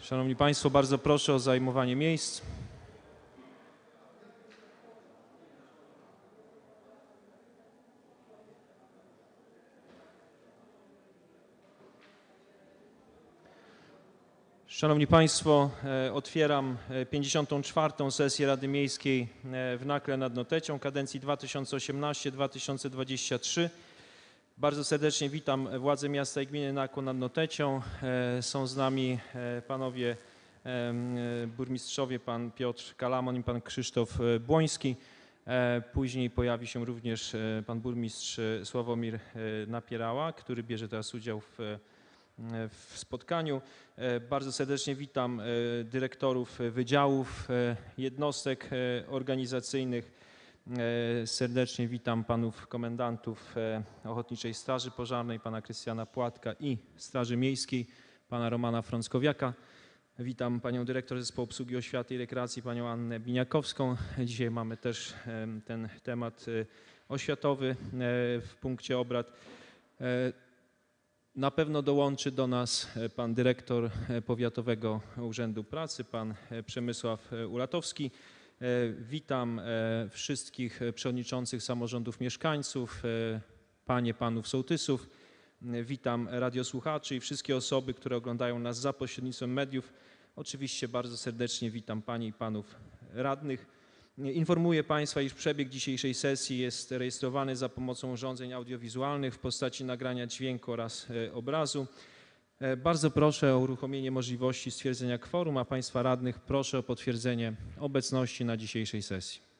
Szanowni Państwo, bardzo proszę o zajmowanie miejsc. Szanowni Państwo, otwieram 54. sesję Rady Miejskiej w Nakle nad Notecią kadencji 2018-2023. Bardzo serdecznie witam władze miasta i gminy Nakło nad Notecią. Są z nami panowie burmistrzowie, pan Piotr Kalamon i pan Krzysztof Błoński. Później pojawi się również pan burmistrz Sławomir Napierała, który bierze teraz udział w spotkaniu. Bardzo serdecznie witam dyrektorów wydziałów, jednostek organizacyjnych. Serdecznie witam panów komendantów Ochotniczej Straży Pożarnej, pana Krystiana Płatka i Straży Miejskiej, pana Romana Frąckowiaka. Witam panią dyrektor Zespołu Obsługi Oświaty i Rekreacji, panią Annę Biniakowską. Dzisiaj mamy też ten temat oświatowy w punkcie obrad. Na pewno dołączy do nas pan dyrektor Powiatowego Urzędu Pracy, pan Przemysław Ulatowski. Witam wszystkich przewodniczących samorządów mieszkańców, panie, panów sołtysów. Witam radiosłuchaczy i wszystkie osoby, które oglądają nas za pośrednictwem mediów. Oczywiście bardzo serdecznie witam panie i panów radnych. Informuję Państwa, iż przebieg dzisiejszej sesji jest rejestrowany za pomocą urządzeń audiowizualnych w postaci nagrania dźwięku oraz obrazu. Bardzo proszę o uruchomienie możliwości stwierdzenia kworum, a Państwa radnych proszę o potwierdzenie obecności na dzisiejszej sesji.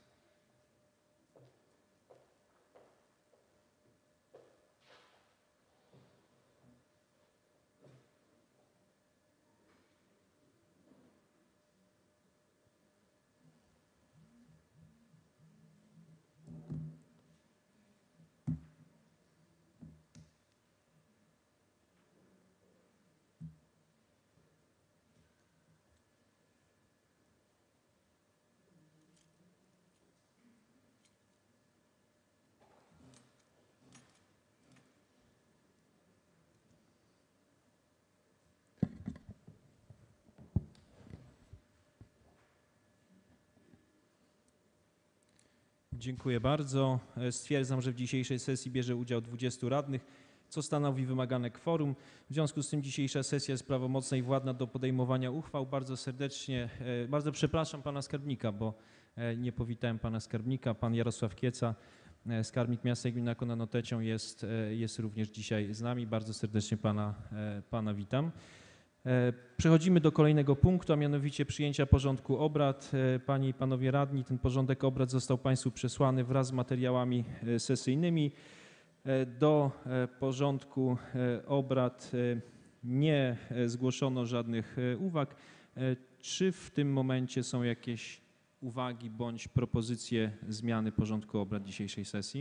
Dziękuję bardzo. Stwierdzam, że w dzisiejszej sesji bierze udział 20 radnych, co stanowi wymagane kworum. W związku z tym dzisiejsza sesja jest prawomocna i władna do podejmowania uchwał. Bardzo przepraszam pana skarbnika, bo nie powitałem pana skarbnika. Pan Jarosław Kieca, skarbnik miasta i gminy Nakło nad Notecią jest również dzisiaj z nami. Bardzo serdecznie pana witam. Przechodzimy do kolejnego punktu, a mianowicie przyjęcia porządku obrad. Panie i panowie radni, ten porządek obrad został Państwu przesłany wraz z materiałami sesyjnymi. Do porządku obrad nie zgłoszono żadnych uwag. Czy w tym momencie są jakieś uwagi bądź propozycje zmiany porządku obrad dzisiejszej sesji?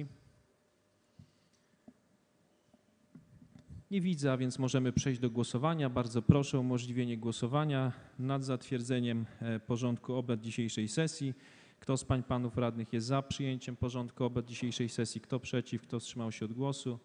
Nie widzę, a więc możemy przejść do głosowania. Bardzo proszę o umożliwienie głosowania nad zatwierdzeniem porządku obrad dzisiejszej sesji. Kto z pań i panów radnych jest za przyjęciem porządku obrad dzisiejszej sesji? Kto przeciw? Kto wstrzymał się od głosu?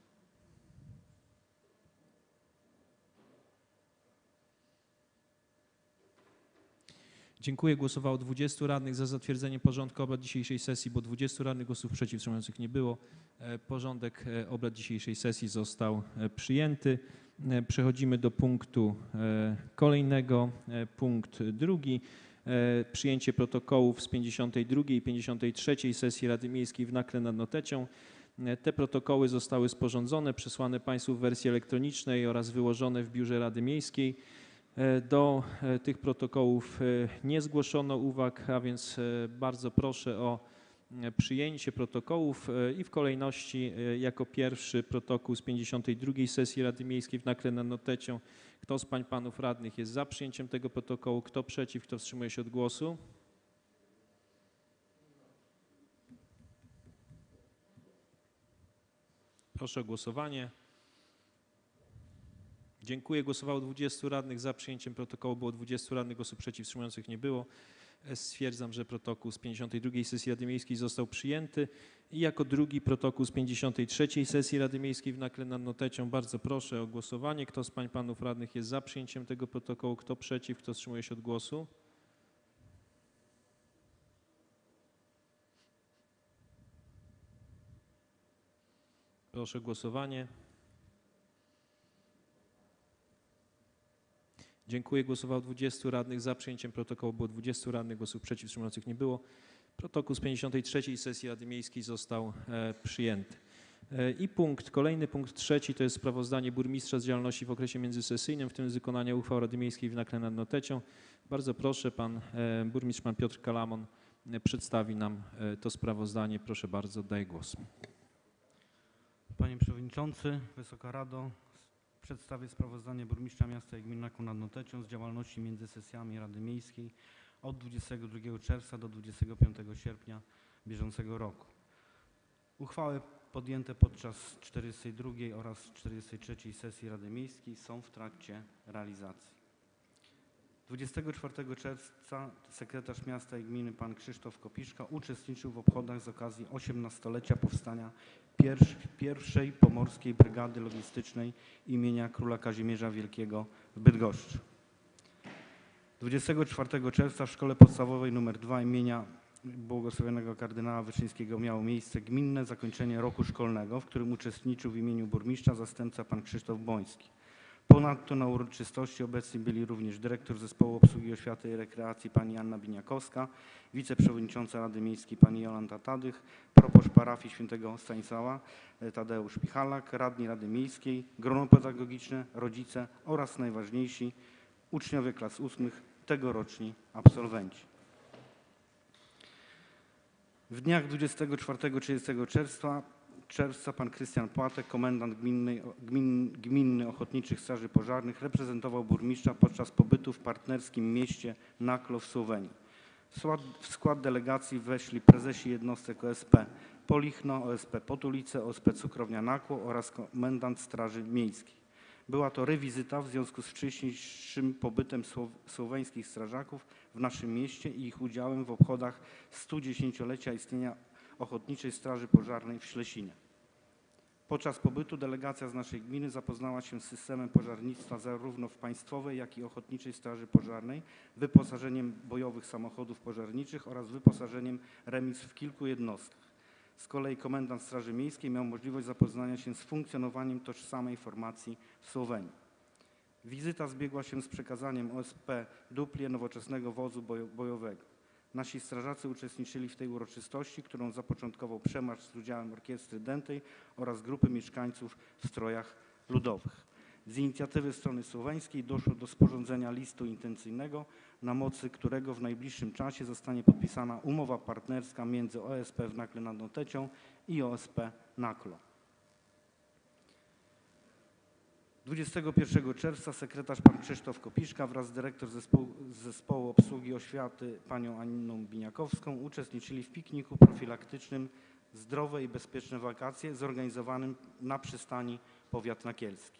Dziękuję. Głosowało 20 radnych za zatwierdzeniem porządku obrad dzisiejszej sesji, bo 20 radnych, głosów przeciw, wstrzymujących nie było. Porządek obrad dzisiejszej sesji został przyjęty. Przechodzimy do punktu kolejnego. Punkt drugi. Przyjęcie protokołów z 52. i 53. sesji Rady Miejskiej w Nakle nad Notecią. Te protokoły zostały sporządzone, przesłane Państwu w wersji elektronicznej oraz wyłożone w biurze Rady Miejskiej. Do tych protokołów nie zgłoszono uwag, a więc bardzo proszę o przyjęcie protokołów i w kolejności jako pierwszy protokół z 52. sesji Rady Miejskiej w Nakle nad Notecią. Kto z pań i panów radnych jest za przyjęciem tego protokołu? Kto przeciw? Kto wstrzymuje się od głosu? Proszę o głosowanie. Dziękuję. Głosowało 20 radnych za przyjęciem protokołu, było 20 radnych, głosów przeciw, wstrzymujących nie było. Stwierdzam, że protokół z 52. sesji Rady Miejskiej został przyjęty i jako drugi protokół z 53. sesji Rady Miejskiej w Nakle nad Notecią. Bardzo proszę o głosowanie. Kto z pań i panów radnych jest za przyjęciem tego protokołu? Kto przeciw? Kto wstrzymuje się od głosu? Proszę o głosowanie. Dziękuję. Głosowało 20 radnych. Za przyjęciem protokołu było 20 radnych. Głosów przeciw, wstrzymujących nie było. Protokół z 53. sesji Rady Miejskiej został przyjęty. I kolejny punkt trzeci to jest sprawozdanie burmistrza z działalności w okresie międzysesyjnym, w tym z wykonania uchwał Rady Miejskiej w Nakle nad Notecią. Bardzo proszę, pan burmistrz, pan Piotr Kalamon przedstawi nam to sprawozdanie. Proszę bardzo, oddaję głos. Panie Przewodniczący, Wysoka Rado, przedstawię sprawozdanie burmistrza miasta i gminy Nakło nad Notecią z działalności między sesjami Rady Miejskiej od 22 czerwca do 25 sierpnia bieżącego roku. Uchwały podjęte podczas 42 oraz 43 sesji Rady Miejskiej są w trakcie realizacji. 24 czerwca sekretarz miasta i gminy pan Krzysztof Kopiszka uczestniczył w obchodach z okazji 18-lecia powstania pierwszej Pomorskiej Brygady Logistycznej imienia Króla Kazimierza Wielkiego w Bydgoszczy. 24 czerwca w szkole podstawowej nr 2 imienia błogosławionego kardynała Wyszyńskiego miało miejsce gminne zakończenie roku szkolnego, w którym uczestniczył w imieniu burmistrza zastępca pan Krzysztof Boński. Ponadto na uroczystości obecni byli również dyrektor Zespołu Obsługi Oświaty i Rekreacji pani Anna Biniakowska, wiceprzewodnicząca Rady Miejskiej pani Jolanta Tadych, proboszcz parafii świętego Stanisława Tadeusz Michalak, radni Rady Miejskiej, grono pedagogiczne, rodzice oraz najważniejsi uczniowie klas 8, tegoroczni absolwenci. W dniach 24-30 czerwca pan Krystian Płatek, komendant Gminny Ochotniczych Straży Pożarnych, reprezentował burmistrza podczas pobytu w partnerskim mieście Nakło w Słowenii. W skład delegacji weszli prezesi jednostek OSP Polichno, OSP Potulice, OSP Cukrownia Nakło oraz komendant Straży Miejskiej. Była to rewizyta w związku z wcześniejszym pobytem słoweńskich strażaków w naszym mieście i ich udziałem w obchodach 110-lecia istnienia Ochotniczej Straży Pożarnej w Ślesinie. Podczas pobytu delegacja z naszej gminy zapoznała się z systemem pożarnictwa zarówno w Państwowej, jak i Ochotniczej Straży Pożarnej, wyposażeniem bojowych samochodów pożarniczych oraz wyposażeniem remiz w kilku jednostkach. Z kolei komendant Straży Miejskiej miał możliwość zapoznania się z funkcjonowaniem tożsamej formacji w Słowenii. Wizyta zbiegła się z przekazaniem OSP Duplie nowoczesnego wozu bojowego. Nasi strażacy uczestniczyli w tej uroczystości, którą zapoczątkował przemarsz z udziałem orkiestry dętej oraz grupy mieszkańców w strojach ludowych. Z inicjatywy strony słoweńskiej doszło do sporządzenia listu intencyjnego, na mocy którego w najbliższym czasie zostanie podpisana umowa partnerska między OSP w Nakle nad Notecią i OSP Nakło. 21 czerwca sekretarz pan Krzysztof Kopiszka wraz z dyrektor Zespołu Obsługi Oświaty panią Anną Biniakowską uczestniczyli w pikniku profilaktycznym Zdrowe i Bezpieczne Wakacje zorganizowanym na przystani Powiat Nakielski.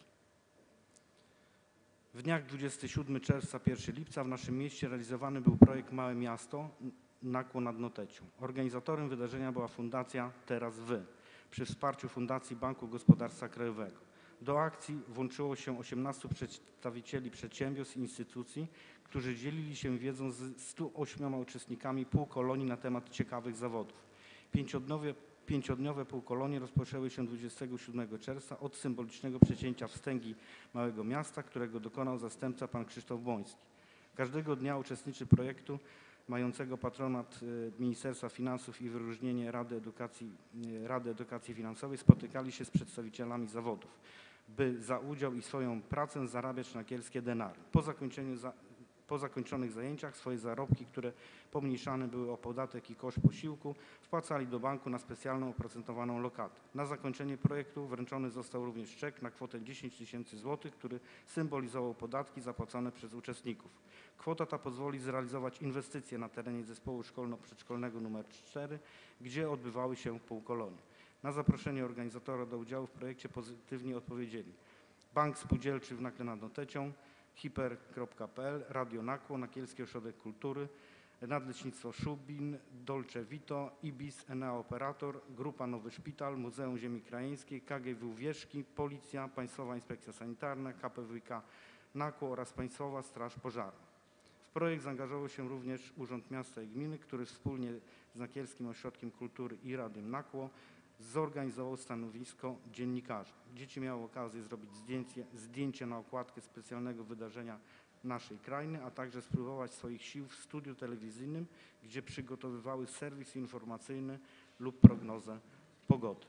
W dniach 27 czerwca, 1 lipca w naszym mieście realizowany był projekt Małe Miasto Nakło nad Notecią. Organizatorem wydarzenia była Fundacja Teraz Wy przy wsparciu Fundacji Banku Gospodarstwa Krajowego. Do akcji włączyło się 18 przedstawicieli przedsiębiorstw i instytucji, którzy dzielili się wiedzą z 108 uczestnikami półkolonii na temat ciekawych zawodów. Pięciodniowe półkolonie rozpoczęły się 27 czerwca od symbolicznego przecięcia wstęgi Małego Miasta, którego dokonał zastępca pan Krzysztof Boński. Każdego dnia uczestnicy projektu mającego patronat Ministerstwa Finansów i wyróżnienie Rady Edukacji Finansowej spotykali się z przedstawicielami zawodów, by za udział i swoją pracę zarabiać nakielskie denary. Po zakończonych zajęciach swoje zarobki, które pomniejszane były o podatek i koszt posiłku, wpłacali do banku na specjalną oprocentowaną lokatę. Na zakończenie projektu wręczony został również czek na kwotę 10 000 złotych, który symbolizował podatki zapłacone przez uczestników. Kwota ta pozwoli zrealizować inwestycje na terenie zespołu szkolno-przedszkolnego nr 4, gdzie odbywały się półkolonie. Na zaproszenie organizatora do udziału w projekcie pozytywnie odpowiedzieli Bank Spółdzielczy w Nakle nad Notecią, hiper.pl, Radio Nakło, Nakielski Ośrodek Kultury, Nadleśnictwo Szubin, Dolce Vito, Ibis, Enea Operator, Grupa Nowy Szpital, Muzeum Ziemi Krajeńskiej, KGW Wierzki, Policja, Państwowa Inspekcja Sanitarna, KPWiK Nakło oraz Państwowa Straż Pożarna. W projekt zaangażował się również Urząd Miasta i Gminy, który wspólnie z Nakielskim Ośrodkiem Kultury i Radiem Nakło zorganizował stanowisko dziennikarza. Dzieci miały okazję zrobić zdjęcie na okładkę specjalnego wydarzenia naszej krainy, a także spróbować swoich sił w studiu telewizyjnym, gdzie przygotowywały serwis informacyjny lub prognozę pogody.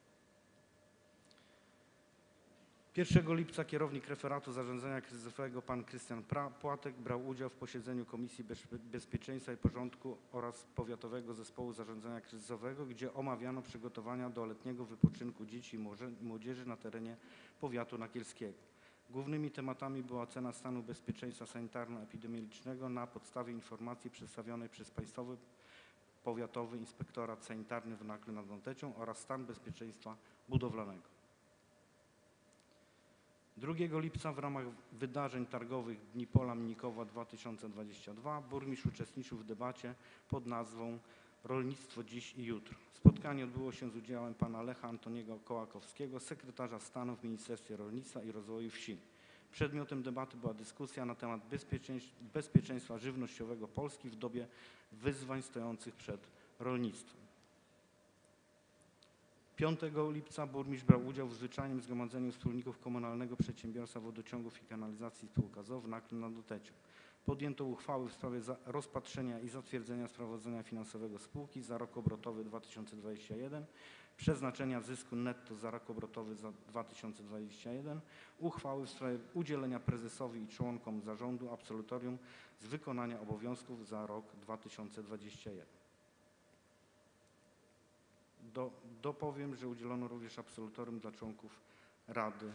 1 lipca kierownik referatu zarządzania kryzysowego pan Krystian Płatek brał udział w posiedzeniu Komisji Bezpieczeństwa i Porządku oraz Powiatowego Zespołu Zarządzania Kryzysowego, gdzie omawiano przygotowania do letniego wypoczynku dzieci i młodzieży na terenie powiatu nakielskiego. Głównymi tematami była ocena stanu bezpieczeństwa sanitarno-epidemiologicznego na podstawie informacji przedstawionej przez Państwowy Powiatowy Inspektorat Sanitarny w Nakle nad Notecią oraz stan bezpieczeństwa budowlanego. 2 lipca w ramach wydarzeń targowych Dni Pola Mnikowa 2022 burmistrz uczestniczył w debacie pod nazwą Rolnictwo dziś i jutro. Spotkanie odbyło się z udziałem pana Lecha Antoniego Kołakowskiego, sekretarza stanu w Ministerstwie Rolnictwa i Rozwoju Wsi. Przedmiotem debaty była dyskusja na temat bezpieczeństwa żywnościowego Polski w dobie wyzwań stojących przed rolnictwem. 5 lipca burmistrz brał udział w zwyczajnym zgromadzeniu wspólników Komunalnego Przedsiębiorstwa Wodociągów i Kanalizacji spółka z o.o. w Nakle nad Notecią. Podjęto uchwały w sprawie rozpatrzenia i zatwierdzenia sprawozdania finansowego spółki za rok obrotowy 2021, przeznaczenia zysku netto za rok obrotowy za 2021, uchwały w sprawie udzielenia prezesowi i członkom zarządu absolutorium z wykonania obowiązków za rok 2021. Dopowiem, że udzielono również absolutorium dla członków Rady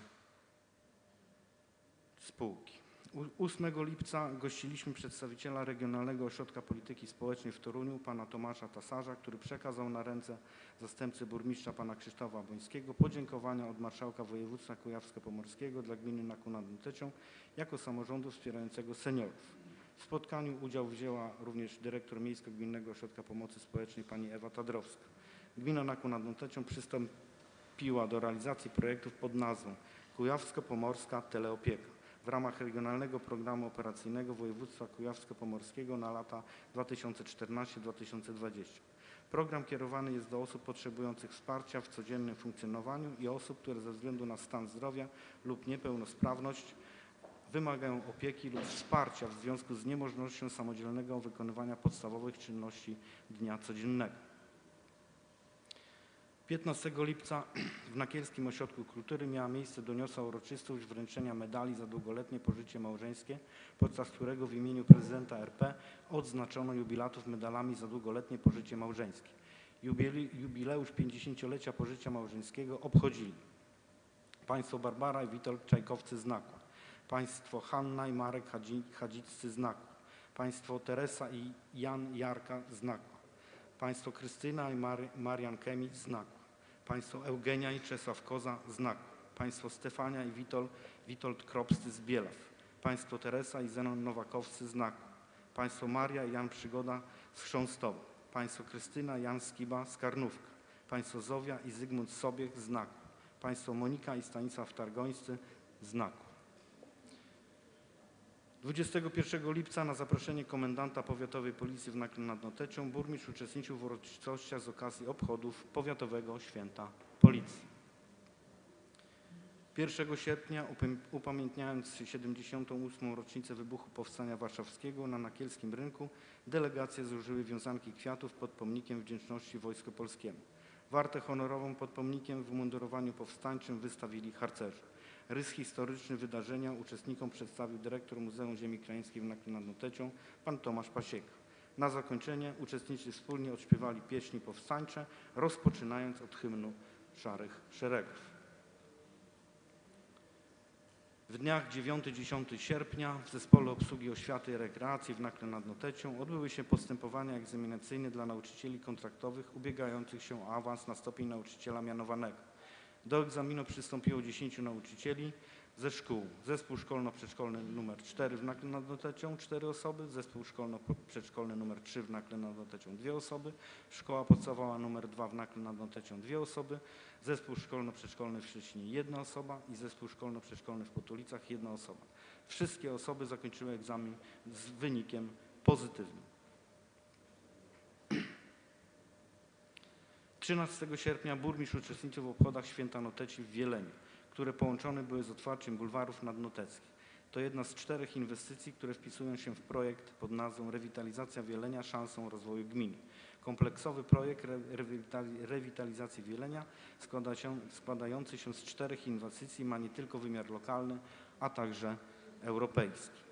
Spółki. 8 lipca gościliśmy przedstawiciela Regionalnego Ośrodka Polityki Społecznej w Toruniu, pana Tomasza Tasarza, który przekazał na ręce zastępcy burmistrza pana Krzysztofa Bońskiego podziękowania od marszałka województwa kujawsko-pomorskiego dla gminy Nakło nad Notecią jako samorządu wspierającego seniorów. W spotkaniu udział wzięła również dyrektor Miejsko-Gminnego Ośrodka Pomocy Społecznej pani Ewa Tadrowska. Gmina Nakło nad Notecią przystąpiła do realizacji projektów pod nazwą Kujawsko-Pomorska Teleopieka w ramach Regionalnego Programu Operacyjnego Województwa Kujawsko-Pomorskiego na lata 2014-2020. Program kierowany jest do osób potrzebujących wsparcia w codziennym funkcjonowaniu i osób, które ze względu na stan zdrowia lub niepełnosprawność wymagają opieki lub wsparcia w związku z niemożnością samodzielnego wykonywania podstawowych czynności dnia codziennego. 15 lipca w Nakielskim Ośrodku Kultury miała miejsce doniosła uroczystość wręczenia medali za długoletnie pożycie małżeńskie, podczas którego w imieniu prezydenta RP odznaczono jubilatów medalami za długoletnie pożycie małżeńskie. Jubileusz 50-lecia pożycia małżeńskiego obchodzili państwo Barbara i Witold Czajkowcy z Nakła, państwo Hanna i Marek Chadziccy z Nakła, państwo Teresa i Jan Jarka z Nakła, państwo Krystyna i Marian Kemic z Nakła, państwo Eugenia i Czesław Koza z Nakła, państwo Stefania i Witold Kropsty z Bielaw, państwo Teresa i Zenon Nowakowscy z Nakła, państwo Maria i Jan Przygoda z Chrząstowa, państwo Krystyna i Jan Skiba z Karnówka, państwo Zofia i Zygmunt Sobiech z Nakła, państwo Monika i Stanisław Targońscy z Nakła. 21 lipca na zaproszenie komendanta powiatowej policji w Nakle nad Notecią burmistrz uczestniczył w uroczystościach z okazji obchodów Powiatowego Święta Policji. 1 sierpnia, upamiętniając 78. rocznicę wybuchu Powstania Warszawskiego na Nakielskim Rynku, delegacje złożyły wiązanki kwiatów pod pomnikiem wdzięczności Wojsku Polskiemu. Wartę honorową pod pomnikiem w umundurowaniu powstańczym wystawili harcerze. Rys historyczny wydarzenia uczestnikom przedstawił dyrektor Muzeum Ziemi Krajeńskiej w Nakle nad Notecią, pan Tomasz Pasieka. Na zakończenie uczestnicy wspólnie odśpiewali pieśni powstańcze, rozpoczynając od hymnu Szarych Szeregów. W dniach 9-10 sierpnia w Zespole Obsługi Oświaty i Rekreacji w Nakle nad Notecią odbyły się postępowania egzaminacyjne dla nauczycieli kontraktowych ubiegających się o awans na stopień nauczyciela mianowanego. Do egzaminu przystąpiło 10 nauczycieli. Ze szkół: zespół szkolno-przedszkolny nr 4 w Nakle nad Notecią 4 osoby, zespół szkolno-przedszkolny nr 3 w Nakle nad Notecią 2 osoby, szkoła podstawowa nr 2 w Nakle nad Notecią 2 osoby, zespół szkolno-przedszkolny w Szczecinie 1 osoba i zespół szkolno-przedszkolny w Potulicach 1 osoba. Wszystkie osoby zakończyły egzamin z wynikiem pozytywnym. 13 sierpnia burmistrz uczestniczył w obchodach Święta Noteci w Wieleniu, które połączone były z otwarciem bulwarów nadnoteckich. To jedna z 4 inwestycji, które wpisują się w projekt pod nazwą Rewitalizacja Wielenia szansą rozwoju gminy. Kompleksowy projekt rewitalizacji Wielenia składający się z 4 inwestycji ma nie tylko wymiar lokalny, a także europejski.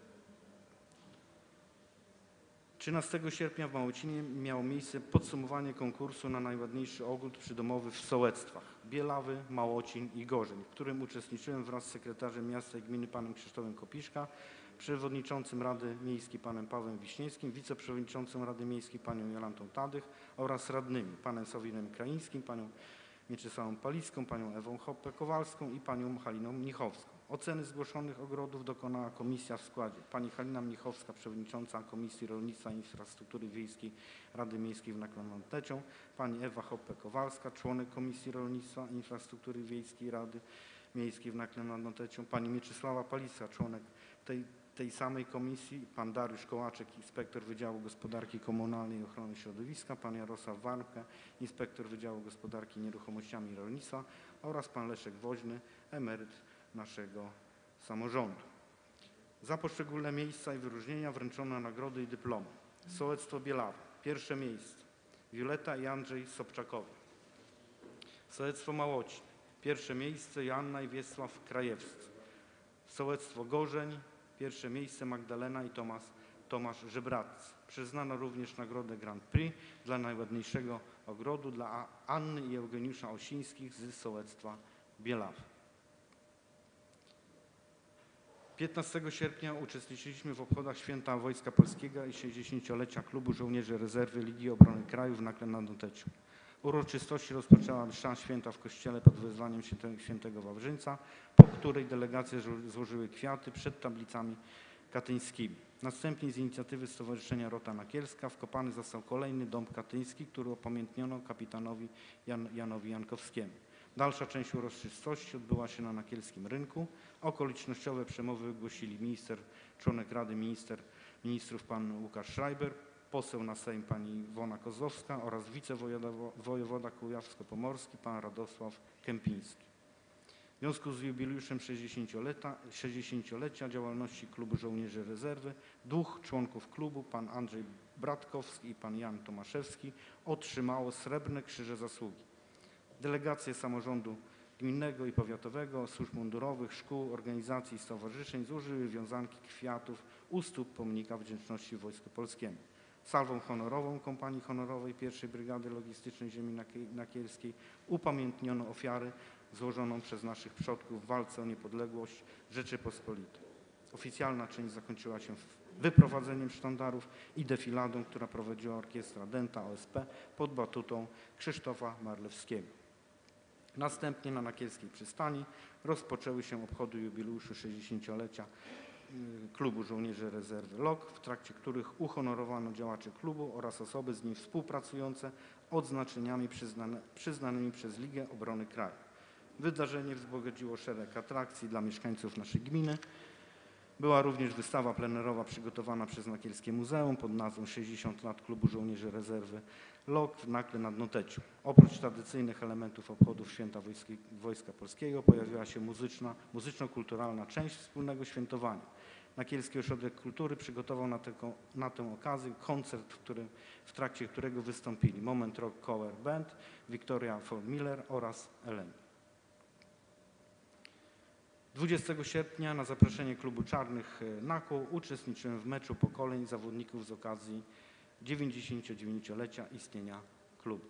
13 sierpnia w Małocinie miało miejsce podsumowanie konkursu na najładniejszy ogród przydomowy w sołectwach Bielawy, Małocin i Gorzeń, w którym uczestniczyłem wraz z sekretarzem miasta i gminy panem Krzysztofem Kopiszka, przewodniczącym Rady Miejskiej panem Pawłem Wiśniewskim, wiceprzewodniczącym Rady Miejskiej panią Jolantą Tadych oraz radnymi panem Sławomirem Kraińskim, panią Mieczysławą Palicką, panią Ewą Hoppę-Kowalską i panią Haliną Mnichowską. Oceny zgłoszonych ogrodów dokonała komisja w składzie: pani Halina Mnichowska, przewodnicząca Komisji Rolnictwa i Infrastruktury Wiejskiej Rady Miejskiej w Nakle nad Notecią, pani Ewa Hoppę-Kowalska, członek Komisji Rolnictwa i Infrastruktury Wiejskiej Rady Miejskiej w Nakle nad Notecią, pani Mieczysława Palicka, członek tej samej komisji, pan Dariusz Kołaczek, inspektor Wydziału Gospodarki Komunalnej i Ochrony Środowiska, pan Jarosław Warnke, inspektor Wydziału Gospodarki Nieruchomościami i Rolnictwa oraz pan Leszek Woźny, emeryt naszego samorządu. Za poszczególne miejsca i wyróżnienia wręczono nagrody i dyplomy. Sołectwo Bielawy, pierwsze miejsce: Wioleta i Andrzej Sobczakowie. Sołectwo Małocin, pierwsze miejsce: Joanna i Wiesław Krajewscy. Sołectwo Gorzeń, pierwsze miejsce: Magdalena i Tomasz Żebraccy. Przyznano również nagrodę Grand Prix dla najładniejszego ogrodu dla Anny i Eugeniusza Osińskich z sołectwa Bielawy. 15 sierpnia uczestniczyliśmy w obchodach Święta Wojska Polskiego i 60-lecia Klubu Żołnierzy Rezerwy Ligii Obrony Kraju w Nakle nad Notecią. Uroczystości rozpoczęła msza święta w kościele pod wezwaniem świętego Wawrzyńca, po której delegacje złożyły kwiaty przed tablicami katyńskimi. Następnie z inicjatywy Stowarzyszenia Rota Nakielska wkopany został kolejny dom katyński, który upamiętniono kapitanowi Janowi Jankowskiemu. Dalsza część uroczystości odbyła się na Nakielskim Rynku. Okolicznościowe przemowy wygłosili członek Rady Ministrów pan Łukasz Schreiber, poseł na Sejm pani Iwona Kozłowska oraz wicewojewoda kujawsko-pomorski pan Radosław Kępiński. W związku z jubileuszem 60-lecia działalności Klubu Żołnierzy Rezerwy 2 członków klubu, pan Andrzej Bratkowski i pan Jan Tomaszewski, otrzymało Srebrne Krzyże Zasługi. Delegacje samorządu gminnego i powiatowego, służb mundurowych, szkół, organizacji i stowarzyszeń złożyły wiązanki kwiatów u stóp pomnika wdzięczności Wojsku Polskiemu. Salwą honorową Kompanii Honorowej I Brygady Logistycznej Ziemi Nakielskiej upamiętniono ofiary złożoną przez naszych przodków w walce o niepodległość Rzeczypospolitej. Oficjalna część zakończyła się wyprowadzeniem sztandarów i defiladą, która prowadziła orkiestra Denta OSP pod batutą Krzysztofa Marlewskiego. Następnie na Nakielskiej Przystani rozpoczęły się obchody jubileuszu 60-lecia Klubu Żołnierzy Rezerwy LOK, w trakcie których uhonorowano działaczy klubu oraz osoby z nim współpracujące odznaczeniami przyznanymi przez Ligę Obrony Kraju. Wydarzenie wzbogaciło szereg atrakcji dla mieszkańców naszej gminy. Była również wystawa plenerowa przygotowana przez Nakielskie Muzeum pod nazwą 60 lat Klubu Żołnierzy Rezerwy LOK w Nakle nad Notecią. Oprócz tradycyjnych elementów obchodów Święta Wojska Polskiego pojawiła się muzyczno-kulturalna część wspólnego świętowania. Nakielski Ośrodek Kultury przygotował na tę okazję koncert, w trakcie którego wystąpili Moment Rock Cover Band, Victoria von Miller oraz Eleni. 20 sierpnia na zaproszenie klubu Czarnych Nakół uczestniczyłem w meczu pokoleń zawodników z okazji 99-lecia istnienia klubu.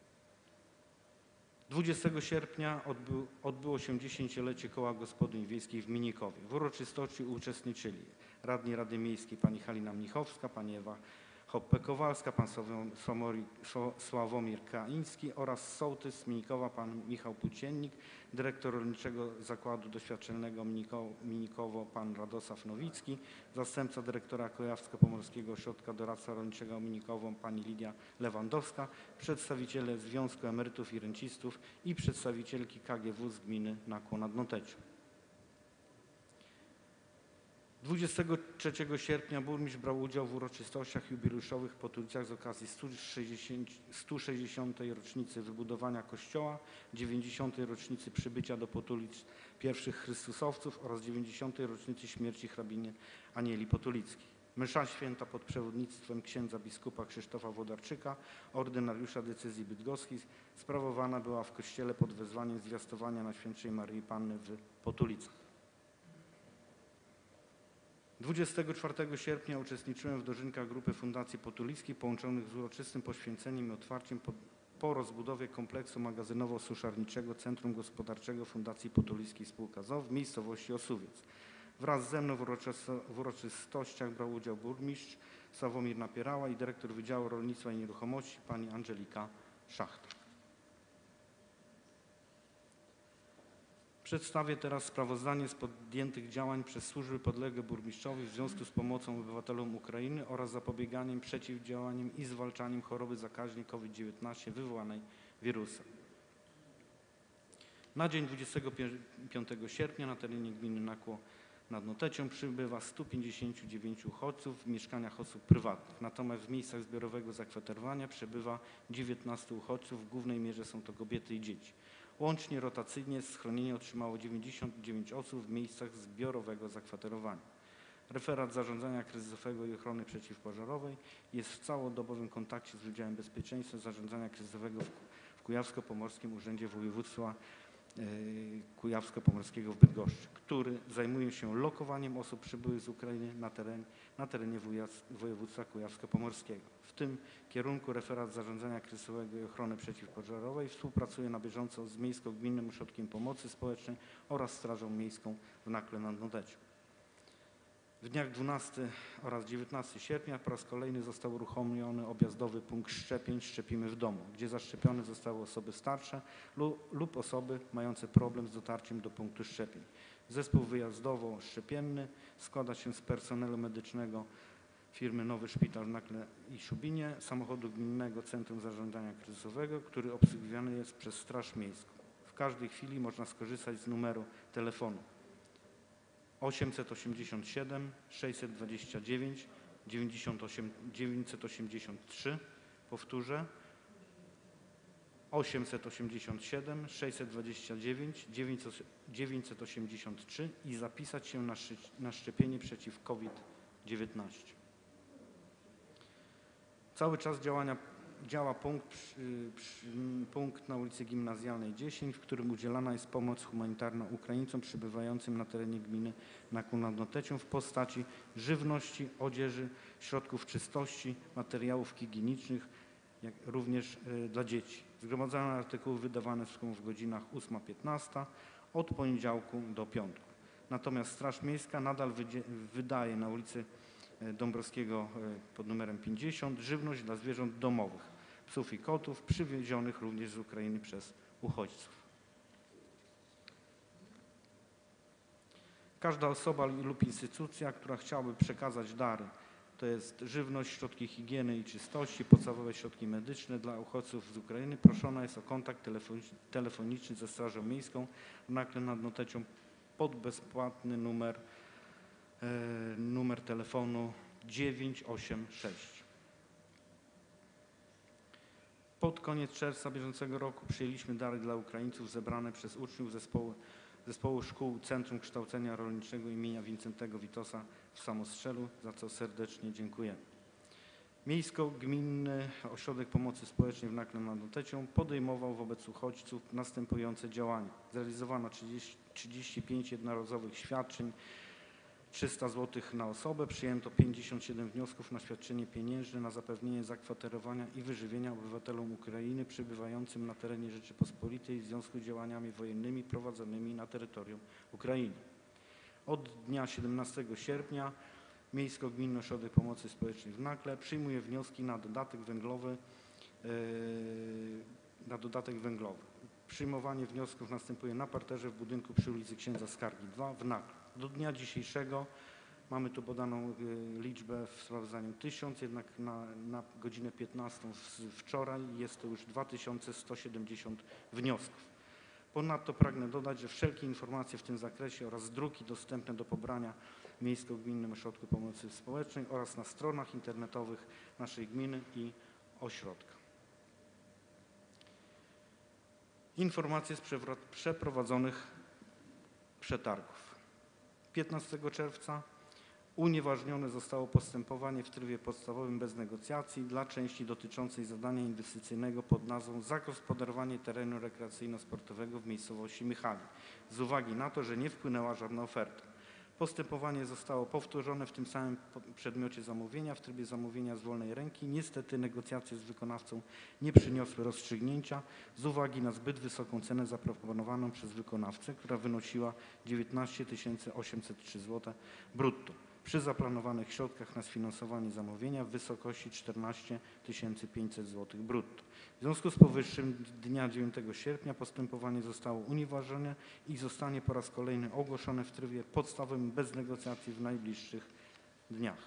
20 sierpnia odbyło się 10-lecie Koła Gospodyń Wiejskich w Minikowie. W uroczystości uczestniczyli radni Rady Miejskiej pani Halina Mnichowska, pani Ewa Hoppe Kowalska, pan Sławomir Kaiński oraz sołtys Minikowa, pan Michał Płóciennik, dyrektor Rolniczego Zakładu Doświadczalnego Minikowo, pan Radosław Nowicki, zastępca dyrektora Kujawsko-Pomorskiego Ośrodka Doradztwa Rolniczego Minikowo, pani Lidia Lewandowska, przedstawiciele Związku Emerytów i Rencistów i przedstawicielki KGW z gminy Nakło nad Notecią. 23 sierpnia burmistrz brał udział w uroczystościach jubileuszowych w Potulicach z okazji 160. rocznicy wybudowania kościoła, 90. rocznicy przybycia do Potulic pierwszych chrystusowców oraz 90. rocznicy śmierci hrabiny Anieli Potulickiej. Msza święta pod przewodnictwem księdza biskupa Krzysztofa Włodarczyka, ordynariusza diecezji bydgoskiej, sprawowana była w kościele pod wezwaniem zwiastowania Najświętszej Maryi Panny w Potulicach. 24 sierpnia uczestniczyłem w dożynkach grupy Fundacji Potulickiej połączonych z uroczystym poświęceniem i otwarciem po rozbudowie kompleksu magazynowo-suszarniczego Centrum Gospodarczego Fundacji Potulickiej Spółka z o.o. w miejscowości Osuwiec. Wraz ze mną w uroczystościach brał udział burmistrz Sławomir Napierała i dyrektor Wydziału Rolnictwa i Nieruchomości pani Angelika Szachta. Przedstawię teraz sprawozdanie z podjętych działań przez służby podległe burmistrzowi w związku z pomocą obywatelom Ukrainy oraz zapobieganiem, przeciwdziałaniem i zwalczaniem choroby zakaźnej COVID-19 wywołanej wirusem. Na dzień 25 sierpnia na terenie gminy Nakło nad Notecią przybywa 159 uchodźców w mieszkaniach osób prywatnych, natomiast w miejscach zbiorowego zakwaterowania przebywa 19 uchodźców, w głównej mierze są to kobiety i dzieci. Łącznie rotacyjnie schronienie otrzymało 99 osób w miejscach zbiorowego zakwaterowania. Referat Zarządzania Kryzysowego i Ochrony Przeciwpożarowej jest w całodobowym kontakcie z Wydziałem Bezpieczeństwa Zarządzania Kryzysowego w Kujawsko-Pomorskim Urzędzie Województwa Kujawsko-Pomorskiego w Bydgoszczy, który zajmuje się lokowaniem osób przybyłych z Ukrainy na terenie województwa kujawsko-pomorskiego. W tym kierunku referat Zarządzania Kryzysowego i Ochrony Przeciwpożarowej współpracuje na bieżąco z Miejsko-Gminnym Ośrodkiem Pomocy Społecznej oraz Strażą Miejską w Nakle nad Notecią. W dniach 12 oraz 19 sierpnia po raz kolejny został uruchomiony objazdowy punkt szczepień Szczepimy w domu, gdzie zaszczepione zostały osoby starsze lub osoby mające problem z dotarciem do punktu szczepień. Zespół wyjazdowo-szczepienny składa się z personelu medycznego firmy Nowy Szpital w Nakle i Szubinie, samochodu Gminnego Centrum Zarządzania Kryzysowego, który obsługiwany jest przez Straż Miejską. W każdej chwili można skorzystać z numeru telefonu 887 629 983, powtórzę 887 629 983 i zapisać się na szczepienie przeciw COVID-19. Cały czas działa punkt na ulicy Gimnazjalnej 10, w którym udzielana jest pomoc humanitarna Ukraińcom przybywającym na terenie gminy Nakło nad Notecią w postaci żywności, odzieży, środków czystości, materiałów higienicznych, jak również dla dzieci. Zgromadzone artykuły wydawane są w godzinach 8-15 od poniedziałku do piątku. Natomiast Straż Miejska nadal wydaje na ulicy Dąbrowskiego pod numerem 50 żywność dla zwierząt domowych, psów i kotów, przywiezionych również z Ukrainy przez uchodźców. Każda osoba lub instytucja, która chciałaby przekazać dary, to jest żywność, środki higieny i czystości, podstawowe środki medyczne dla uchodźców z Ukrainy, proszona jest o kontakt telefoniczny ze Strażą Miejską w Nakle nad Notecią pod bezpłatny numer telefonu 986. Pod koniec czerwca bieżącego roku przyjęliśmy dary dla Ukraińców zebrane przez uczniów zespołu szkół Centrum Kształcenia Rolniczego imienia Wincentego Witosa w Samostrzelu, za co serdecznie dziękujemy. Miejsko-Gminny Ośrodek Pomocy Społecznej w Nakle nad Notecią podejmował wobec uchodźców następujące działania. Zrealizowano 35 jednorazowych świadczeń, 300 zł na osobę, przyjęto 57 wniosków na świadczenie pieniężne na zapewnienie zakwaterowania i wyżywienia obywatelom Ukrainy przebywającym na terenie Rzeczypospolitej w związku z działaniami wojennymi prowadzonymi na terytorium Ukrainy. Od dnia 17 sierpnia Miejsko-Gminny Ośrodek Pomocy Społecznej w Nakle przyjmuje wnioski na dodatek węglowy. Przyjmowanie wniosków następuje na parterze w budynku przy ulicy Księdza Skargi 2 w Nakle. Do dnia dzisiejszego mamy tu podaną liczbę w sprawozdaniu 1000, jednak na godzinę 15 wczoraj jest to już 2170 wniosków. Ponadto pragnę dodać, że wszelkie informacje w tym zakresie oraz druki dostępne do pobrania w Miejsko-Gminnym Ośrodku Pomocy Społecznej oraz na stronach internetowych naszej gminy i ośrodka. Informacje z przeprowadzonych przetargów. 15 czerwca unieważnione zostało postępowanie w trybie podstawowym bez negocjacji dla części dotyczącej zadania inwestycyjnego pod nazwą Zagospodarowanie terenu rekreacyjno-sportowego w miejscowości Mychali z uwagi na to, że nie wpłynęła żadna oferta. Postępowanie zostało powtórzone w tym samym przedmiocie zamówienia w trybie zamówienia z wolnej ręki. Niestety negocjacje z wykonawcą nie przyniosły rozstrzygnięcia z uwagi na zbyt wysoką cenę zaproponowaną przez wykonawcę, która wynosiła 19 803 zł brutto przy zaplanowanych środkach na sfinansowanie zamówienia w wysokości 14 500 zł brutto. W związku z powyższym dnia 9 sierpnia postępowanie zostało unieważnione i zostanie po raz kolejny ogłoszone w trybie podstawowym bez negocjacji w najbliższych dniach.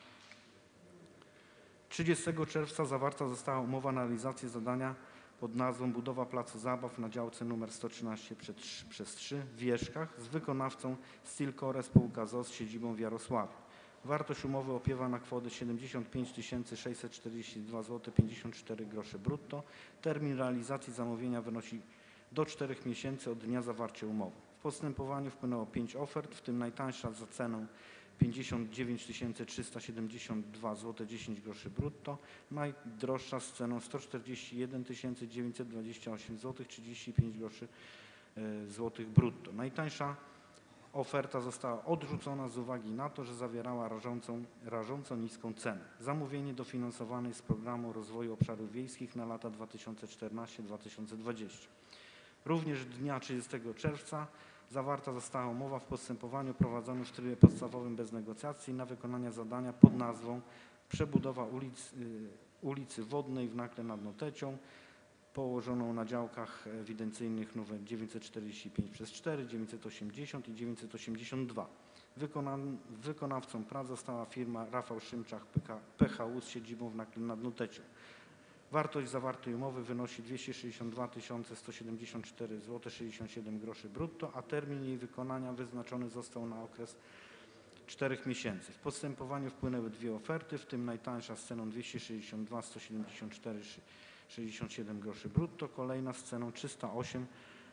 30 czerwca zawarta została umowa na realizację zadania pod nazwą Budowa placu zabaw na działce nr 113/3 w Wierzchach z wykonawcą Stilcore spółka ZOZ z siedzibą w Jarosławiu. Wartość umowy opiewa na kwotę 75 642 zł 54 groszy brutto. Termin realizacji zamówienia wynosi do 4 miesięcy od dnia zawarcia umowy. W postępowaniu wpłynęło 5 ofert, w tym najtańsza za cenę 59 372 zł 10 groszy brutto, najdroższa z ceną 141 928 zł 35 groszy brutto. Najtańsza oferta została odrzucona z uwagi na to, że zawierała rażąco niską cenę. Zamówienie dofinansowane jest z Programu Rozwoju Obszarów Wiejskich na lata 2014-2020. Również dnia 30 czerwca zawarta została umowa w postępowaniu prowadzonym w trybie podstawowym bez negocjacji na wykonanie zadania pod nazwą Przebudowa ulicy Wodnej w Nakle nad Notecią, położoną na działkach ewidencyjnych nr 945/4, 980 i 982. Wykonawcą prac została firma Rafał Szymczak PHU z siedzibą w Nakle nad Notecią. Wartość zawartej umowy wynosi 262 174 zł 67 groszy brutto, a termin jej wykonania wyznaczony został na okres 4 miesięcy. W postępowaniu wpłynęły 2 oferty, w tym najtańsza z ceną 262 174 67 groszy brutto, kolejna z ceną 308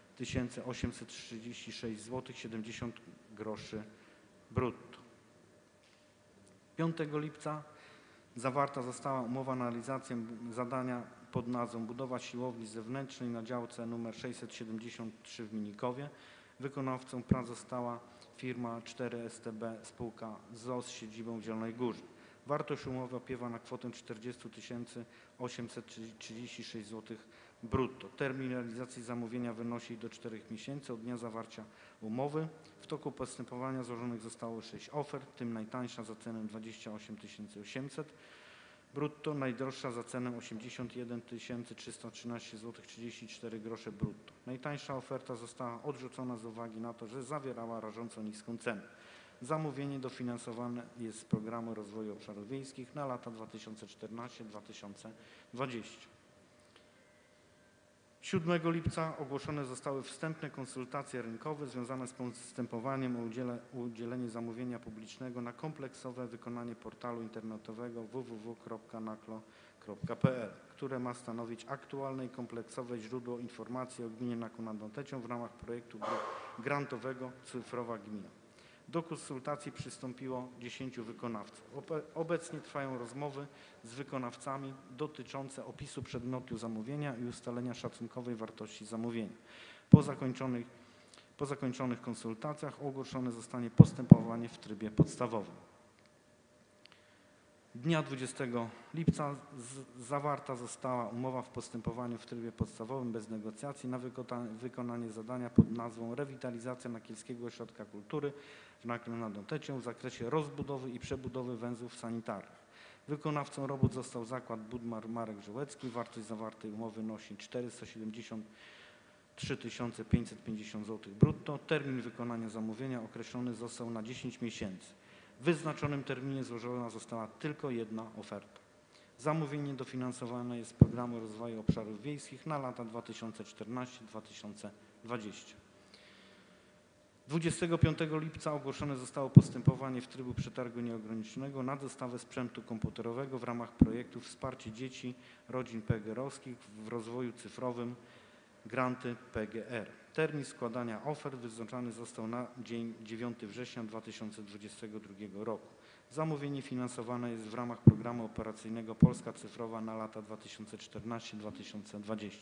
836 zł 70 groszy brutto. 5 lipca zawarta została umowa na realizację zadania pod nazwą Budowa siłowni zewnętrznej na działce nr 673 w Minikowie. Wykonawcą prac została firma 4STB spółka ZOZ z siedzibą w Zielonej Górze. Wartość umowy opiewa na kwotę 40 836 zł brutto. Termin realizacji zamówienia wynosi do 4 miesięcy od dnia zawarcia umowy. W toku postępowania złożonych zostało 6 ofert, w tym najtańsza za cenę 28 800 brutto, najdroższa za cenę 81 313 zł 34 grosze brutto. Najtańsza oferta została odrzucona z uwagi na to, że zawierała rażąco niską cenę. Zamówienie dofinansowane jest z Programu Rozwoju Obszarów Wiejskich na lata 2014-2020. 7 lipca ogłoszone zostały wstępne konsultacje rynkowe związane z postępowaniem o udzielenie zamówienia publicznego na kompleksowe wykonanie portalu internetowego www.naklo.pl, które ma stanowić aktualne i kompleksowe źródło informacji o gminie Nakło nad Notecią w ramach projektu grantowego Cyfrowa Gmina. Do konsultacji przystąpiło 10 wykonawców. Obecnie trwają rozmowy z wykonawcami dotyczące opisu przedmiotu zamówienia i ustalenia szacunkowej wartości zamówienia. Po zakończonych konsultacjach ogłoszone zostanie postępowanie w trybie podstawowym. Dnia 20 lipca zawarta została umowa w postępowaniu w trybie podstawowym bez negocjacji na wykonanie zadania pod nazwą Rewitalizacja Nakielskiego Ośrodka Kultury w Nakle nad Otecią w zakresie rozbudowy i przebudowy węzłów sanitarnych. Wykonawcą robót został zakład Budmar Marek Żołecki. Wartość zawartej umowy wynosi 473 550 zł brutto. Termin wykonania zamówienia określony został na 10 miesięcy. W wyznaczonym terminie złożona została tylko jedna oferta. Zamówienie dofinansowane jest z Programu Rozwoju Obszarów Wiejskich na lata 2014-2020. 25 lipca ogłoszone zostało postępowanie w trybie przetargu nieograniczonego na dostawę sprzętu komputerowego w ramach projektu Wsparcie Dzieci, Rodzin PGR-owskich w rozwoju cyfrowym Granty PGR. Termin składania ofert wyznaczony został na dzień 9 września 2022 roku. Zamówienie finansowane jest w ramach Programu Operacyjnego Polska Cyfrowa na lata 2014-2020.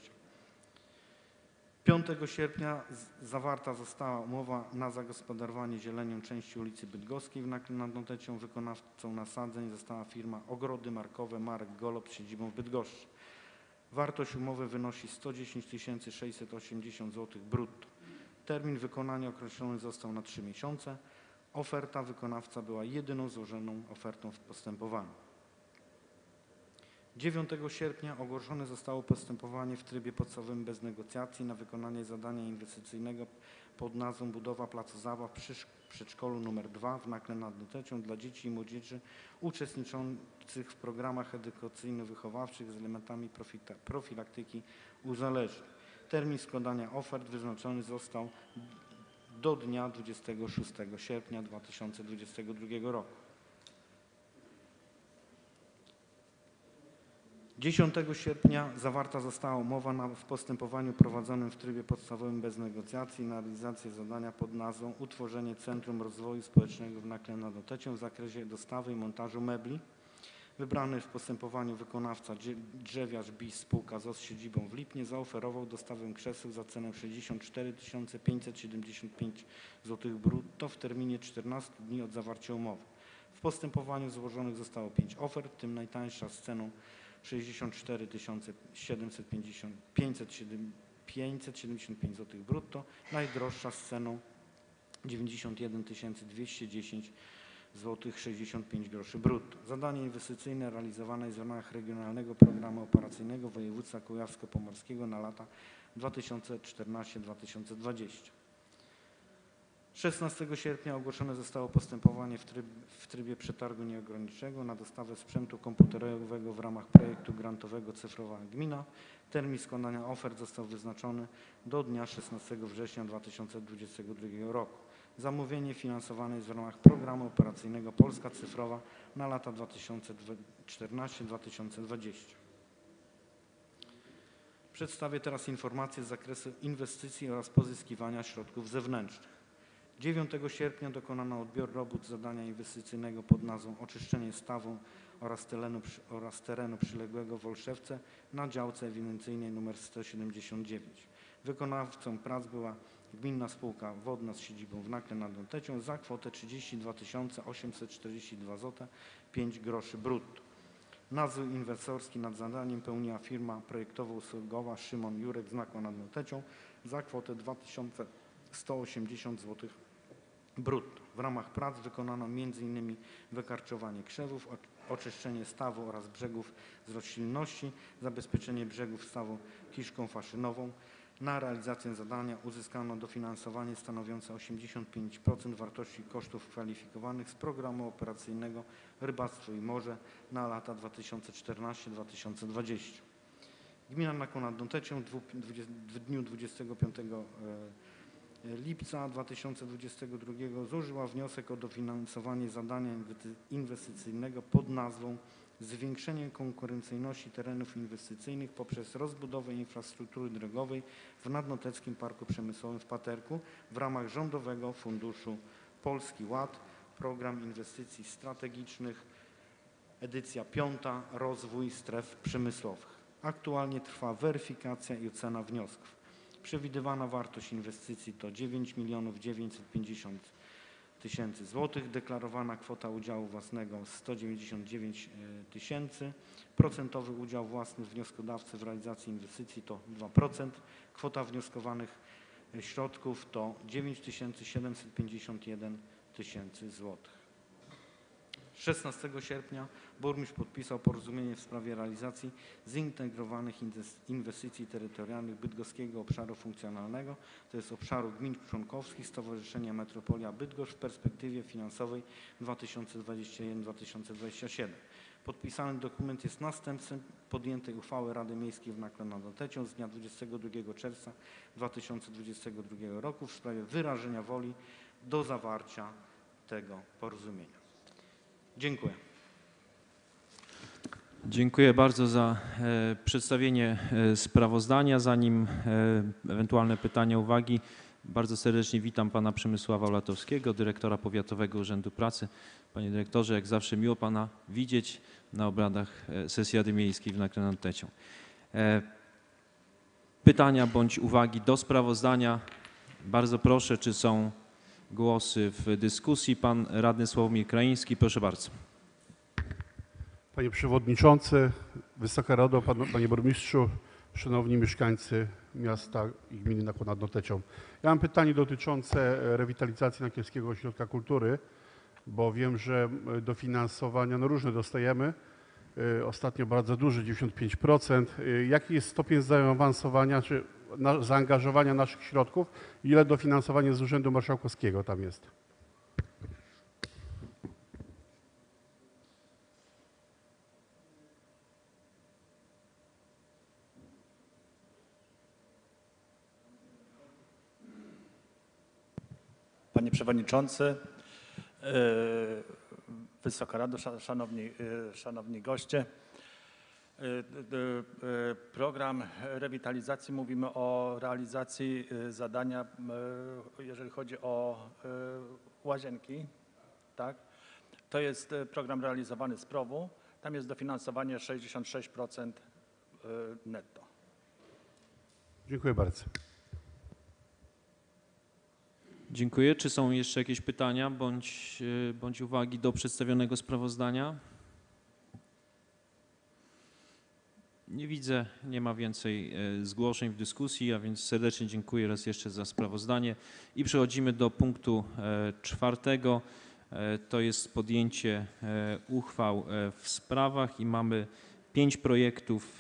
5 sierpnia zawarta została umowa na zagospodarowanie zielenią części ulicy Bydgoskiej w Nakle nad Otecią. Wykonawcą nasadzeń została firma Ogrody Markowe Marek Golob z siedzibą w Bydgoszczy. Wartość umowy wynosi 110 680 zł brutto. Termin wykonania określony został na 3 miesiące. Oferta wykonawca była jedyną złożoną ofertą w postępowaniu. 9 sierpnia ogłoszone zostało postępowanie w trybie podstawowym bez negocjacji na wykonanie zadania inwestycyjnego pod nazwą Budowa placu zabaw przy przedszkolu nr 2 w Nakle nad Otecią dla dzieci i młodzieży uczestniczących w programach edukacyjno-wychowawczych z elementami profilaktyki uzależnień. Termin składania ofert wyznaczony został do dnia 26 sierpnia 2022 roku. 10 sierpnia zawarta została umowa w postępowaniu prowadzonym w trybie podstawowym bez negocjacji na realizację zadania pod nazwą Utworzenie Centrum Rozwoju Społecznego w Nakle nad Otecią w zakresie dostawy i montażu mebli. Wybrany w postępowaniu wykonawca Drzewiarz BIS spółka z siedzibą w Lipnie zaoferował dostawę krzeseł za cenę 64 575 zł brutto w terminie 14 dni od zawarcia umowy. W postępowaniu złożonych zostało 5 ofert, w tym najtańsza z ceną 64 575 zł brutto, najdroższa z ceną 91 210 zł 65 groszy brutto. Zadanie inwestycyjne realizowane jest w ramach Regionalnego Programu Operacyjnego Województwa Kujawsko-Pomorskiego na lata 2014-2020. 16 sierpnia ogłoszone zostało postępowanie w trybie przetargu nieograniczonego na dostawę sprzętu komputerowego w ramach projektu grantowego Cyfrowa Gmina. Termin składania ofert został wyznaczony do dnia 16 września 2022 roku. Zamówienie finansowane jest w ramach Programu Operacyjnego Polska Cyfrowa na lata 2014-2020. Przedstawię teraz informacje z zakresu inwestycji oraz pozyskiwania środków zewnętrznych. 9 sierpnia dokonano odbioru robót zadania inwestycyjnego pod nazwą Oczyszczenie stawu oraz terenu przyległego w Olszewce na działce ewidencyjnej nr 179. Wykonawcą prac była Gminna Spółka Wodna z siedzibą w Nakle nad Otecią za kwotę 32 842 zł 5 groszy brutto. Nadzór inwestorski nad zadaniem pełniła firma projektowo-usługowa Szymon Jurek z Nakła nad Otecią za kwotę 2180 zł brutto. W ramach prac wykonano m.in. wykarczowanie krzewów, oczyszczenie stawu oraz brzegów z roślinności, zabezpieczenie brzegów stawu kiszką faszynową. Na realizację zadania uzyskano dofinansowanie stanowiące 85% wartości kosztów kwalifikowanych z Programu Operacyjnego Rybactwo i Morze na lata 2014-2020. Gmina Nakło nad Otecią w dniu 25 lipca 2022 złożyła wniosek o dofinansowanie zadania inwestycyjnego pod nazwą Zwiększenie konkurencyjności terenów inwestycyjnych poprzez rozbudowę infrastruktury drogowej w Nadnoteckim Parku Przemysłowym w Paterku w ramach Rządowego Funduszu Polski Ład, Program Inwestycji Strategicznych, edycja 5, Rozwój Stref Przemysłowych. Aktualnie trwa weryfikacja i ocena wniosków. Przewidywana wartość inwestycji to 9 950 tysięcy złotych. Deklarowana kwota udziału własnego 199 tysięcy. Procentowy udział własny wnioskodawcy w realizacji inwestycji to 2%. Kwota wnioskowanych środków to 9751 tysięcy złotych. 16 sierpnia burmistrz podpisał porozumienie w sprawie realizacji zintegrowanych inwestycji terytorialnych Bydgoskiego Obszaru Funkcjonalnego, to jest obszaru gmin członkowskich Stowarzyszenia Metropolia Bydgoszcz w perspektywie finansowej 2021-2027. Podpisany dokument jest następstwem podjętej uchwały Rady Miejskiej w Nakle nad Notecią z dnia 22 czerwca 2022 roku w sprawie wyrażenia woli do zawarcia tego porozumienia. Dziękuję. Dziękuję bardzo za przedstawienie sprawozdania. Zanim ewentualne pytania, uwagi, bardzo serdecznie witam pana Przemysława Latowskiego, dyrektora Powiatowego Urzędu Pracy. Panie dyrektorze, jak zawsze miło pana widzieć na obradach sesji Rady Miejskiej w Nakle nad Notecią. Pytania bądź uwagi do sprawozdania. Bardzo proszę, czy są głosy w dyskusji? Pan radny Sławomir Krajeński, proszę bardzo. Panie Przewodniczący, Wysoka Rado, Panie Burmistrzu, Szanowni mieszkańcy miasta i gminy Nakło nad Notecią. Ja mam pytanie dotyczące rewitalizacji Nakielskiego Ośrodka Kultury, bo wiem, że dofinansowania różne dostajemy. Ostatnio bardzo duży, 95%. Jaki jest stopień zaawansowania czy zaangażowania naszych środków? Ile dofinansowania z Urzędu Marszałkowskiego tam jest? Panie Przewodniczący, Wysoka Rado, szanowni goście. Program rewitalizacji, mówimy o realizacji zadania, jeżeli chodzi o łazienki, tak? To jest program realizowany z PROW-u. Tam jest dofinansowanie 66% netto. Dziękuję bardzo. Dziękuję. Czy są jeszcze jakieś pytania bądź uwagi do przedstawionego sprawozdania? Nie widzę, nie ma więcej zgłoszeń w dyskusji, a więc serdecznie dziękuję raz jeszcze za sprawozdanie. I przechodzimy do punktu 4. To jest podjęcie uchwał w sprawach i mamy 5 projektów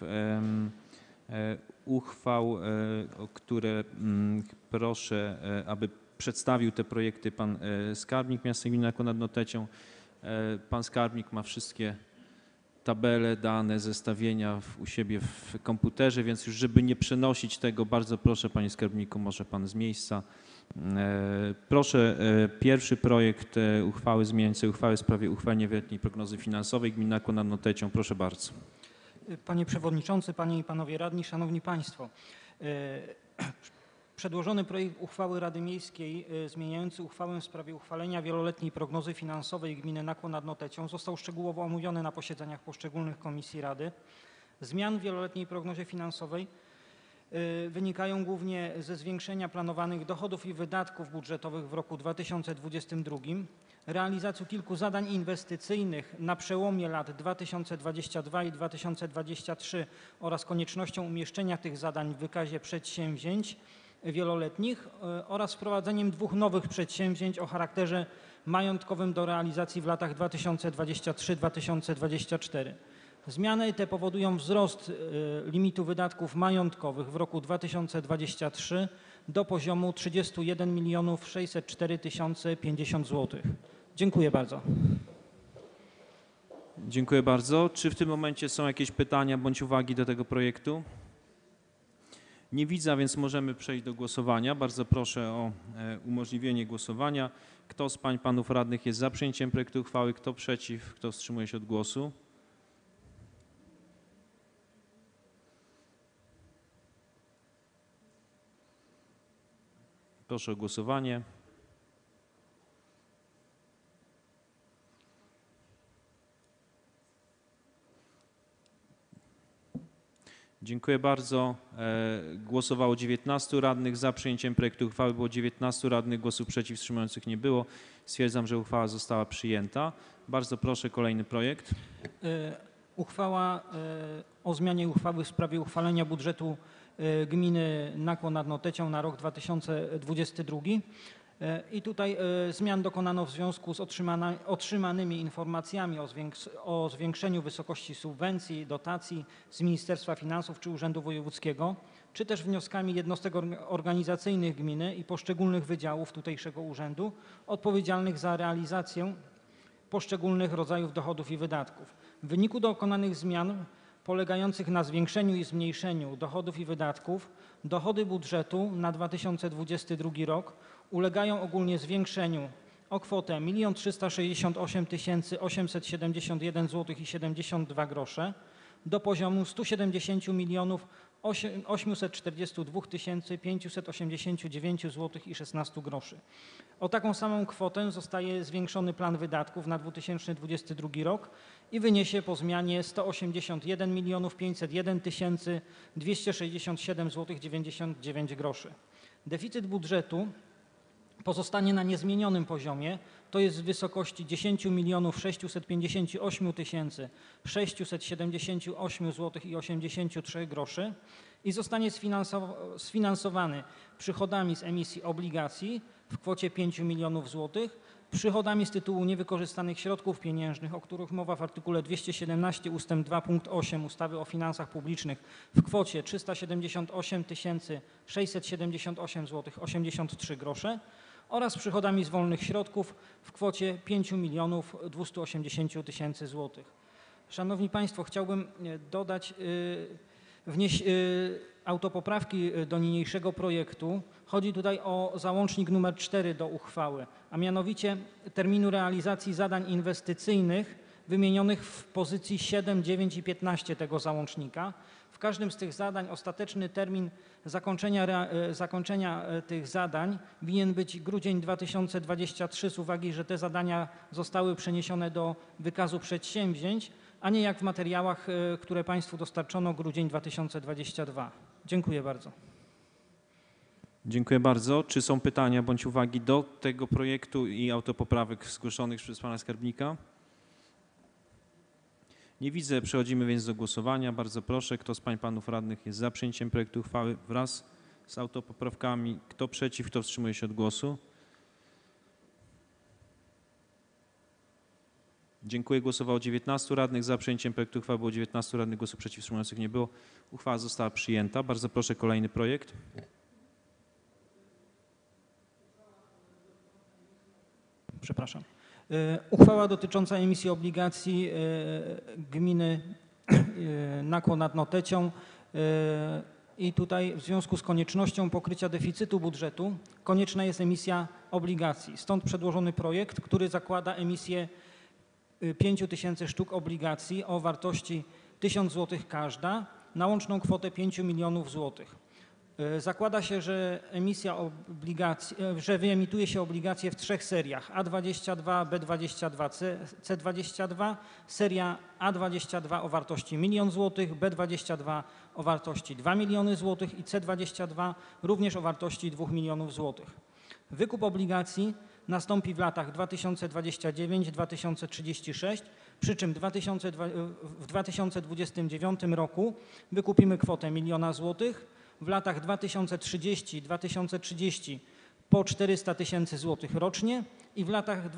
uchwał, o które proszę, aby przedstawił te projekty pan skarbnik miasta gminy Nakło nad Notecią. Pan skarbnik ma wszystkie tabele, dane, zestawienia u siebie w komputerze, więc już żeby nie przenosić tego, bardzo proszę panie skarbniku, może pan z miejsca. Proszę, pierwszy projekt uchwały zmieniającej uchwałę w sprawie uchwalenia wieloletniej prognozy finansowej gminy Nakło nad Notecią. Proszę bardzo. Panie Przewodniczący, Panie i Panowie Radni, Szanowni Państwo. Przedłożony projekt uchwały Rady Miejskiej zmieniający uchwałę w sprawie uchwalenia wieloletniej prognozy finansowej gminy Nakło nad Notecią został szczegółowo omówiony na posiedzeniach poszczególnych komisji Rady. Zmian w wieloletniej prognozie finansowej wynikają głównie ze zwiększenia planowanych dochodów i wydatków budżetowych w roku 2022, realizacji kilku zadań inwestycyjnych na przełomie lat 2022 i 2023 oraz koniecznością umieszczenia tych zadań w wykazie przedsięwzięć wieloletnich oraz wprowadzeniem 2 nowych przedsięwzięć o charakterze majątkowym do realizacji w latach 2023-2024. Zmiany te powodują wzrost limitu wydatków majątkowych w roku 2023 do poziomu 31 604 050 zł. Dziękuję bardzo. Dziękuję bardzo. Czy w tym momencie są jakieś pytania bądź uwagi do tego projektu? Nie widzę, a więc możemy przejść do głosowania. Bardzo proszę o umożliwienie głosowania. Kto z pań i panów radnych jest za przyjęciem projektu uchwały? Kto przeciw? Kto wstrzymuje się od głosu? Proszę o głosowanie. Dziękuję bardzo. Głosowało 19 radnych. Za przyjęciem projektu uchwały było 19 radnych. Głosów przeciw, wstrzymujących nie było. Stwierdzam, że uchwała została przyjęta. Bardzo proszę, kolejny projekt. Uchwała o zmianie uchwały w sprawie uchwalenia budżetu gminy Nakło nad Notecią na rok 2022. I tutaj zmian dokonano w związku z otrzymanymi informacjami o zwiększeniu wysokości subwencji, dotacji z Ministerstwa Finansów czy Urzędu Wojewódzkiego, czy też wnioskami jednostek organizacyjnych gminy i poszczególnych wydziałów tutejszego urzędu odpowiedzialnych za realizację poszczególnych rodzajów dochodów i wydatków. W wyniku dokonanych zmian polegających na zwiększeniu i zmniejszeniu dochodów i wydatków, dochody budżetu na 2022 rok ulegają ogólnie zwiększeniu o kwotę 1 368 871,72 zł do poziomu 170 842 589,16 zł. O taką samą kwotę zostaje zwiększony plan wydatków na 2022 rok i wyniesie po zmianie 181 501 267,99 zł. Deficyt budżetu pozostanie na niezmienionym poziomie, to jest w wysokości 10 658 678 zł i 83 groszy i zostanie sfinansowany przychodami z emisji obligacji w kwocie 5 milionów złotych, przychodami z tytułu niewykorzystanych środków pieniężnych, o których mowa w artykule 217 ust. 2 punkt 8 ustawy o finansach publicznych w kwocie 378 678 zł 83 grosze oraz przychodami z wolnych środków w kwocie 5 280 000 zł. Szanowni Państwo, chciałbym dodać, wnieść autopoprawki do niniejszego projektu. Chodzi tutaj o załącznik nr 4 do uchwały, a mianowicie terminu realizacji zadań inwestycyjnych wymienionych w pozycji 7, 9 i 15 tego załącznika. W każdym z tych zadań ostateczny termin zakończenia tych zadań winien być grudzień 2023 z uwagi, że te zadania zostały przeniesione do wykazu przedsięwzięć, a nie jak w materiałach, które Państwu dostarczono, grudzień 2022. Dziękuję bardzo. Dziękuję bardzo. Czy są pytania bądź uwagi do tego projektu i autopoprawek zgłoszonych przez pana skarbnika? Nie widzę. Przechodzimy więc do głosowania. Bardzo proszę, kto z pań i panów radnych jest za przyjęciem projektu uchwały wraz z autopoprawkami? Kto przeciw, kto wstrzymuje się od głosu? Dziękuję. Głosowało 19 radnych. Za przyjęciem projektu uchwały było 19 radnych. Głosów przeciw, wstrzymujących nie było. Uchwała została przyjęta. Bardzo proszę, kolejny projekt. Przepraszam. Uchwała dotycząca emisji obligacji gminy Nakło nad Notecią i tutaj w związku z koniecznością pokrycia deficytu budżetu konieczna jest emisja obligacji. Stąd przedłożony projekt, który zakłada emisję 5 000 sztuk obligacji o wartości 1000 zł każda na łączną kwotę 5 milionów złotych. Zakłada się, że wyemituje się obligacje w 3 seriach A22, B22, C22, seria A22 o wartości 1 000 000 zł, B22 o wartości 2 miliony złotych i C22 również o wartości 2 milionów złotych. Wykup obligacji nastąpi w latach 2029-2036, przy czym w 2029 roku wykupimy kwotę 1 000 000 złotych, w latach 2030-2030 po 400 000 złotych rocznie i w latach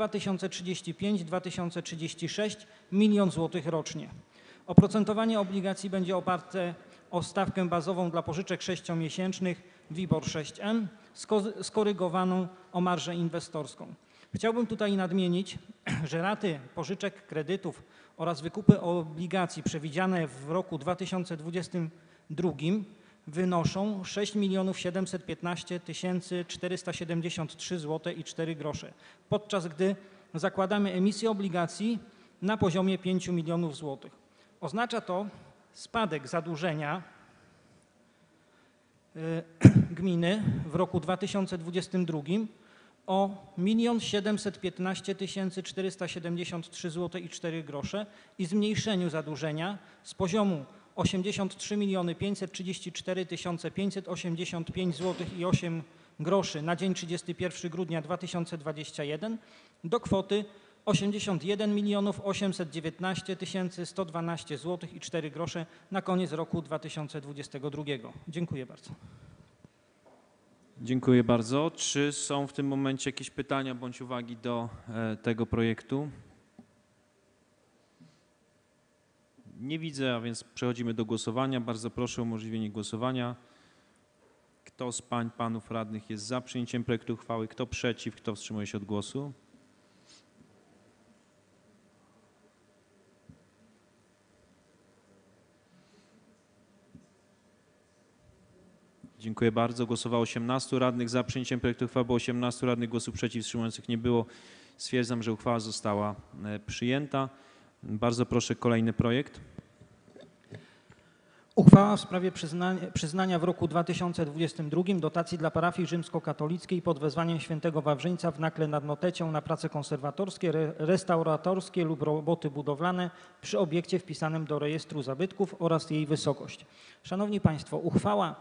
2035-2036 1 000 000 złotych rocznie. Oprocentowanie obligacji będzie oparte o stawkę bazową dla pożyczek 6-miesięcznych WIBOR 6M skorygowaną o marżę inwestorską. Chciałbym tutaj nadmienić, że raty pożyczek, kredytów oraz wykupy obligacji przewidziane w roku 2022 wynoszą 6 715 473 zł i 4 grosze, podczas gdy zakładamy emisję obligacji na poziomie 5 milionów złotych. Oznacza to spadek zadłużenia gminy w roku 2022 o 1 715 473 zł i 4 grosze i zmniejszeniu zadłużenia z poziomu 83 534 585 zł i 8 groszy na dzień 31 grudnia 2021 do kwoty 81 819 112 zł i 4 grosze na koniec roku 2022. Dziękuję bardzo. Dziękuję bardzo. Czy są w tym momencie jakieś pytania bądź uwagi do tego projektu? Nie widzę, a więc przechodzimy do głosowania. Bardzo proszę o umożliwienie głosowania. Kto z pań, panów radnych jest za przyjęciem projektu uchwały? Kto przeciw? Kto wstrzymuje się od głosu? Dziękuję bardzo. Głosowało 18 radnych za przyjęciem projektu uchwały, było 18 radnych, głosów przeciw, wstrzymujących nie było. Stwierdzam, że uchwała została przyjęta. Bardzo proszę, kolejny projekt. Uchwała w sprawie przyznania w roku 2022 dotacji dla parafii rzymskokatolickiej pod wezwaniem świętego Wawrzyńca w Nakle nad Notecią na prace konserwatorskie, restauratorskie lub roboty budowlane przy obiekcie wpisanym do rejestru zabytków oraz jej wysokość. Szanowni Państwo, uchwała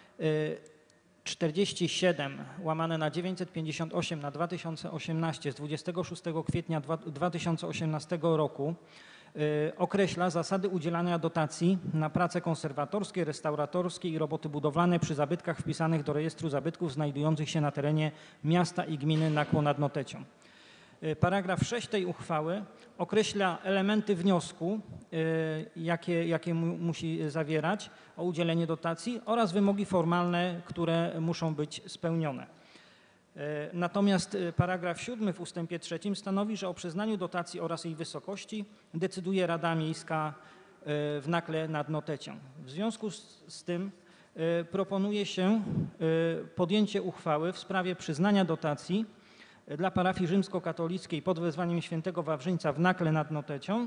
47/958/2018 z 26 kwietnia 2018 roku określa zasady udzielania dotacji na prace konserwatorskie, restauratorskie i roboty budowlane przy zabytkach wpisanych do rejestru zabytków znajdujących się na terenie miasta i gminy Nakło nad Notecią. Paragraf 6 tej uchwały określa elementy wniosku, jakie musi zawierać o udzielenie dotacji oraz wymogi formalne, które muszą być spełnione. Natomiast paragraf 7 w ustępie 3 stanowi, że o przyznaniu dotacji oraz jej wysokości decyduje Rada Miejska w Nakle nad Notecią. W związku z tym proponuje się podjęcie uchwały w sprawie przyznania dotacji dla parafii rzymskokatolickiej pod wezwaniem świętego Wawrzyńca w Nakle nad Notecią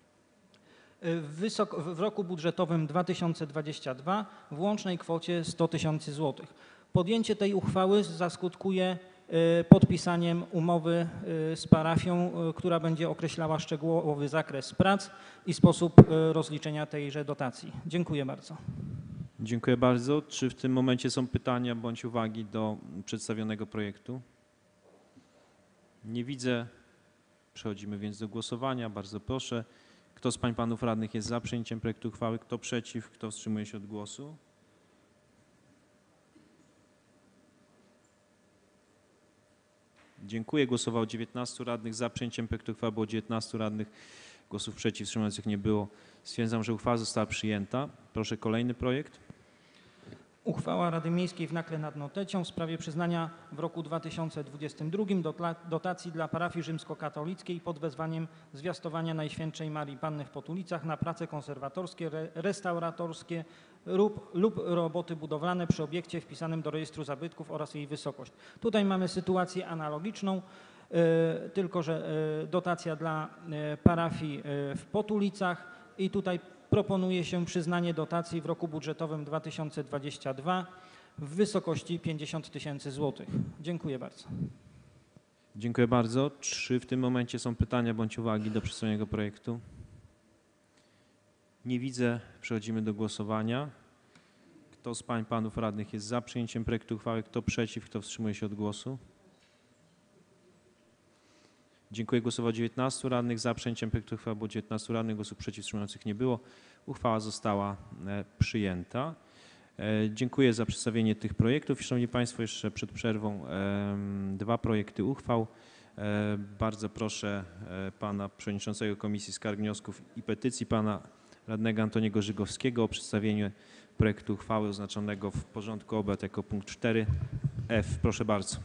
w roku budżetowym 2022 w łącznej kwocie 100 000 złotych. Podjęcie tej uchwały zaskutkuje podpisaniem umowy z parafią, która będzie określała szczegółowy zakres prac i sposób rozliczenia tejże dotacji. Dziękuję bardzo. Dziękuję bardzo. Czy w tym momencie są pytania bądź uwagi do przedstawionego projektu? Nie widzę. Przechodzimy więc do głosowania. Bardzo proszę. Kto z pań, panów radnych jest za przyjęciem projektu uchwały? Kto przeciw? Kto wstrzymuje się od głosu? Dziękuję. Głosowało 19 radnych. Za przyjęciem projektu uchwały było 19 radnych. Głosów przeciw, wstrzymujących nie było. Stwierdzam, że uchwała została przyjęta. Proszę, kolejny projekt. Uchwała Rady Miejskiej w Nakle nad Notecią w sprawie przyznania w roku 2022 dotacji dla parafii rzymskokatolickiej pod wezwaniem Zwiastowania Najświętszej Marii Panny w Potulicach na prace konserwatorskie, restauratorskie lub roboty budowlane przy obiekcie wpisanym do rejestru zabytków oraz jej wysokość. Tutaj mamy sytuację analogiczną, tylko że dotacja dla parafii w Potulicach i tutaj proponuje się przyznanie dotacji w roku budżetowym 2022 w wysokości 50 000 złotych. Dziękuję bardzo. Dziękuję bardzo. Czy w tym momencie są pytania bądź uwagi do przedstawionego projektu? Nie widzę. Przechodzimy do głosowania. Kto z pań, panów radnych jest za przyjęciem projektu uchwały? Kto przeciw? Kto wstrzymuje się od głosu? Dziękuję. Głosowało 19 radnych. Za przyjęciem projektu uchwały było 19 radnych. Głosów przeciw, wstrzymujących nie było. Uchwała została przyjęta. Dziękuję za przedstawienie tych projektów. Szanowni Państwo, jeszcze przed przerwą 2 projekty uchwał. Bardzo proszę pana przewodniczącego Komisji Skarg, Wniosków i Petycji, pana radnego Antoniego Żygowskiego o przedstawienie projektu uchwały oznaczonego w porządku obrad jako punkt 4F. Proszę bardzo.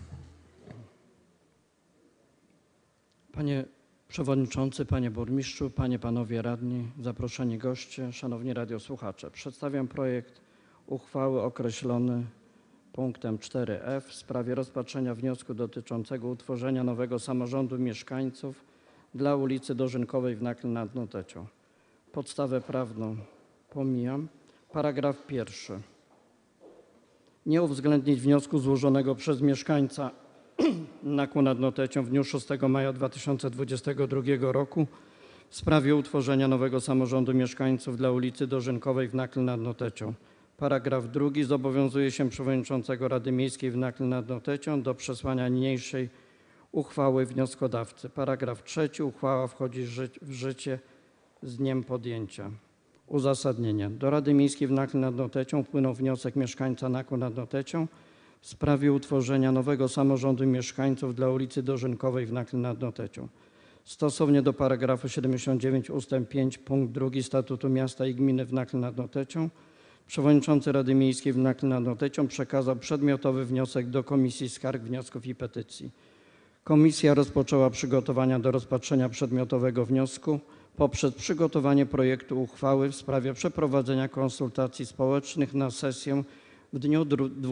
Panie Przewodniczący, Panie Burmistrzu, Panie, Panowie Radni, zaproszeni goście, Szanowni Radiosłuchacze. Przedstawiam projekt uchwały określony punktem 4F w sprawie rozpatrzenia wniosku dotyczącego utworzenia nowego samorządu mieszkańców dla ulicy Dożynkowej w Nakle nad Notecią. Podstawę prawną pomijam. Paragraf 1. Nie uwzględnić wniosku złożonego przez mieszkańca Nakło nad Notecią w dniu 6 maja 2022 roku w sprawie utworzenia nowego samorządu mieszkańców dla ulicy Dożynkowej w Nakle nad Notecią. Paragraf 2. Zobowiązuje się przewodniczącego Rady Miejskiej w Nakle nad Notecią do przesłania niniejszej uchwały wnioskodawcy. Paragraf 3. Uchwała wchodzi w życie z dniem podjęcia. Uzasadnienie. Do Rady Miejskiej w Nakle nad Notecią wpłynął wniosek mieszkańca Nakła nad Notecią w sprawie utworzenia nowego samorządu mieszkańców dla ulicy Dożynkowej w Nakle nad Notecią. Stosownie do paragrafu 79 ust. 5 punkt 2 Statutu Miasta i Gminy w Nakle nad Notecią przewodniczący Rady Miejskiej w Nakle nad Notecią przekazał przedmiotowy wniosek do Komisji Skarg, Wniosków i Petycji. Komisja rozpoczęła przygotowania do rozpatrzenia przedmiotowego wniosku poprzez przygotowanie projektu uchwały w sprawie przeprowadzenia konsultacji społecznych na sesję w dniu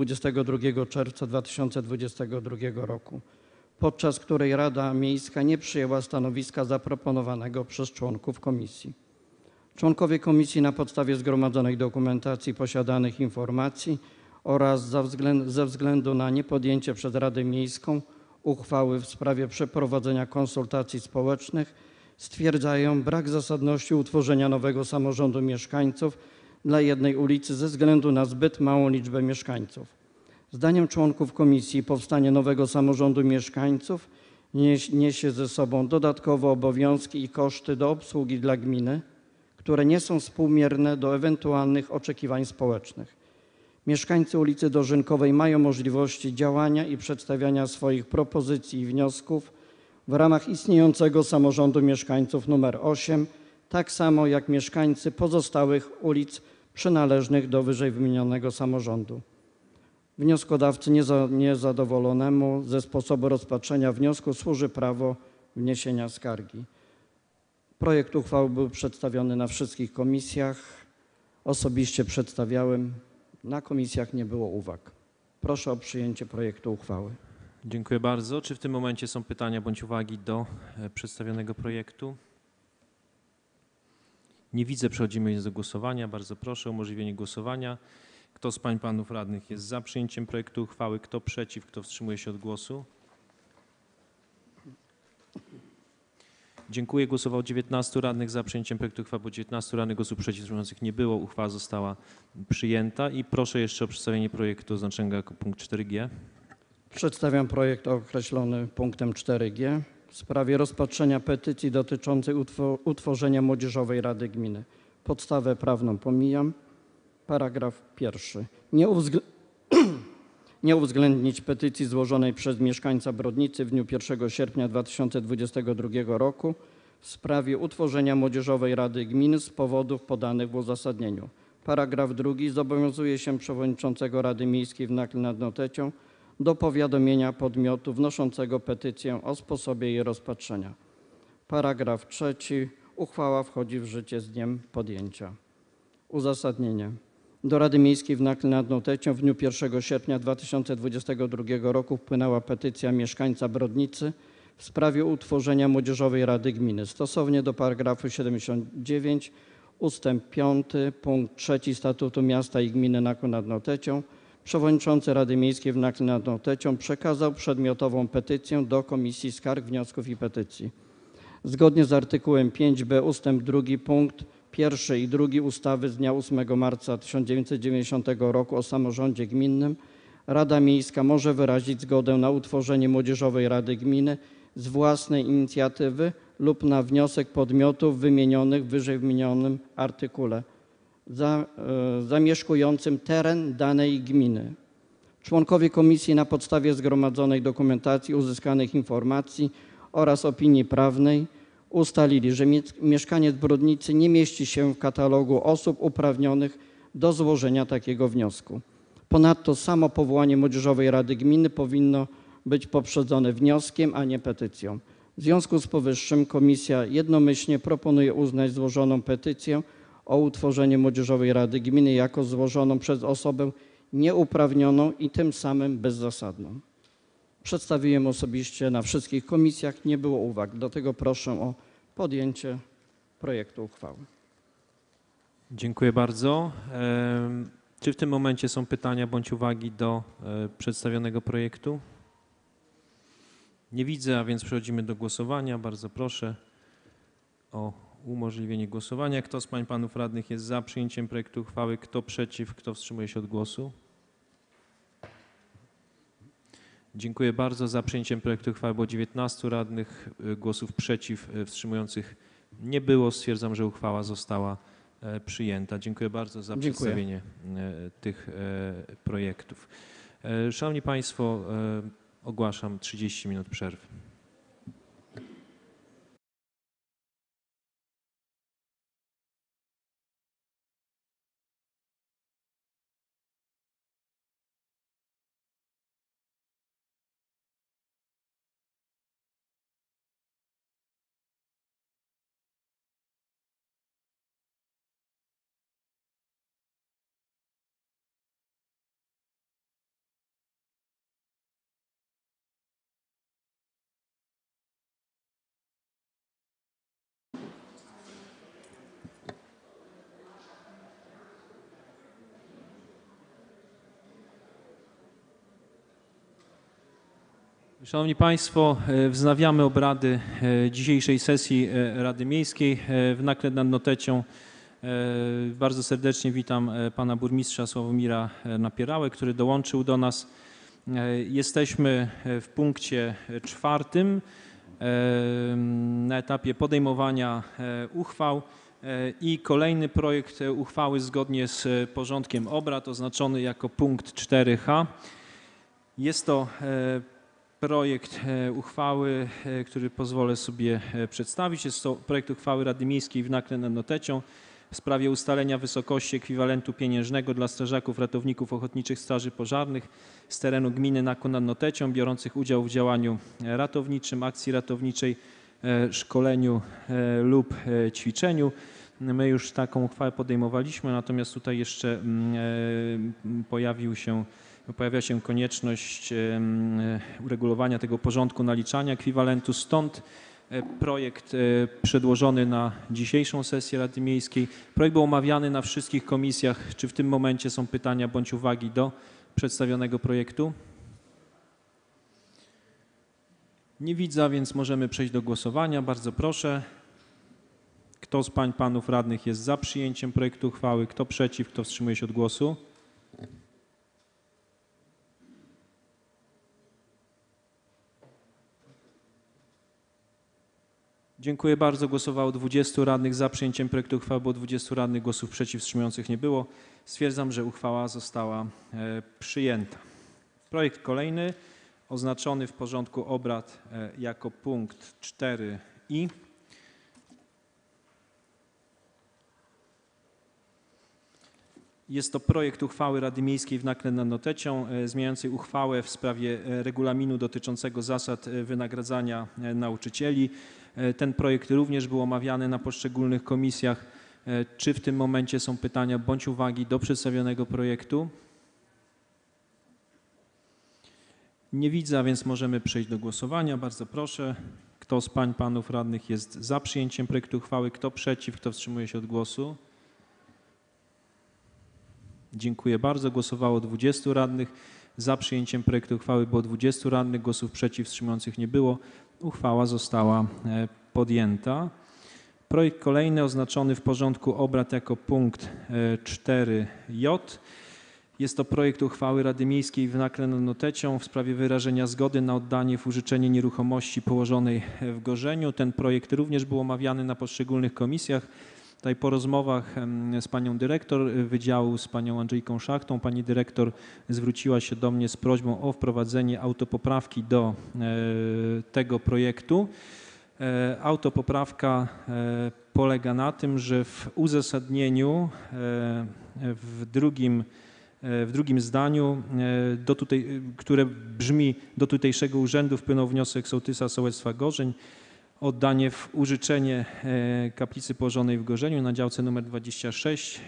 22 czerwca 2022 roku, podczas której Rada Miejska nie przyjęła stanowiska zaproponowanego przez członków komisji. Członkowie komisji na podstawie zgromadzonej dokumentacji, posiadanych informacji oraz ze względu na niepodjęcie przez Radę Miejską uchwały w sprawie przeprowadzenia konsultacji społecznych stwierdzają brak zasadności utworzenia nowego samorządu mieszkańców dla jednej ulicy ze względu na zbyt małą liczbę mieszkańców. Zdaniem członków komisji powstanie nowego samorządu mieszkańców niesie ze sobą dodatkowe obowiązki i koszty do obsługi dla gminy, które nie są współmierne do ewentualnych oczekiwań społecznych. Mieszkańcy ulicy Dożynkowej mają możliwości działania i przedstawiania swoich propozycji i wniosków w ramach istniejącego samorządu mieszkańców nr 8, tak samo jak mieszkańcy pozostałych ulic przynależnych do wyżej wymienionego samorządu. Wnioskodawcy niezadowolonemu ze sposobu rozpatrzenia wniosku służy prawo wniesienia skargi. Projekt uchwały był przedstawiony na wszystkich komisjach. Osobiście przedstawiałem. Na komisjach nie było uwag. Proszę o przyjęcie projektu uchwały. Dziękuję bardzo. Czy w tym momencie są pytania bądź uwagi do przedstawionego projektu? Nie widzę. Przechodzimy więc do głosowania. Bardzo proszę o umożliwienie głosowania. Kto z pań i panów radnych jest za przyjęciem projektu uchwały? Kto przeciw? Kto wstrzymuje się od głosu? Dziękuję. Głosowało 19 radnych za przyjęciem projektu uchwały, bo 19 radnych głosów przeciw, wstrzymujących nie było. Uchwała została przyjęta i proszę jeszcze o przedstawienie projektu oznaczonego jako punkt 4G. Przedstawiam projekt określony punktem 4G w sprawie rozpatrzenia petycji dotyczącej utworzenia Młodzieżowej Rady Gminy. Podstawę prawną pomijam. Paragraf 1. Nie uwzględnić petycji złożonej przez mieszkańca Brodnicy w dniu 1 sierpnia 2022 roku w sprawie utworzenia Młodzieżowej Rady Gminy z powodów podanych w uzasadnieniu. Paragraf 2. Zobowiązuje się przewodniczącego Rady Miejskiej w Nakle nad Notecią do powiadomienia podmiotu wnoszącego petycję o sposobie jej rozpatrzenia. Paragraf 3. Uchwała wchodzi w życie z dniem podjęcia. Uzasadnienie. Do Rady Miejskiej w Nakle nad Notecią w dniu 1 sierpnia 2022 roku wpłynęła petycja mieszkańca Brodnicy w sprawie utworzenia Młodzieżowej Rady Gminy. Stosownie do paragrafu 79 ust. 5 punkt 3 Statutu Miasta i Gminy Nakło nad Notecią przewodniczący Rady Miejskiej w Nakle nad Notecią przekazał przedmiotową petycję do Komisji Skarg, Wniosków i Petycji. Zgodnie z artykułem 5b ust. 2 punkt 1 i 2 ustawy z dnia 8 marca 1990 roku o samorządzie gminnym Rada Miejska może wyrazić zgodę na utworzenie Młodzieżowej Rady Gminy z własnej inicjatywy lub na wniosek podmiotów wymienionych w wyżej wymienionym artykule zamieszkującym teren danej gminy. Członkowie komisji na podstawie zgromadzonej dokumentacji, uzyskanych informacji oraz opinii prawnej ustalili, że mieszkaniec Brodnicy nie mieści się w katalogu osób uprawnionych do złożenia takiego wniosku. Ponadto samo powołanie Młodzieżowej Rady Gminy powinno być poprzedzone wnioskiem, a nie petycją. W związku z powyższym komisja jednomyślnie proponuje uznać złożoną petycję o utworzenie Młodzieżowej Rady Gminy jako złożoną przez osobę nieuprawnioną i tym samym bezzasadną. Przedstawiłem osobiście na wszystkich komisjach, nie było uwag. Dlatego proszę o podjęcie projektu uchwały. Dziękuję bardzo. Czy w tym momencie są pytania bądź uwagi do przedstawionego projektu? Nie widzę, a więc przechodzimy do głosowania. Bardzo proszę o umożliwienie głosowania. Kto z pań i panów radnych jest za przyjęciem projektu uchwały? Kto przeciw? Kto wstrzymuje się od głosu? Dziękuję bardzo. Za przyjęciem projektu uchwały było 19 radnych. Głosów przeciw, wstrzymujących nie było. Stwierdzam, że uchwała została przyjęta. Dziękuję bardzo za przedstawienie tych projektów. Szanowni Państwo, ogłaszam 30 minut przerwy. Szanowni Państwo, wznawiamy obrady dzisiejszej sesji Rady Miejskiej w Nakle nad Notecią. Bardzo serdecznie witam pana burmistrza Sławomira Napierałę, który dołączył do nas. Jesteśmy w punkcie 4 na etapie podejmowania uchwał i kolejny projekt uchwały zgodnie z porządkiem obrad oznaczony jako punkt 4H. Jest to projekt uchwały, który pozwolę sobie przedstawić. Jest to projekt uchwały Rady Miejskiej w Nakle nad Notecią w sprawie ustalenia wysokości ekwiwalentu pieniężnego dla strażaków ratowników ochotniczych straży pożarnych z terenu gminy Nakło nad Notecią biorących udział w działaniu ratowniczym, akcji ratowniczej, szkoleniu lub ćwiczeniu. My już taką uchwałę podejmowaliśmy, natomiast tutaj jeszcze pojawia się konieczność uregulowania tego porządku naliczania ekwiwalentu. Stąd projekt przedłożony na dzisiejszą sesję Rady Miejskiej. Projekt był omawiany na wszystkich komisjach. Czy w tym momencie są pytania bądź uwagi do przedstawionego projektu? Nie widzę, więc możemy przejść do głosowania. Bardzo proszę. Kto z pań i panów radnych jest za przyjęciem projektu uchwały? Kto przeciw? Kto wstrzymuje się od głosu? Dziękuję bardzo. Głosowało 20 radnych. Za przyjęciem projektu uchwały było 20 radnych. Głosów przeciw, wstrzymujących nie było. Stwierdzam, że uchwała została przyjęta. Projekt kolejny oznaczony w porządku obrad jako punkt 4i. Jest to projekt uchwały Rady Miejskiej w Nakle nad Notecią zmieniającej uchwałę w sprawie regulaminu dotyczącego zasad wynagradzania nauczycieli. Ten projekt również był omawiany na poszczególnych komisjach. Czy w tym momencie są pytania bądź uwagi do przedstawionego projektu? Nie widzę, a więc możemy przejść do głosowania. Bardzo proszę. Kto z pań, panów radnych jest za przyjęciem projektu uchwały? Kto przeciw? Kto wstrzymuje się od głosu? Dziękuję bardzo. Głosowało 20 radnych. Za przyjęciem projektu uchwały było 20 radnych. Głosów przeciw, wstrzymujących nie było. Uchwała została podjęta. Projekt kolejny oznaczony w porządku obrad jako punkt 4j. Jest to projekt uchwały Rady Miejskiej w Nakle nad Notecią w sprawie wyrażenia zgody na oddanie w użyczenie nieruchomości położonej w Gorzeniu. Ten projekt również był omawiany na poszczególnych komisjach. Tutaj po rozmowach z panią dyrektor wydziału, z panią Andrzejką Szachtą, pani dyrektor zwróciła się do mnie z prośbą o wprowadzenie autopoprawki do tego projektu. Autopoprawka polega na tym, że w uzasadnieniu w drugim zdaniu, które brzmi: do tutejszego urzędu wpłynął wniosek sołtysa sołectwa Gorzeń o oddanie w użyczenie kaplicy położonej w Gorzeniu na działce nr 26.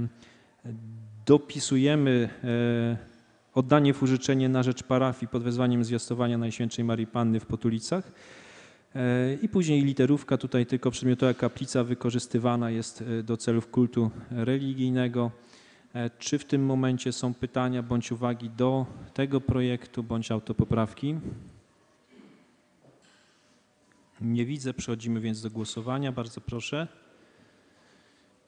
Dopisujemy oddanie w użyczenie na rzecz parafii pod wezwaniem zwiastowania Najświętszej Maryi Panny w Potulicach. I później literówka, tutaj tylko przedmiotowa kaplica wykorzystywana jest do celów kultu religijnego. Czy w tym momencie są pytania bądź uwagi do tego projektu bądź autopoprawki? Nie widzę. Przechodzimy więc do głosowania. Bardzo proszę.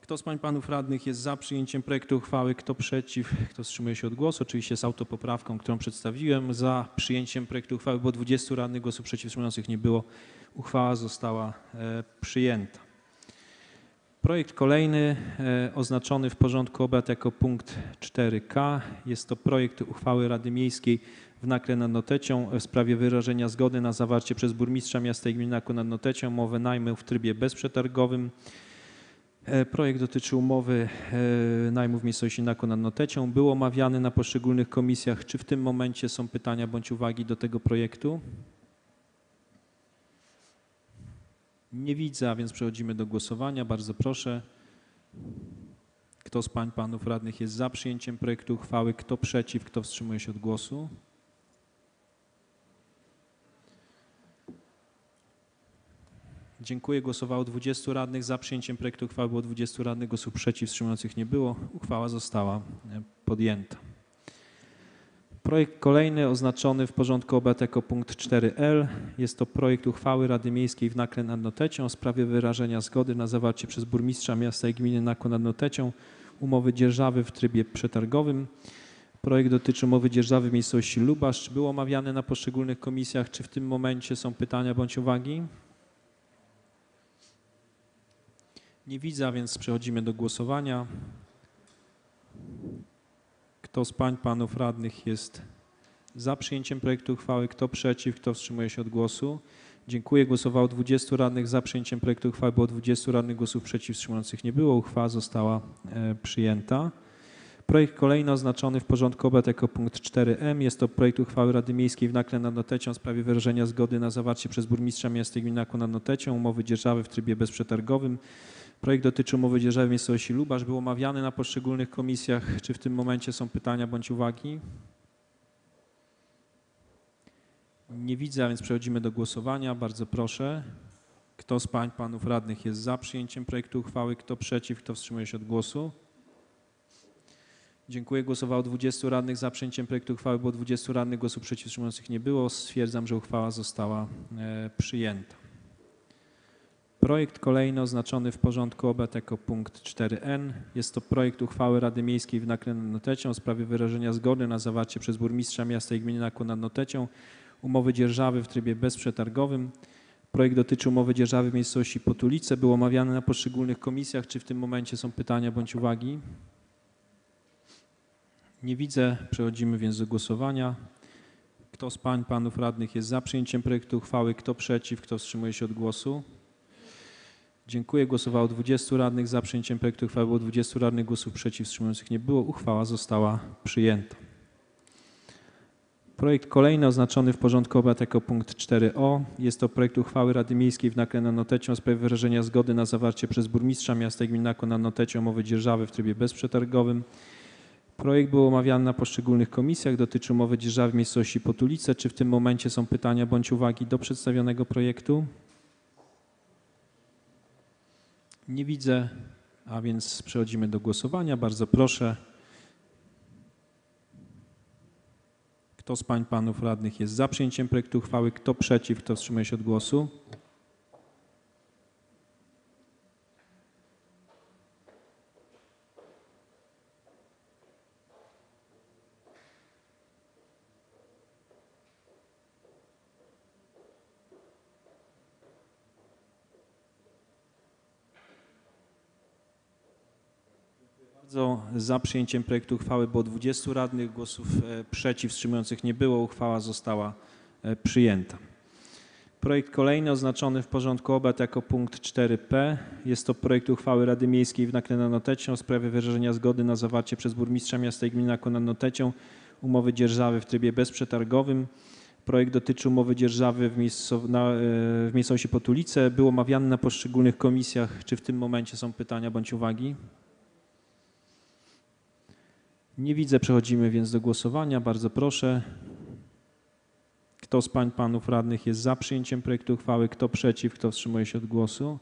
Kto z pań i panów radnych jest za przyjęciem projektu uchwały? Kto przeciw? Kto wstrzymuje się od głosu? Oczywiście z autopoprawką, którą przedstawiłem. Za przyjęciem projektu uchwały było 20 radnych, głosów przeciw wstrzymujących nie było. Uchwała została przyjęta. Projekt kolejny oznaczony w porządku obrad jako punkt 4K. Jest to projekt uchwały Rady Miejskiej w Nakle nad Notecią w sprawie wyrażenia zgody na zawarcie przez burmistrza miasta i gminy Nakło nad Notecią umowy najmu w trybie bezprzetargowym. Projekt dotyczy umowy najmu w miejscowości Nakło nad Notecią. Był omawiany na poszczególnych komisjach. Czy w tym momencie są pytania bądź uwagi do tego projektu? Nie widzę, a więc przechodzimy do głosowania. Bardzo proszę. Kto z pań i panów radnych jest za przyjęciem projektu uchwały? Kto przeciw? Kto wstrzymuje się od głosu? Dziękuję. Głosowało 20 radnych. Za przyjęciem projektu uchwały było 20 radnych. Głosów przeciw, wstrzymujących nie było. Uchwała została podjęta. Projekt kolejny oznaczony w porządku obrad jako punkt 4L. Jest to projekt uchwały Rady Miejskiej w Nakle nad Notecią w sprawie wyrażenia zgody na zawarcie przez burmistrza miasta i gminy Nakło nad Notecią umowy dzierżawy w trybie przetargowym. Projekt dotyczy umowy dzierżawy w miejscowości Lubasz. Czy był omawiany na poszczególnych komisjach? Czy w tym momencie są pytania bądź uwagi? Nie widzę, a więc przechodzimy do głosowania. Kto z pań, panów radnych jest za przyjęciem projektu uchwały? Kto przeciw? Kto wstrzymuje się od głosu? Dziękuję. Głosowało 20 radnych. Za przyjęciem projektu uchwały było 20 radnych. Głosów przeciw, wstrzymujących nie było. Uchwała została przyjęta. Projekt kolejny oznaczony w porządku obrad jako punkt 4M. Jest to projekt uchwały Rady Miejskiej w Nakle nad Notecią w sprawie wyrażenia zgody na zawarcie przez burmistrza miasta i gminy Nakło nad Notecią umowy dzierżawy w trybie bezprzetargowym. Projekt dotyczy umowy dzierżawy w miejscowości Lubasz. Był omawiany na poszczególnych komisjach. Czy w tym momencie są pytania bądź uwagi? Nie widzę, a więc przechodzimy do głosowania. Bardzo proszę. Kto z pań, panów radnych jest za przyjęciem projektu uchwały? Kto przeciw? Kto wstrzymuje się od głosu? Dziękuję. Głosowało 20 radnych. Za przyjęciem projektu uchwały było 20 radnych. Głosów przeciw, wstrzymujących nie było. Stwierdzam, że uchwała została przyjęta. Projekt kolejny oznaczony w porządku obrad jako punkt 4N. Jest to projekt uchwały Rady Miejskiej w Nakle nad Notecią w sprawie wyrażenia zgody na zawarcie przez burmistrza miasta i gminy Nakło nad Notecią umowy dzierżawy w trybie bezprzetargowym. Projekt dotyczy umowy dzierżawy w miejscowości Potulice. Był omawiany na poszczególnych komisjach. Czy w tym momencie są pytania bądź uwagi? Nie widzę. Przechodzimy więc do głosowania. Kto z pań, panów radnych jest za przyjęciem projektu uchwały? Kto przeciw? Kto wstrzymuje się od głosu? Dziękuję. Głosowało 20 radnych. Za przyjęciem projektu uchwały było 20 radnych. Głosów przeciw, wstrzymujących nie było. Uchwała została przyjęta. Projekt kolejny oznaczony w porządku obrad jako punkt 4O. Jest to projekt uchwały Rady Miejskiej w Nakle nad Notecią w sprawie wyrażenia zgody na zawarcie przez burmistrza miasta i gminy Nakło nad Notecią umowy dzierżawy w trybie bezprzetargowym. Projekt był omawiany na poszczególnych komisjach. Dotyczy umowy dzierżawy w miejscowości Potulice. Czy w tym momencie są pytania bądź uwagi do przedstawionego projektu? Nie widzę, a więc przechodzimy do głosowania. Bardzo proszę. Kto z pań, panów radnych jest za przyjęciem projektu uchwały? Kto przeciw? Kto wstrzymuje się od głosu? Za przyjęciem projektu uchwały było 20 radnych, głosów przeciw, wstrzymujących nie było. Uchwała została przyjęta. Projekt kolejny oznaczony w porządku obrad jako punkt 4P. Jest to projekt uchwały Rady Miejskiej w Nakle nad Notecią w sprawie wyrażenia zgody na zawarcie przez burmistrza miasta i gminy Nakło nad Notecią umowy dzierżawy w trybie bezprzetargowym. Projekt dotyczy umowy dzierżawy w miejscowości Potulice. Był omawiany na poszczególnych komisjach. Czy w tym momencie są pytania bądź uwagi? Nie widzę. Przechodzimy więc do głosowania. Bardzo proszę. Kto z pań, panów radnych jest za przyjęciem projektu uchwały? Kto przeciw? Kto wstrzymuje się od głosu?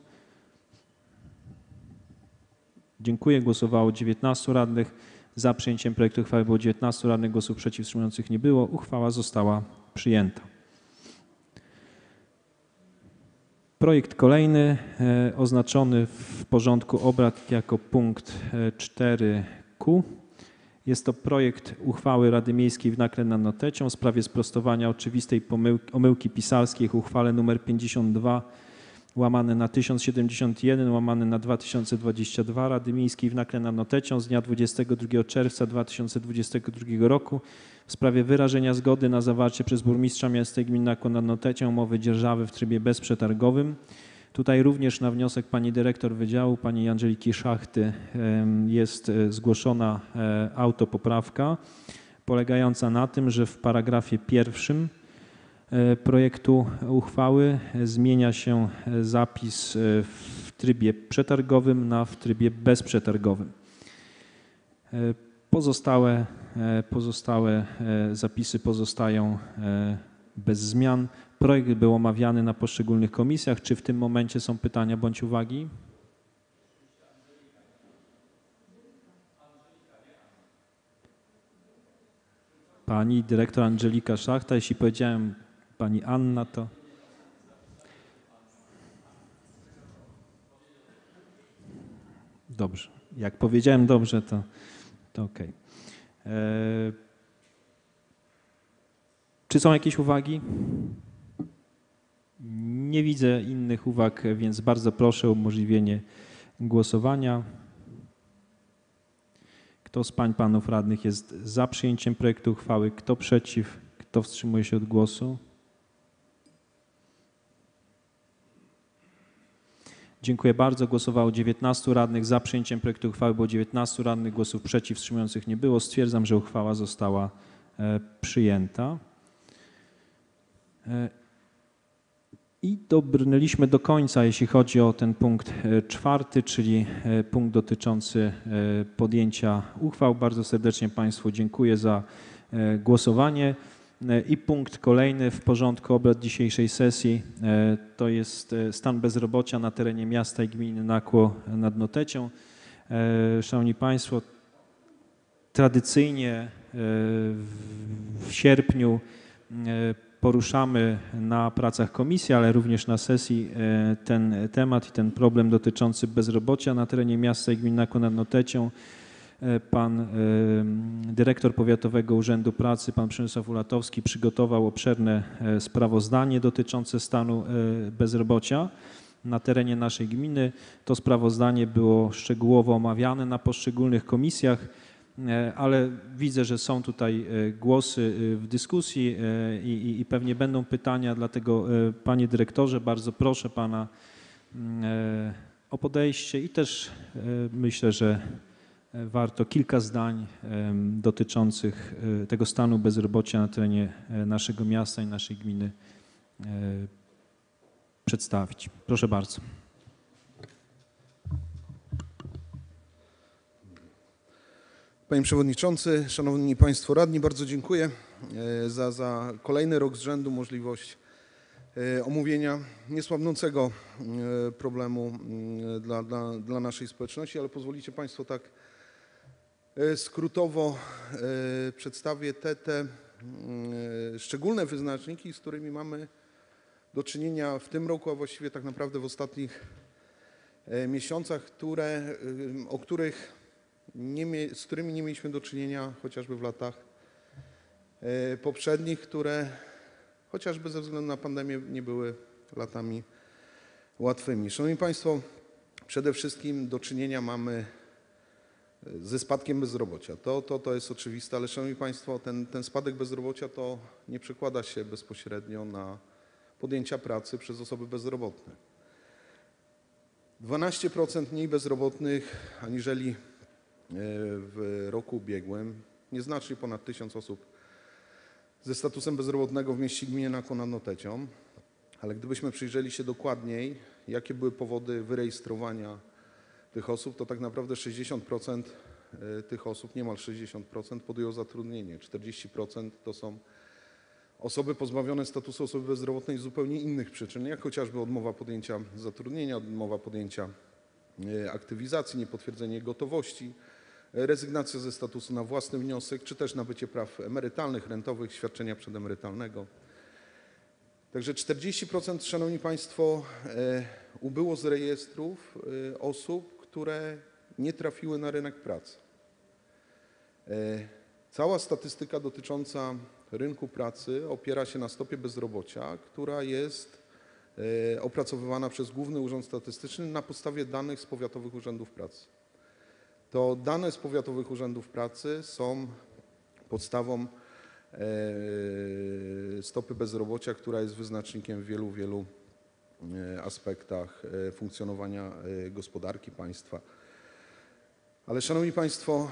Dziękuję. Głosowało 19 radnych. Za przyjęciem projektu uchwały było 19 radnych. Głosów przeciw, wstrzymujących nie było. Uchwała została przyjęta. Projekt kolejny oznaczony w porządku obrad jako punkt 4Q. Jest to projekt uchwały Rady Miejskiej w Nakle nad Notecią w sprawie sprostowania oczywistej omyłki pisarskiej w uchwale nr 52/1071/2022 Rady Miejskiej w Nakle nad Notecią z dnia 22 czerwca 2022 roku w sprawie wyrażenia zgody na zawarcie przez burmistrza miasta i gminy Nakło nad Notecią umowy dzierżawy w trybie bezprzetargowym. Tutaj również na wniosek pani dyrektor wydziału, pani Angeliki Szachty, jest zgłoszona autopoprawka polegająca na tym, że w paragrafie 1 projektu uchwały zmienia się zapis w trybie przetargowym na w trybie bezprzetargowym. Pozostałe zapisy pozostają bez zmian. Projekt był omawiany na poszczególnych komisjach. Czy w tym momencie są pytania bądź uwagi? Pani dyrektor Angelika Szachta. Jeśli powiedziałem pani Anna, to... Dobrze. Jak powiedziałem dobrze, to okej. Czy są jakieś uwagi? Nie widzę innych uwag, więc bardzo proszę o umożliwienie głosowania. Kto z pań, panów radnych jest za przyjęciem projektu uchwały? Kto przeciw? Kto wstrzymuje się od głosu? Dziękuję bardzo. Głosowało 19 radnych. Za przyjęciem projektu uchwały było 19 radnych. Głosów przeciw, wstrzymujących nie było. Stwierdzam, że uchwała została przyjęta. I dobrnęliśmy do końca, jeśli chodzi o ten punkt 4, czyli punkt dotyczący podjęcia uchwał. Bardzo serdecznie Państwu dziękuję za głosowanie. I punkt kolejny w porządku obrad dzisiejszej sesji to jest stan bezrobocia na terenie miasta i gminy Nakło nad Notecią. Szanowni Państwo, tradycyjnie w sierpniu poruszamy na pracach komisji, ale również na sesji ten temat i ten problem dotyczący bezrobocia na terenie miasta i gminy Nakło nad Notecią. Pan dyrektor Powiatowego Urzędu Pracy, pan Przemysław Ulatowski, przygotował obszerne sprawozdanie dotyczące stanu bezrobocia na terenie naszej gminy. To sprawozdanie było szczegółowo omawiane na poszczególnych komisjach, ale widzę, że są tutaj głosy w dyskusji i pewnie będą pytania, dlatego panie dyrektorze, bardzo proszę pana o podejście i też myślę, że warto kilka zdań dotyczących tego stanu bezrobocia na terenie naszego miasta i naszej gminy przedstawić. Proszę bardzo. Panie Przewodniczący, Szanowni Państwo Radni, bardzo dziękuję za kolejny rok z rzędu możliwość omówienia niesłabnącego problemu dla naszej społeczności, ale pozwolicie Państwo tak skrótowo przedstawię te szczególne wyznaczniki, z którymi mamy do czynienia w tym roku, a właściwie tak naprawdę w ostatnich miesiącach, z którymi nie mieliśmy do czynienia chociażby w latach poprzednich, które chociażby ze względu na pandemię nie były latami łatwymi. Szanowni Państwo, przede wszystkim do czynienia mamy ze spadkiem bezrobocia. To jest oczywiste, ale Szanowni Państwo, ten spadek bezrobocia to nie przekłada się bezpośrednio na podjęcia pracy przez osoby bezrobotne. 12% mniej bezrobotnych aniżeli w roku ubiegłym, nieznacznie ponad 1000 osób ze statusem bezrobotnego w mieście i gminie Nakło nad Notecią, ale gdybyśmy przyjrzeli się dokładniej, jakie były powody wyrejestrowania tych osób, to tak naprawdę 60% tych osób, niemal 60% podjęło zatrudnienie, 40% to są osoby pozbawione statusu osoby bezrobotnej z zupełnie innych przyczyn, jak chociażby odmowa podjęcia zatrudnienia, odmowa podjęcia aktywizacji, niepotwierdzenie gotowości, rezygnacja ze statusu na własny wniosek, czy też nabycie praw emerytalnych, rentowych, świadczenia przedemerytalnego. Także 40%, Szanowni Państwo, ubyło z rejestrów osób, które nie trafiły na rynek pracy. Cała statystyka dotycząca rynku pracy opiera się na stopie bezrobocia, która jest opracowywana przez Główny Urząd Statystyczny na podstawie danych z powiatowych urzędów pracy. To dane z powiatowych urzędów pracy są podstawą stopy bezrobocia, która jest wyznacznikiem w wielu aspektach funkcjonowania gospodarki państwa. Ale Szanowni Państwo,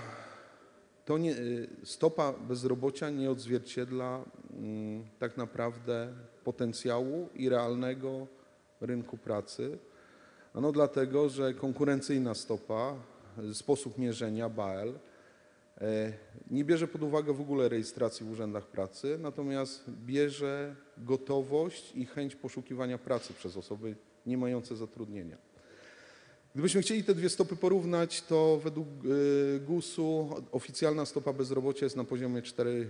stopa bezrobocia nie odzwierciedla tak naprawdę potencjału i realnego rynku pracy. Ano dlatego, że konkurencyjna stopa, sposób mierzenia BAEL nie bierze pod uwagę w ogóle rejestracji w urzędach pracy, natomiast bierze gotowość i chęć poszukiwania pracy przez osoby nie mające zatrudnienia. Gdybyśmy chcieli te dwie stopy porównać, to według GUS-u oficjalna stopa bezrobocia jest na poziomie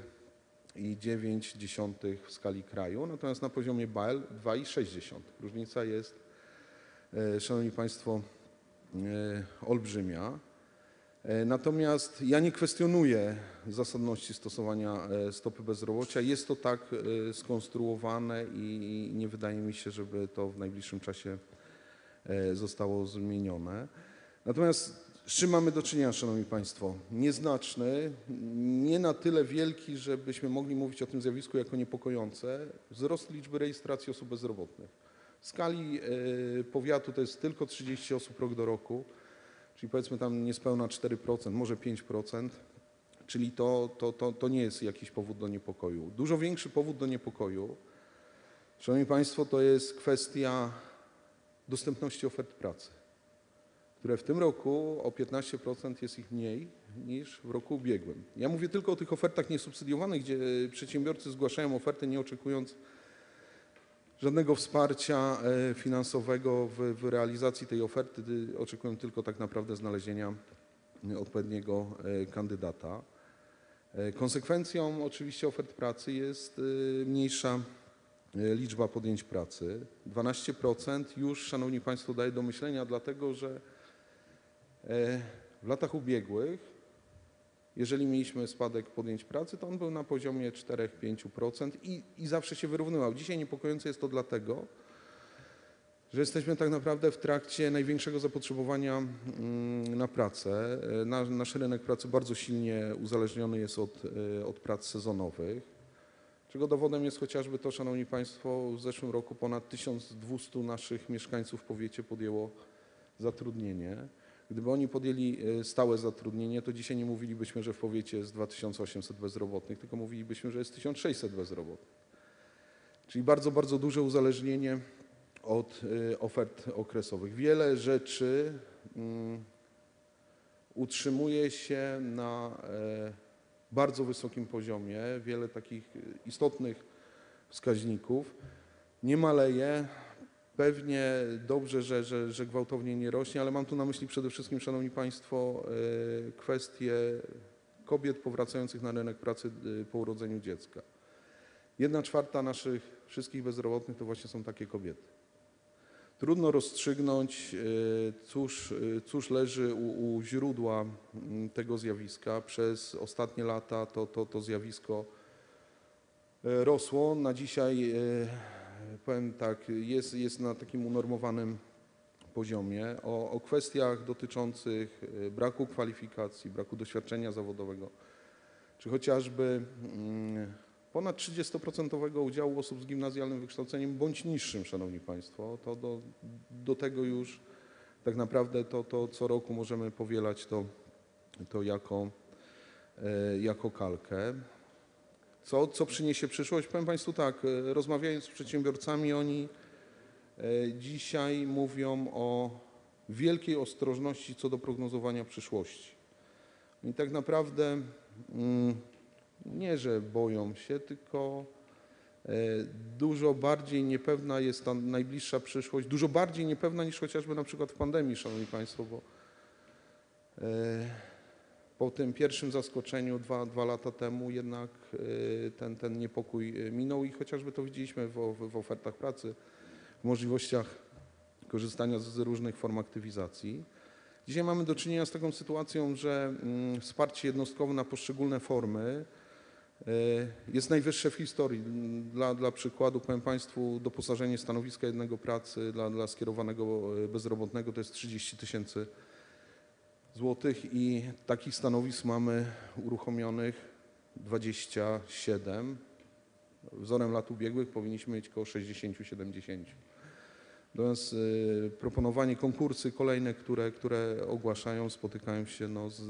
4,9 w skali kraju, natomiast na poziomie BAEL 2,6. Różnica jest, Szanowni Państwo, olbrzymia. Natomiast ja nie kwestionuję zasadności stosowania stopy bezrobocia. Jest to tak skonstruowane i nie wydaje mi się, żeby to w najbliższym czasie zostało zmienione. Natomiast z czym mamy do czynienia, Szanowni Państwo? Nieznaczny, nie na tyle wielki, żebyśmy mogli mówić o tym zjawisku jako niepokojące, wzrost liczby rejestracji osób bezrobotnych. W skali powiatu to jest tylko 30 osób rok do roku, czyli powiedzmy tam niespełna 4%, może 5%, czyli to nie jest jakiś powód do niepokoju. Dużo większy powód do niepokoju, Szanowni Państwo, to jest kwestia dostępności ofert pracy, które w tym roku o 15% jest ich mniej niż w roku ubiegłym. Ja mówię tylko o tych ofertach niesubsydiowanych, gdzie przedsiębiorcy zgłaszają oferty, nie oczekując żadnego wsparcia finansowego w realizacji tej oferty, oczekują tylko tak naprawdę znalezienia odpowiedniego kandydata. Konsekwencją oczywiście ofert pracy jest mniejsza liczba podjęć pracy. 12% już, Szanowni Państwo, daje do myślenia, dlatego że w latach ubiegłych, jeżeli mieliśmy spadek podjęć pracy, to on był na poziomie 4-5% i zawsze się wyrównywał. Dzisiaj niepokojące jest to dlatego, że jesteśmy tak naprawdę w trakcie największego zapotrzebowania na pracę. Nasz rynek pracy bardzo silnie uzależniony jest od prac sezonowych, czego dowodem jest chociażby to, Szanowni Państwo, w zeszłym roku ponad 1200 naszych mieszkańców w powiecie podjęło zatrudnienie. Gdyby oni podjęli stałe zatrudnienie, to dzisiaj nie mówilibyśmy, że w powiecie jest 2800 bezrobotnych, tylko mówilibyśmy, że jest 1600 bezrobotnych. Czyli bardzo, bardzo duże uzależnienie od ofert okresowych. Wiele rzeczy utrzymuje się na bardzo wysokim poziomie, wiele takich istotnych wskaźników nie maleje. Pewnie dobrze, że gwałtownie nie rośnie, ale mam tu na myśli przede wszystkim, Szanowni Państwo, kwestie kobiet powracających na rynek pracy po urodzeniu dziecka. 1/4 naszych wszystkich bezrobotnych to właśnie są takie kobiety. Trudno rozstrzygnąć, cóż leży u źródła tego zjawiska. Przez ostatnie lata to zjawisko rosło. Na dzisiaj, powiem tak, jest na takim unormowanym poziomie. O kwestiach dotyczących braku kwalifikacji, braku doświadczenia zawodowego, czy chociażby ponad 30% udziału osób z gimnazjalnym wykształceniem bądź niższym, Szanowni Państwo, to do tego już tak naprawdę to co roku możemy powielać to jako kalkę. Co przyniesie przyszłość? Powiem Państwu tak, rozmawiając z przedsiębiorcami, oni dzisiaj mówią o wielkiej ostrożności co do prognozowania przyszłości. I tak naprawdę nie, że boją się, tylko dużo bardziej niepewna jest ta najbliższa przyszłość, dużo bardziej niepewna niż chociażby na przykład w pandemii, Szanowni Państwo, bo Po tym pierwszym zaskoczeniu 2 lata temu jednak ten niepokój minął i chociażby to widzieliśmy w ofertach pracy, w możliwościach korzystania z różnych form aktywizacji. Dzisiaj mamy do czynienia z taką sytuacją, że wsparcie jednostkowe na poszczególne formy jest najwyższe w historii. Dla przykładu powiem Państwu, doposażenie stanowiska jednego pracy dla skierowanego bezrobotnego to jest 30 000 złotych i takich stanowisk mamy uruchomionych 27. Wzorem lat ubiegłych powinniśmy mieć około 60-70. Natomiast proponowanie konkursy kolejne, które ogłaszają, spotykają się z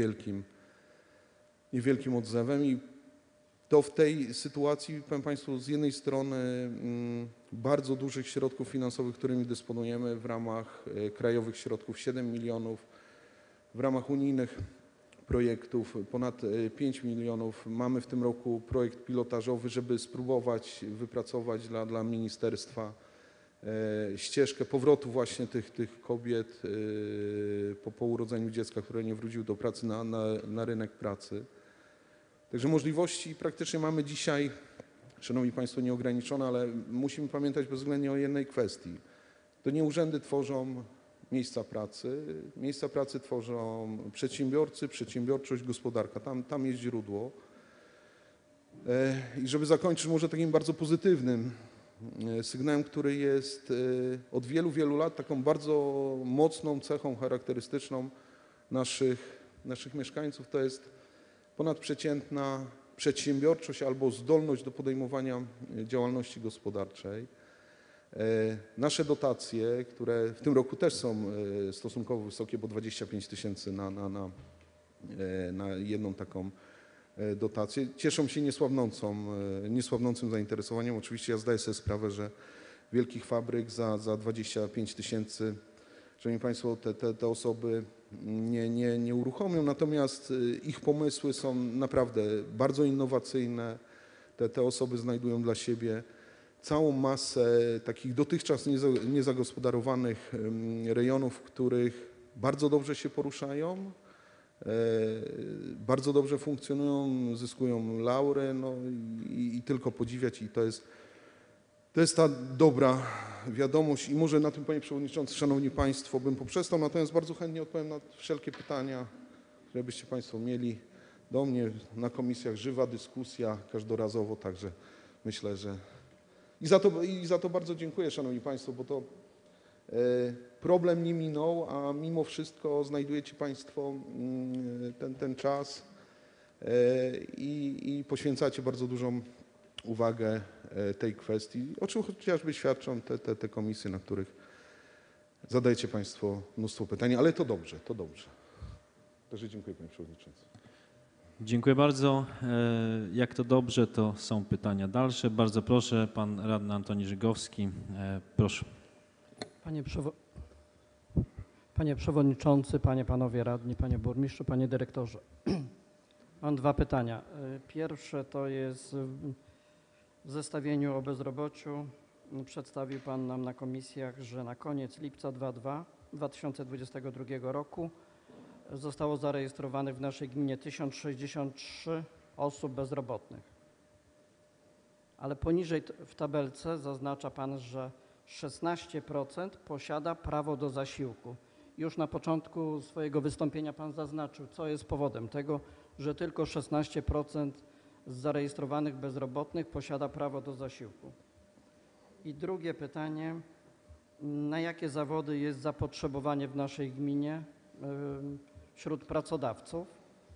niewielkim odzewem i to w tej sytuacji, powiem Państwu, z jednej strony bardzo dużych środków finansowych, którymi dysponujemy w ramach krajowych środków 7 milionów, w ramach unijnych projektów ponad 5 milionów. Mamy w tym roku projekt pilotażowy, żeby spróbować wypracować dla ministerstwa ścieżkę powrotu właśnie tych kobiet po urodzeniu dziecka, które nie wróciły do pracy na rynek pracy. Także możliwości praktycznie mamy dzisiaj, Szanowni Państwo, nieograniczone, ale musimy pamiętać bezwzględnie o jednej kwestii. To nie urzędy tworzą miejsca pracy tworzą przedsiębiorcy, przedsiębiorczość, gospodarka. Tam jest źródło. I żeby zakończyć może takim bardzo pozytywnym sygnałem, który jest od wielu, wielu lat taką bardzo mocną cechą charakterystyczną naszych mieszkańców, to jest ponadprzeciętna przedsiębiorczość albo zdolność do podejmowania działalności gospodarczej. Nasze dotacje, które w tym roku też są stosunkowo wysokie, bo 25 000 na jedną taką dotację, cieszą się niesłabnącym zainteresowaniem. Oczywiście ja zdaję sobie sprawę, że wielkich fabryk za 25 000, Szanowni Państwo, te osoby nie uruchomią, natomiast ich pomysły są naprawdę bardzo innowacyjne. Te osoby znajdują dla siebie całą masę takich dotychczas niezagospodarowanych rejonów, w których bardzo dobrze się poruszają, bardzo dobrze funkcjonują, zyskują laury i tylko podziwiać. I to jest ta dobra wiadomość i może na tym, Panie Przewodniczący, Szanowni Państwo, bym poprzestał, natomiast bardzo chętnie odpowiem na wszelkie pytania, które byście Państwo mieli do mnie na komisjach. Żywa dyskusja każdorazowo, także myślę, że i za to bardzo dziękuję, Szanowni Państwo, bo to problem nie minął, a mimo wszystko znajdujecie Państwo ten czas i poświęcacie bardzo dużą uwagę tej kwestii, o czym chociażby świadczą te komisje, na których zadajecie Państwo mnóstwo pytań, ale to dobrze. Także dziękuję, Panie Przewodniczący. Dziękuję bardzo. Jak to dobrze, to są pytania dalsze. Bardzo proszę, pan radny Antoni Żygowski. Proszę. Panie Przewodniczący, Panie, Panowie Radni, Panie Burmistrzu, Panie Dyrektorze. Mam dwa pytania. Pierwsze to jest w zestawieniu o bezrobociu. Przedstawił Pan nam na komisjach, że na koniec lipca 2022 roku zostało zarejestrowanych w naszej gminie 1063 osób bezrobotnych. Ale poniżej w tabelce zaznacza Pan, że 16% posiada prawo do zasiłku. Już na początku swojego wystąpienia Pan zaznaczył, co jest powodem tego, że tylko 16% z zarejestrowanych bezrobotnych posiada prawo do zasiłku. I drugie pytanie, na jakie zawody jest zapotrzebowanie w naszej gminie wśród pracodawców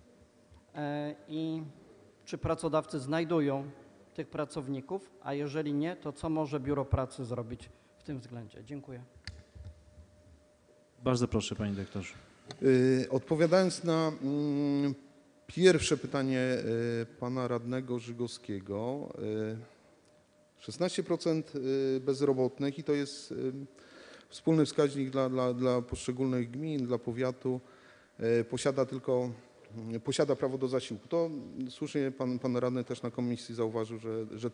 i czy pracodawcy znajdują tych pracowników, a jeżeli nie, to co może Biuro Pracy zrobić w tym względzie? Dziękuję. Bardzo proszę, panie dyrektorze. Odpowiadając na pierwsze pytanie pana radnego Żygowskiego, 16% bezrobotnych i to jest wspólny wskaźnik dla poszczególnych gmin, dla powiatu, posiada prawo do zasiłku. To słusznie pan radny też na komisji zauważył, że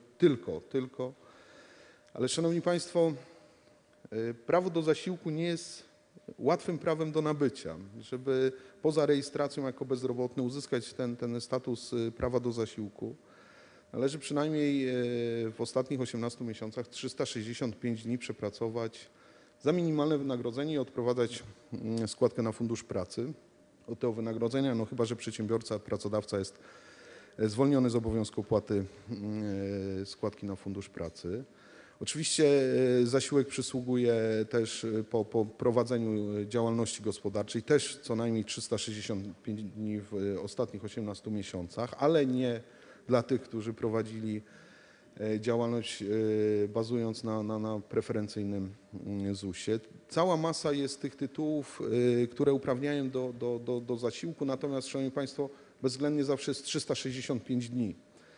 tylko. Ale szanowni państwo, prawo do zasiłku nie jest łatwym prawem do nabycia, żeby poza rejestracją jako bezrobotny uzyskać ten status prawa do zasiłku, należy przynajmniej w ostatnich 18 miesiącach 365 dni przepracować za minimalne wynagrodzenie i odprowadzać składkę na Fundusz Pracy od tego wynagrodzenia, no chyba że przedsiębiorca, pracodawca jest zwolniony z obowiązku opłaty składki na Fundusz Pracy. Oczywiście zasiłek przysługuje też po prowadzeniu działalności gospodarczej, też co najmniej 365 dni w ostatnich 18 miesiącach, ale nie dla tych, którzy prowadzili działalność bazując na preferencyjnym ZUS-ie. Cała masa jest tych tytułów, które uprawniają do zasiłku, natomiast, szanowni państwo, bezwzględnie zawsze jest 365 dni.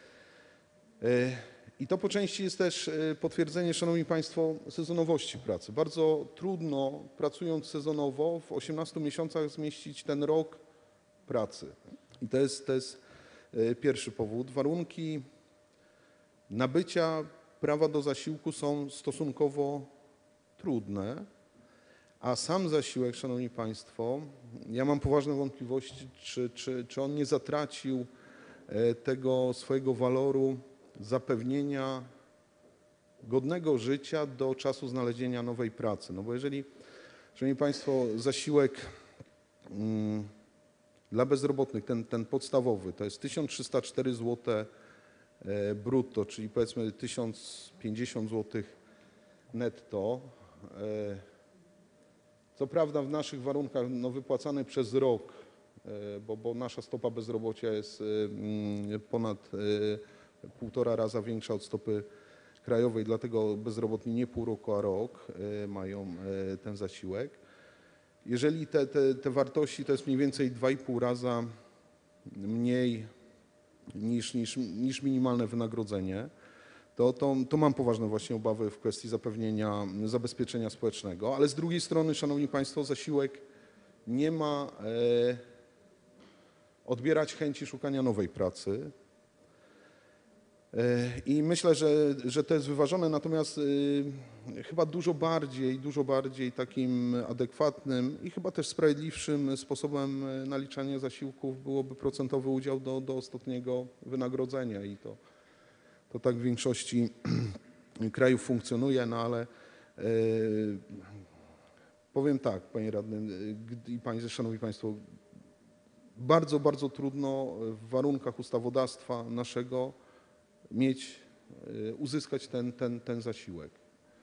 I to po części jest też potwierdzenie, szanowni państwo, sezonowości pracy. Bardzo trudno, pracując sezonowo, w 18 miesiącach zmieścić ten rok pracy. I to jest pierwszy powód. Warunki nabycia prawa do zasiłku są stosunkowo trudne, a sam zasiłek, szanowni państwo, ja mam poważne wątpliwości, czy on nie zatracił tego swojego waloru zapewnienia godnego życia do czasu znalezienia nowej pracy. No bo jeżeli, szanowni państwo, zasiłek dla bezrobotnych, ten podstawowy, to jest 1304 zł brutto, czyli powiedzmy 1050 zł netto. Co prawda w naszych warunkach wypłacane przez rok, bo nasza stopa bezrobocia jest ponad 1,5 raza większa od stopy krajowej, dlatego bezrobotni nie pół roku, a rok mają ten zasiłek. Jeżeli te wartości to jest mniej więcej 2,5 raza mniej niż minimalne wynagrodzenie, to mam poważne właśnie obawy w kwestii zapewnienia zabezpieczenia społecznego, ale z drugiej strony, szanowni państwo, zasiłek nie ma odbierać chęci szukania nowej pracy. I myślę, że to jest wyważone, natomiast chyba dużo bardziej takim adekwatnym i chyba też sprawiedliwszym sposobem naliczania zasiłków byłoby procentowy udział do ostatniego wynagrodzenia i to tak w większości krajów funkcjonuje, no ale powiem tak, panie radny i szanowni państwo, bardzo, bardzo trudno w warunkach ustawodawstwa naszego uzyskać ten zasiłek.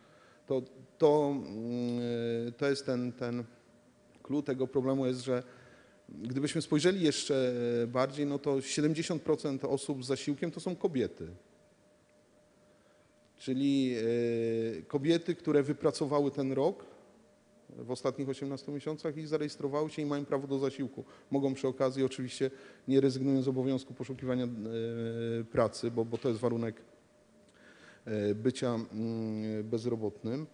To jest ten clou tego problemu jest, że gdybyśmy spojrzeli jeszcze bardziej, no to 70% osób z zasiłkiem to są kobiety. Czyli kobiety, które wypracowały ten rok w ostatnich 18 miesiącach i zarejestrowały się i mają prawo do zasiłku. Mogą przy okazji oczywiście, nie rezygnując z obowiązku poszukiwania pracy, bo to jest warunek bycia bezrobotnym,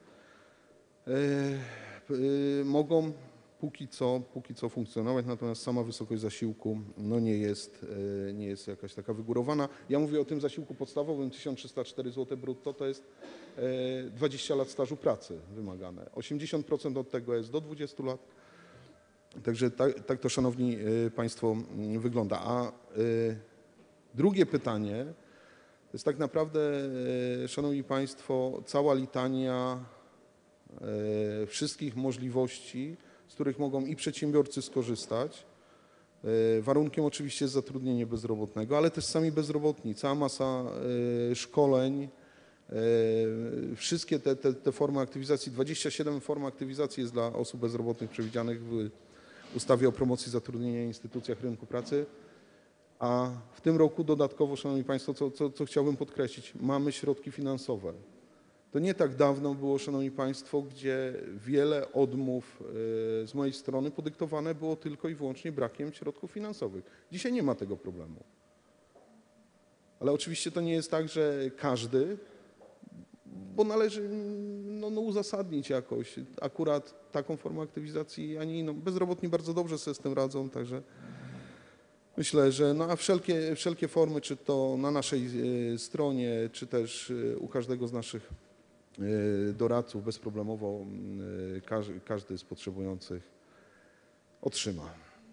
mogą póki co funkcjonować, natomiast sama wysokość zasiłku no nie jest jakaś taka wygórowana. Ja mówię o tym zasiłku podstawowym 1304 zł brutto, to jest 20 lat stażu pracy wymagane. 80% od tego jest do 20 lat. Także tak to, szanowni państwo, wygląda. A drugie pytanie to jest tak naprawdę, szanowni państwo, cała litania wszystkich możliwości, z których mogą i przedsiębiorcy skorzystać. Warunkiem oczywiście jest zatrudnienie bezrobotnego, ale też sami bezrobotni. Cała masa szkoleń, wszystkie te formy aktywizacji, 27 form aktywizacji jest dla osób bezrobotnych przewidzianych w ustawie o promocji zatrudnienia i instytucjach rynku pracy. A w tym roku dodatkowo, szanowni państwo, co chciałbym podkreślić, mamy środki finansowe. To nie tak dawno było, szanowni państwo, gdzie wiele odmów z mojej strony podyktowane było tylko i wyłącznie brakiem środków finansowych. Dzisiaj nie ma tego problemu. Ale oczywiście to nie jest tak, że każdy, bo należy uzasadnić jakoś akurat taką formę aktywizacji, a nie inną. Bezrobotni bardzo dobrze sobie z tym radzą, także myślę, że a wszelkie formy, czy to na naszej stronie, czy też u każdego z naszych doradców bezproblemowo każdy z potrzebujących otrzyma.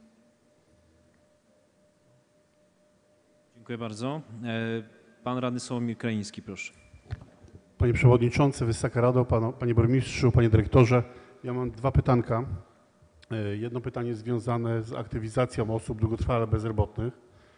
Dziękuję bardzo. Pan radny Sławomir Krajiński, proszę. Panie Przewodniczący, Wysoka Rado, Panie Burmistrzu, Panie Dyrektorze, ja mam dwa pytanka. Jedno pytanie związane z aktywizacją osób długotrwale bezrobotnych.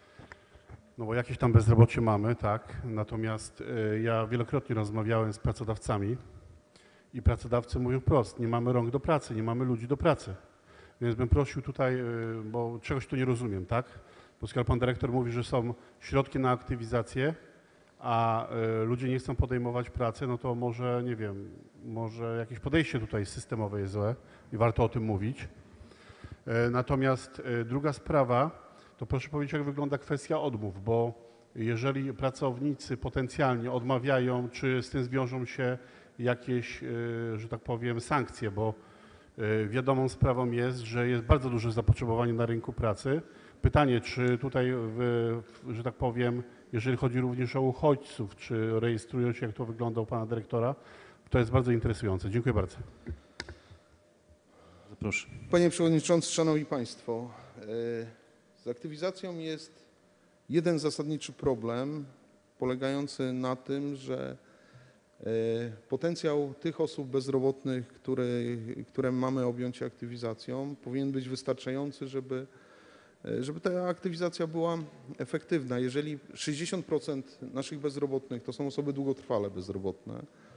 No bo jakieś tam bezrobocie mamy, tak, natomiast ja wielokrotnie rozmawiałem z pracodawcami i pracodawcy mówią wprost, nie mamy rąk do pracy, nie mamy ludzi do pracy. Więc bym prosił tutaj, bo czegoś tu nie rozumiem, tak? Bo skoro pan dyrektor mówi, że są środki na aktywizację, a ludzie nie chcą podejmować pracy, no to może, nie wiem, może jakieś podejście tutaj systemowe jest złe i warto o tym mówić. Natomiast druga sprawa, to proszę powiedzieć, jak wygląda kwestia odmów, bo jeżeli pracownicy potencjalnie odmawiają, czy z tym wiążą się jakieś, że tak powiem, sankcje, bo wiadomą sprawą jest, że jest bardzo duże zapotrzebowanie na rynku pracy. Pytanie, czy tutaj, że tak powiem, jeżeli chodzi również o uchodźców, czy rejestrują się, jak to wygląda u pana dyrektora, to jest bardzo interesujące. Dziękuję bardzo. Zaproszę. Panie Przewodniczący, Szanowni Państwo, z aktywizacją jest jeden zasadniczy problem polegający na tym, że potencjał tych osób bezrobotnych, które mamy objąć aktywizacją, powinien być wystarczający, żeby ta aktywizacja była efektywna. Jeżeli 60% naszych bezrobotnych to są osoby długotrwale bezrobotne,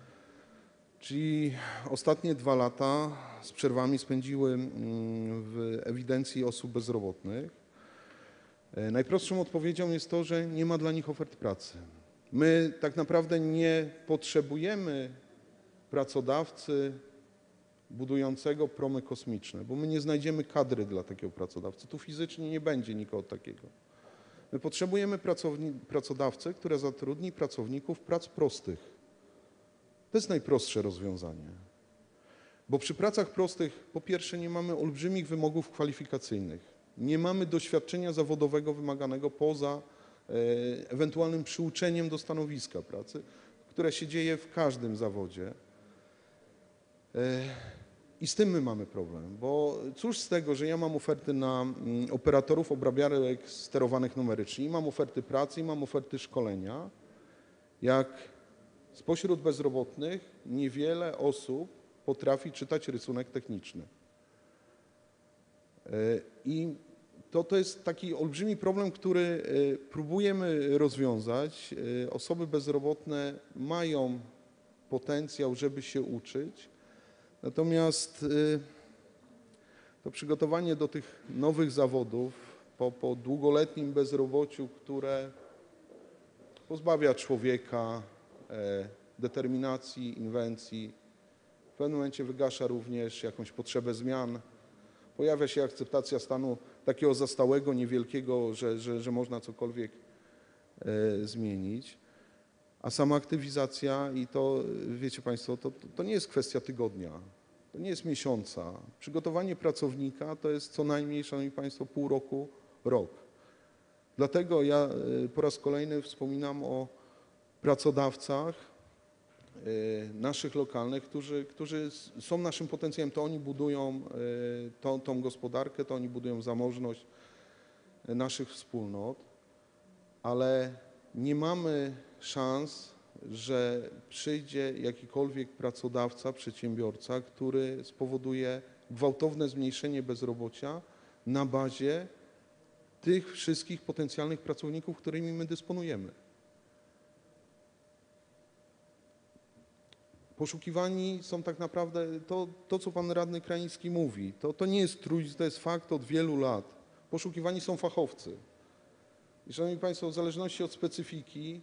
czyli ostatnie 2 lata z przerwami spędziły w ewidencji osób bezrobotnych, najprostszą odpowiedzią jest to, że nie ma dla nich ofert pracy. My tak naprawdę nie potrzebujemy pracodawcy budującego promy kosmiczne, bo my nie znajdziemy kadry dla takiego pracodawcy. Tu fizycznie nie będzie nikogo takiego. My potrzebujemy pracodawcę, która zatrudni pracowników prac prostych. To jest najprostsze rozwiązanie. Bo przy pracach prostych, po pierwsze, nie mamy olbrzymich wymogów kwalifikacyjnych. Nie mamy doświadczenia zawodowego wymaganego poza ewentualnym przyuczeniem do stanowiska pracy, które się dzieje w każdym zawodzie. I z tym my mamy problem, bo cóż z tego, że ja mam oferty na operatorów obrabiarek sterowanych numerycznie, i mam oferty pracy, i mam oferty szkolenia, jak spośród bezrobotnych niewiele osób potrafi czytać rysunek techniczny. I to jest taki olbrzymi problem, który próbujemy rozwiązać. Osoby bezrobotne mają potencjał, żeby się uczyć, natomiast to przygotowanie do tych nowych zawodów po długoletnim bezrobociu, które pozbawia człowieka determinacji, inwencji, w pewnym momencie wygasza również jakąś potrzebę zmian. Pojawia się akceptacja stanu takiego zastałego, niewielkiego, że można cokolwiek zmienić. A sama aktywizacja, i to wiecie Państwo, to nie jest kwestia tygodnia, to nie jest miesiąca. Przygotowanie pracownika to jest co najmniej, Szanowni Państwo, pół roku, rok. Dlatego ja po raz kolejny wspominam o pracodawcach naszych lokalnych, którzy są naszym potencjałem. To oni budują tą gospodarkę, to oni budują zamożność naszych wspólnot, ale nie mamy szans, że przyjdzie jakikolwiek pracodawca, przedsiębiorca, który spowoduje gwałtowne zmniejszenie bezrobocia na bazie tych wszystkich potencjalnych pracowników, którymi my dysponujemy. Poszukiwani są tak naprawdę, to co pan radny Krajiński mówi, to nie jest truizm, to jest fakt od wielu lat. Poszukiwani są fachowcy. I Szanowni Państwo, w zależności od specyfiki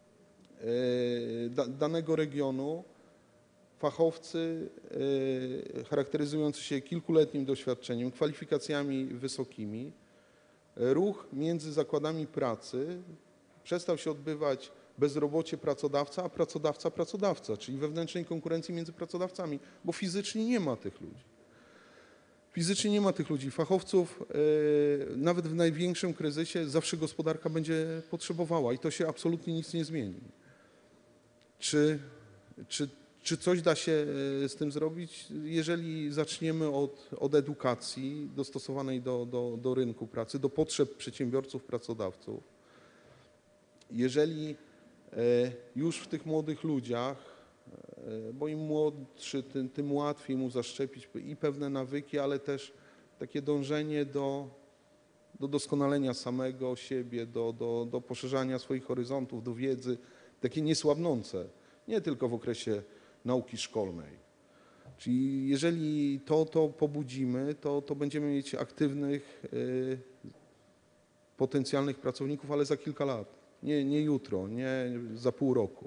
danego regionu, fachowcy charakteryzujący się kilkuletnim doświadczeniem, kwalifikacjami wysokimi, ruch między zakładami pracy przestał się odbywać bezrobocie pracodawca, a pracodawca, czyli wewnętrznej konkurencji między pracodawcami, bo fizycznie nie ma tych ludzi. Fizycznie nie ma tych ludzi. Fachowców nawet w największym kryzysie zawsze gospodarka będzie potrzebowała i to się absolutnie nic nie zmieni. Czy coś da się z tym zrobić? Jeżeli zaczniemy od edukacji dostosowanej do rynku pracy, do potrzeb przedsiębiorców, pracodawców, jeżeli już w tych młodych ludziach, bo im młodszy, tym łatwiej mu zaszczepić i pewne nawyki, ale też takie dążenie do doskonalenia samego siebie, do poszerzania swoich horyzontów, do wiedzy, takie niesłabnące, nie tylko w okresie nauki szkolnej. Czyli jeżeli to pobudzimy, to będziemy mieć aktywnych, potencjalnych pracowników, ale za kilka lat, nie jutro, nie za pół roku.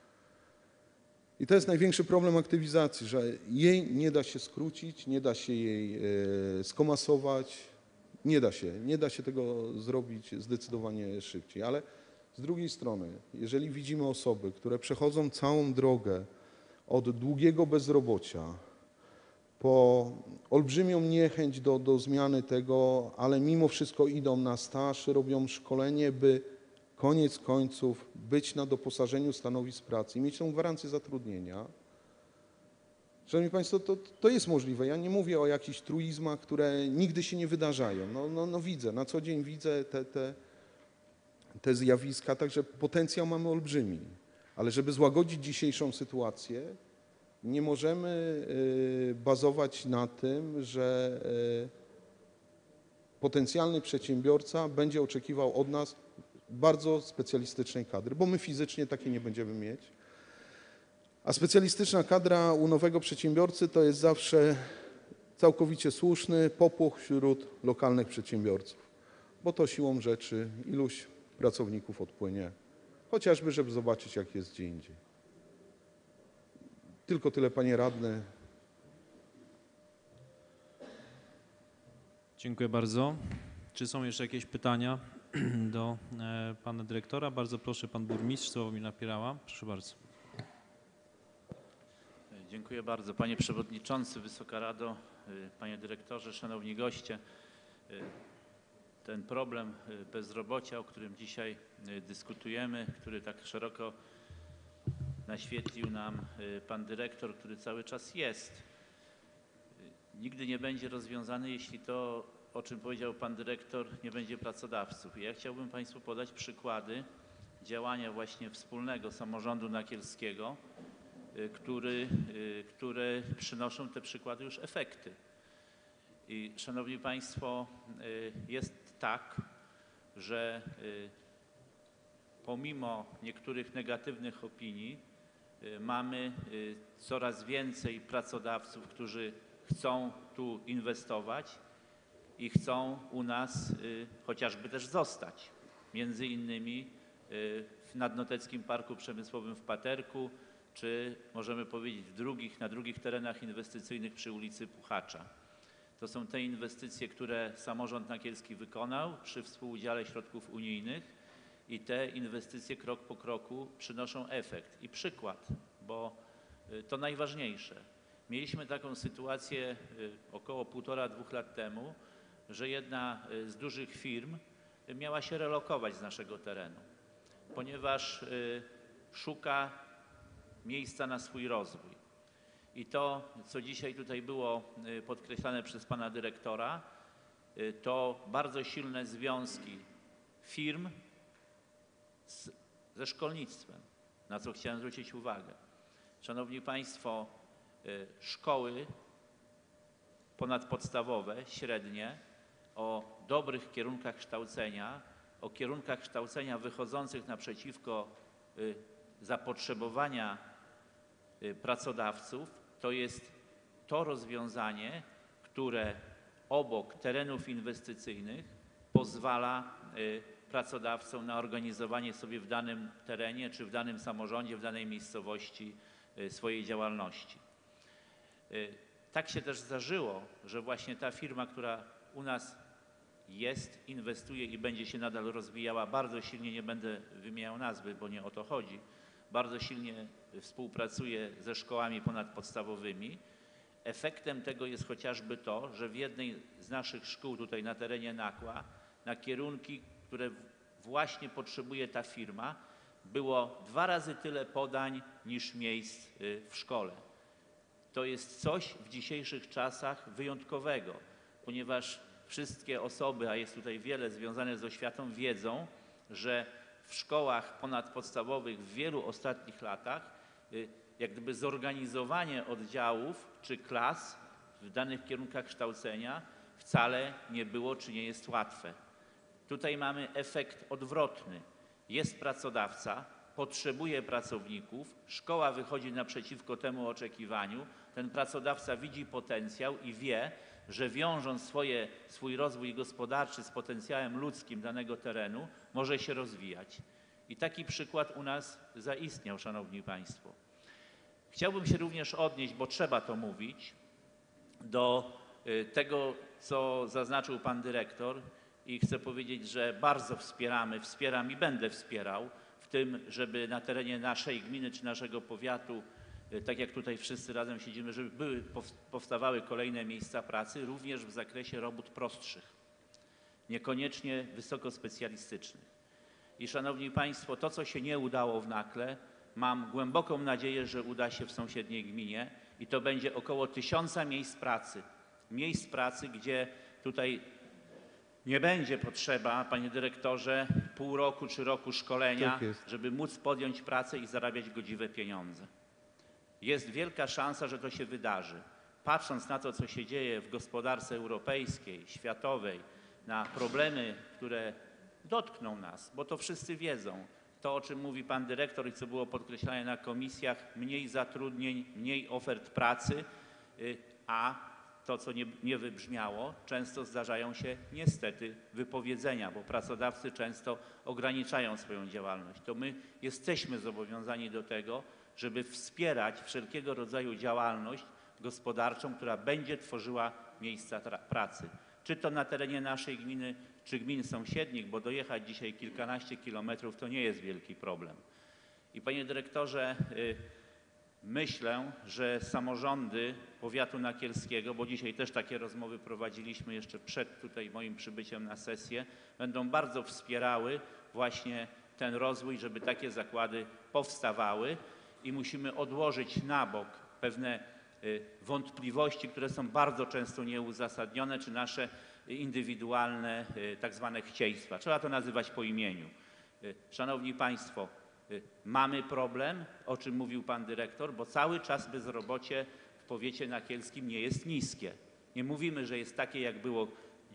I to jest największy problem aktywizacji, że jej nie da się skrócić, nie da się jej skomasować, nie da się tego zrobić zdecydowanie szybciej. Ale z drugiej strony, jeżeli widzimy osoby, które przechodzą całą drogę od długiego bezrobocia po olbrzymią niechęć do zmiany tego, ale mimo wszystko idą na staż, robią szkolenie, by koniec końców być na doposażeniu stanowisk pracy i mieć tą gwarancję zatrudnienia. Szanowni Państwo, to jest możliwe. Ja nie mówię o jakichś truizmach, które nigdy się nie wydarzają. No widzę, na co dzień widzę te zjawiska, także potencjał mamy olbrzymi. Ale żeby złagodzić dzisiejszą sytuację, nie możemy bazować na tym, że potencjalny przedsiębiorca będzie oczekiwał od nas bardzo specjalistycznej kadry, bo my fizycznie takiej nie będziemy mieć. A specjalistyczna kadra u nowego przedsiębiorcy to jest zawsze całkowicie słuszny popłoch wśród lokalnych przedsiębiorców, bo to siłą rzeczy iluś pracowników odpłynie, chociażby żeby zobaczyć, jak jest gdzie indziej. Tylko tyle, panie radny. Dziękuję bardzo. Czy są jeszcze jakieś pytania do pana dyrektora? Bardzo proszę, pan burmistrz Sławomir Napierała. Proszę bardzo. Dziękuję bardzo. Panie Przewodniczący, Wysoka Rado, Panie Dyrektorze, Szanowni Goście. Ten problem bezrobocia, o którym dzisiaj dyskutujemy, który tak szeroko naświetlił nam Pan Dyrektor, który cały czas jest, nigdy nie będzie rozwiązany, jeśli to, o czym powiedział Pan Dyrektor, nie będzie pracodawców. I ja chciałbym Państwu podać przykłady działania właśnie wspólnego samorządu nakielskiego, które przynoszą te przykłady już efekty. I Szanowni Państwo, jest tak, że pomimo niektórych negatywnych opinii mamy coraz więcej pracodawców, którzy chcą tu inwestować i chcą u nas chociażby też zostać. Między innymi w Nadnoteckim Parku Przemysłowym w Paterku, czy możemy powiedzieć na drugich terenach inwestycyjnych przy ulicy Puchacza. To są te inwestycje, które samorząd nakielski wykonał przy współudziale środków unijnych i te inwestycje krok po kroku przynoszą efekt. I przykład, bo to najważniejsze. Mieliśmy taką sytuację około 1,5–2 lat temu, że jedna z dużych firm miała się relokować z naszego terenu, ponieważ szuka miejsca na swój rozwój. I to, co dzisiaj tutaj było podkreślane przez pana dyrektora, to bardzo silne związki firm ze szkolnictwem, na co chciałem zwrócić uwagę. Szanowni Państwo, szkoły ponadpodstawowe, średnie, o dobrych kierunkach kształcenia, o kierunkach kształcenia wychodzących naprzeciwko zapotrzebowania pracodawców, to jest to rozwiązanie, które obok terenów inwestycyjnych pozwala pracodawcom na organizowanie sobie w danym terenie, czy w danym samorządzie, w danej miejscowości swojej działalności. Tak się też zdarzyło, że właśnie ta firma, która u nas jest, inwestuje i będzie się nadal rozwijała bardzo silnie, nie będę wymieniał nazwy, bo nie o to chodzi, bardzo silnie współpracuje ze szkołami ponadpodstawowymi. Efektem tego jest chociażby to, że w jednej z naszych szkół tutaj na terenie Nakła, na kierunki, które właśnie potrzebuje ta firma, było 2 razy tyle podań niż miejsc w szkole. To jest coś w dzisiejszych czasach wyjątkowego, ponieważ wszystkie osoby, a jest tutaj wiele związane z oświatą, wiedzą, że w szkołach ponadpodstawowych w wielu ostatnich latach jak gdyby zorganizowanie oddziałów czy klas w danych kierunkach kształcenia wcale nie było czy nie jest łatwe. Tutaj mamy efekt odwrotny. Jest pracodawca, potrzebuje pracowników, szkoła wychodzi naprzeciwko temu oczekiwaniu, ten pracodawca widzi potencjał i wie, że wiążąc swój rozwój gospodarczy z potencjałem ludzkim danego terenu, może się rozwijać. I taki przykład u nas zaistniał, Szanowni Państwo. Chciałbym się również odnieść, bo trzeba to mówić, do tego, co zaznaczył Pan Dyrektor i chcę powiedzieć, że bardzo wspieram i będę wspierał w tym, żeby na terenie naszej gminy czy naszego powiatu, tak jak tutaj wszyscy razem siedzimy, żeby powstawały kolejne miejsca pracy, również w zakresie robót prostszych, niekoniecznie wysokospecjalistycznych. I Szanowni Państwo, to co się nie udało w Nakle, mam głęboką nadzieję, że uda się w sąsiedniej gminie i to będzie około 1000 miejsc pracy. Miejsc pracy, gdzie tutaj nie będzie potrzeba, panie dyrektorze, pół roku czy roku szkolenia, Tak jest. żeby móc podjąć pracę i zarabiać godziwe pieniądze. Jest wielka szansa, że to się wydarzy. Patrząc na to, co się dzieje w gospodarce europejskiej, światowej, na problemy, które dotkną nas, bo to wszyscy wiedzą. To, o czym mówi pan dyrektor i co było podkreślane na komisjach, mniej zatrudnień, mniej ofert pracy, a to, co nie wybrzmiało, często zdarzają się niestety wypowiedzenia, bo pracodawcy często ograniczają swoją działalność. To my jesteśmy zobowiązani do tego, żeby wspierać wszelkiego rodzaju działalność gospodarczą, która będzie tworzyła miejsca pracy. Czy to na terenie naszej gminy, czy gmin sąsiednich, bo dojechać dzisiaj kilkanaście kilometrów to nie jest wielki problem. I panie dyrektorze, myślę, że samorządy powiatu nakielskiego, bo dzisiaj też takie rozmowy prowadziliśmy jeszcze przed tutaj moim przybyciem na sesję, będą bardzo wspierały właśnie ten rozwój, żeby takie zakłady powstawały i musimy odłożyć na bok pewne wątpliwości, które są bardzo często nieuzasadnione, czy nasze indywidualne tak zwane chcieństwa. Trzeba to nazywać po imieniu. Szanowni Państwo, mamy problem, o czym mówił pan dyrektor, bo cały czas bezrobocie w powiecie nakielskim nie jest niskie. Nie mówimy, że jest takie, jak było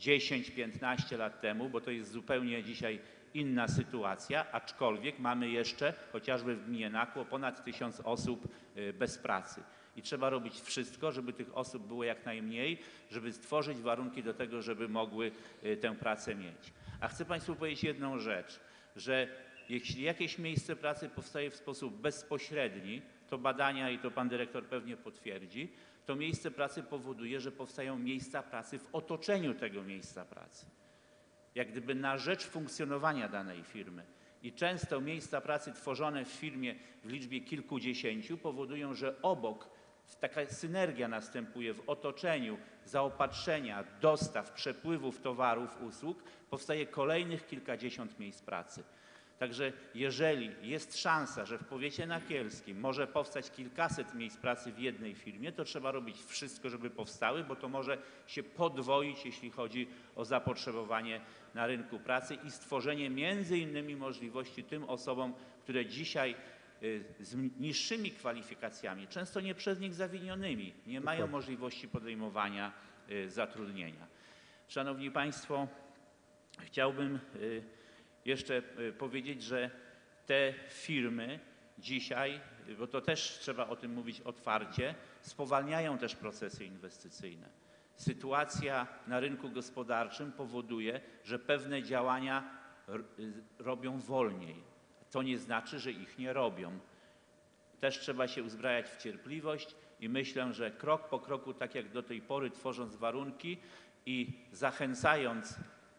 10-15 lat temu, bo to jest zupełnie dzisiaj inna sytuacja, aczkolwiek mamy jeszcze, chociażby w gminie Nakło, ponad 1000 osób bez pracy. I trzeba robić wszystko, żeby tych osób było jak najmniej, żeby stworzyć warunki do tego, żeby mogły tę pracę mieć. A chcę Państwu powiedzieć jedną rzecz, że jeśli jakieś miejsce pracy powstaje w sposób bezpośredni, to badania, i to pan dyrektor pewnie potwierdzi, to miejsce pracy powoduje, że powstają miejsca pracy w otoczeniu tego miejsca pracy. Jak gdyby na rzecz funkcjonowania danej firmy. I często miejsca pracy tworzone w firmie w liczbie kilkudziesięciu powodują, że obok taka synergia następuje w otoczeniu zaopatrzenia, dostaw, przepływów towarów, usług, powstaje kolejnych kilkadziesiąt miejsc pracy. Także jeżeli jest szansa, że w powiecie nakielskim może powstać kilkaset miejsc pracy w jednej firmie, to trzeba robić wszystko, żeby powstały, bo to może się podwoić, jeśli chodzi o zapotrzebowanie na rynku pracy i stworzenie między innymi możliwości tym osobom, które dzisiaj z niższymi kwalifikacjami, często nie przez nich zawinionymi, nie mają możliwości podejmowania zatrudnienia. Szanowni Państwo, chciałbym jeszcze powiedzieć, że te firmy dzisiaj, bo to też trzeba o tym mówić otwarcie, spowalniają też procesy inwestycyjne. Sytuacja na rynku gospodarczym powoduje, że pewne działania robią wolniej. To nie znaczy, że ich nie robią. Też trzeba się uzbrajać w cierpliwość i myślę, że krok po kroku, tak jak do tej pory, tworząc warunki i zachęcając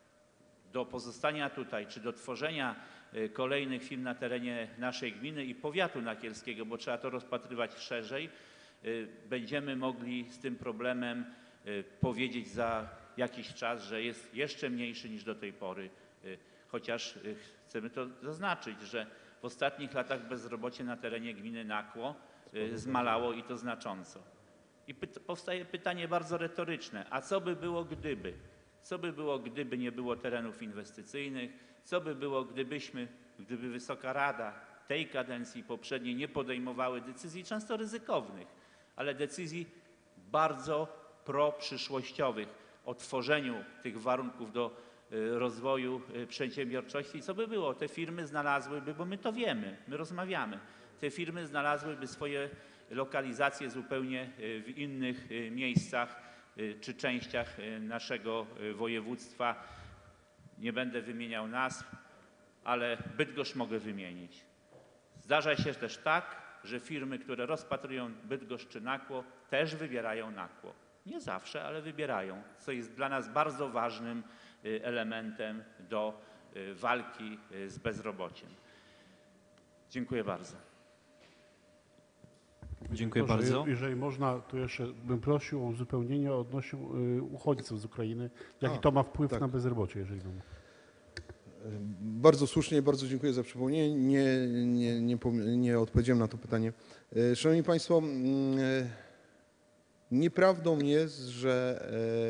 do pozostania tutaj, czy do tworzenia kolejnych firm na terenie naszej gminy i powiatu nakielskiego, bo trzeba to rozpatrywać szerzej, będziemy mogli z tym problemem powiedzieć za jakiś czas, że jest jeszcze mniejszy niż do tej pory. Chociaż chcemy to zaznaczyć, że w ostatnich latach bezrobocie na terenie gminy Nakło zmalało i to znacząco. I powstaje pytanie bardzo retoryczne, a co by było gdyby? Co by było, gdyby nie było terenów inwestycyjnych? Co by było, gdyby Wysoka Rada tej kadencji poprzedniej nie podejmowały decyzji często ryzykownych, ale decyzji bardzo proprzyszłościowych o tworzeniu tych warunków do rozwoju przedsiębiorczości? Co by było? Te firmy znalazłyby, bo my to wiemy, my rozmawiamy, te firmy znalazłyby swoje lokalizacje zupełnie w innych miejscach czy częściach naszego województwa. Nie będę wymieniał nazw, ale Bydgoszcz mogę wymienić. Zdarza się też tak, że firmy, które rozpatrują Bydgoszcz czy Nakło, też wybierają Nakło. Nie zawsze, ale wybierają, co jest dla nas bardzo ważnym elementem do walki z bezrobociem. Dziękuję bardzo. Dziękuję Proszę, bardzo. Jeżeli można, to jeszcze bym prosił o uzupełnienie odnośnie uchodźców z Ukrainy. Jaki to ma wpływ tak. na bezrobocie, jeżeli mam? Bardzo słusznie, bardzo dziękuję za przypomnienie. Nie odpowiedziałem na to pytanie. Szanowni Państwo, nieprawdą jest, że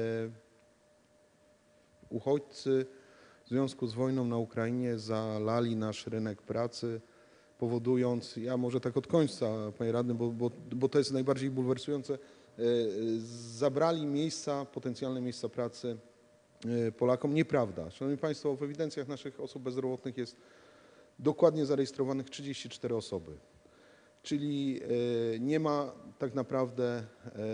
uchodźcy w związku z wojną na Ukrainie zalali nasz rynek pracy, powodując, ja może tak od końca, panie radny, bo to jest najbardziej bulwersujące, zabrali potencjalne miejsca pracy Polakom. Nieprawda. Szanowni Państwo, w ewidencjach naszych osób bezrobotnych jest dokładnie zarejestrowanych 34 osoby. Czyli nie ma tak naprawdę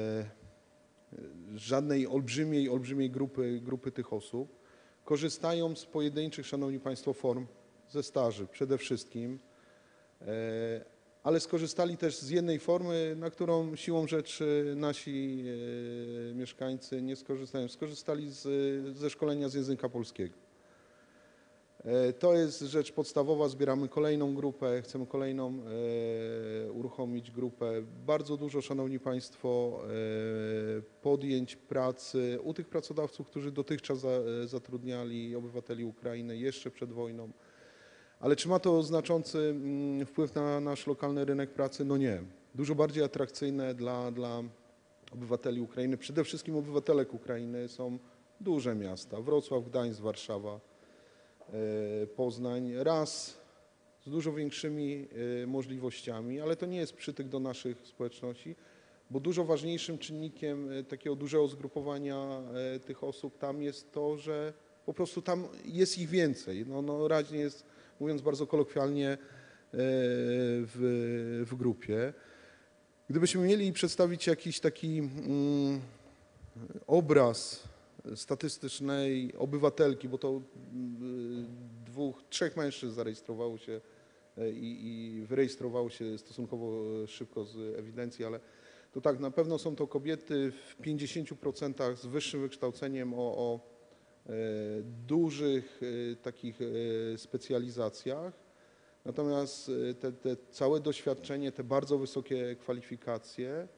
żadnej olbrzymiej grupy tych osób. Korzystają z pojedynczych, szanowni Państwo, form ze staży przede wszystkim, ale skorzystali też z jednej formy, na którą siłą rzeczy nasi mieszkańcy nie skorzystają. Skorzystali ze szkolenia z języka polskiego. To jest rzecz podstawowa. Zbieramy kolejną grupę, chcemy kolejną uruchomić grupę. Bardzo dużo, szanowni Państwo, podjęć pracy u tych pracodawców, którzy dotychczas zatrudniali obywateli Ukrainy jeszcze przed wojną. Ale czy ma to znaczący wpływ na nasz lokalny rynek pracy? No nie. Dużo bardziej atrakcyjne dla obywateli Ukrainy, przede wszystkim obywatelek Ukrainy są duże miasta. Wrocław, Gdańsk, Warszawa, Poznań. Raz z dużo większymi możliwościami, ale to nie jest przytyk do naszych społeczności, bo dużo ważniejszym czynnikiem takiego dużego zgrupowania tych osób tam jest to, że po prostu tam jest ich więcej. No raźnie jest, mówiąc bardzo kolokwialnie, w grupie. Gdybyśmy mieli przedstawić jakiś taki obraz statystycznej obywatelki, bo to 2-3 mężczyzn zarejestrowało się i wyrejestrowało się stosunkowo szybko z ewidencji, ale to tak, na pewno są to kobiety w 50% z wyższym wykształceniem o dużych takich specjalizacjach. Natomiast te całe doświadczenie, te bardzo wysokie kwalifikacje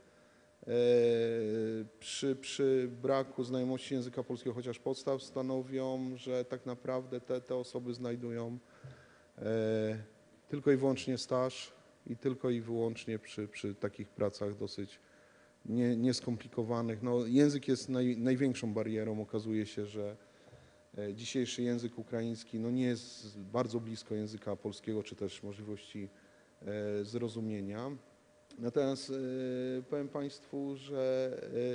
przy braku znajomości języka polskiego, chociaż podstaw, stanowią, że tak naprawdę te osoby znajdują tylko i wyłącznie staż i tylko i wyłącznie przy takich pracach dosyć nieskomplikowanych. No, język jest największą barierą. Okazuje się, że dzisiejszy język ukraiński nie jest bardzo blisko języka polskiego, czy też możliwości zrozumienia. Natomiast powiem Państwu, że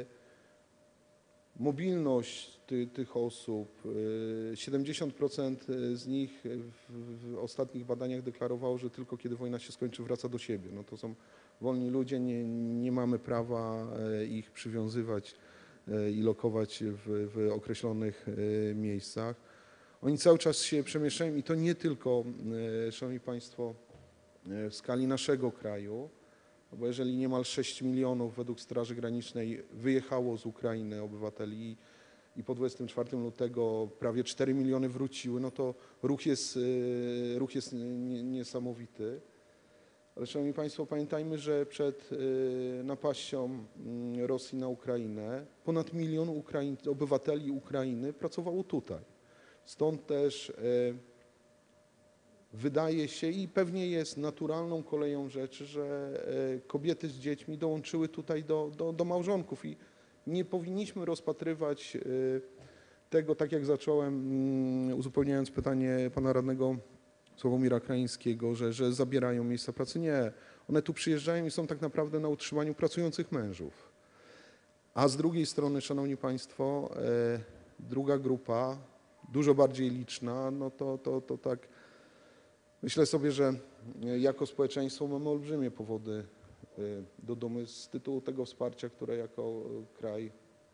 mobilność tych osób, 70% z nich w ostatnich badaniach deklarowało, że tylko kiedy wojna się skończy, wraca do siebie. No to są wolni ludzie, nie mamy prawa ich przywiązywać i lokować w określonych miejscach. Oni cały czas się przemieszczają i to nie tylko, szanowni Państwo, w skali naszego kraju, bo jeżeli niemal 6 milionów według Straży Granicznej wyjechało z Ukrainy obywateli i po 24 lutego prawie 4 miliony wróciły, no to ruch jest niesamowity. Ale szanowni Państwo, pamiętajmy, że przed napaścią Rosji na Ukrainę ponad 1 milion obywateli Ukrainy pracowało tutaj. Stąd też wydaje się i pewnie jest naturalną koleją rzeczy, że kobiety z dziećmi dołączyły tutaj do małżonków i nie powinniśmy rozpatrywać tego, tak jak zacząłem, uzupełniając pytanie pana radnego Sławomira Krańskiego, że zabierają miejsca pracy. Nie. One tu przyjeżdżają i są tak naprawdę na utrzymaniu pracujących mężów. A z drugiej strony, szanowni państwo, druga grupa, dużo bardziej liczna, no to tak myślę sobie, że jako społeczeństwo mamy olbrzymie powody do dumy z tytułu tego wsparcia, które jako kraj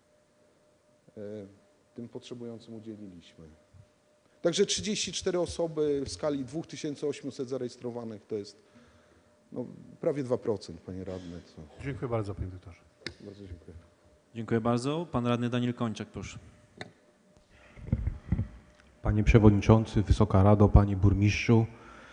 tym potrzebującym udzieliliśmy. Także 34 osoby w skali 2800 zarejestrowanych to jest no, prawie 2%, panie radny. Co? Dziękuję bardzo, panie doktorze. Bardzo dziękuję. Dziękuję bardzo. Pan radny Daniel Kończak, proszę. Panie Przewodniczący, Wysoka Rado, Panie Burmistrzu,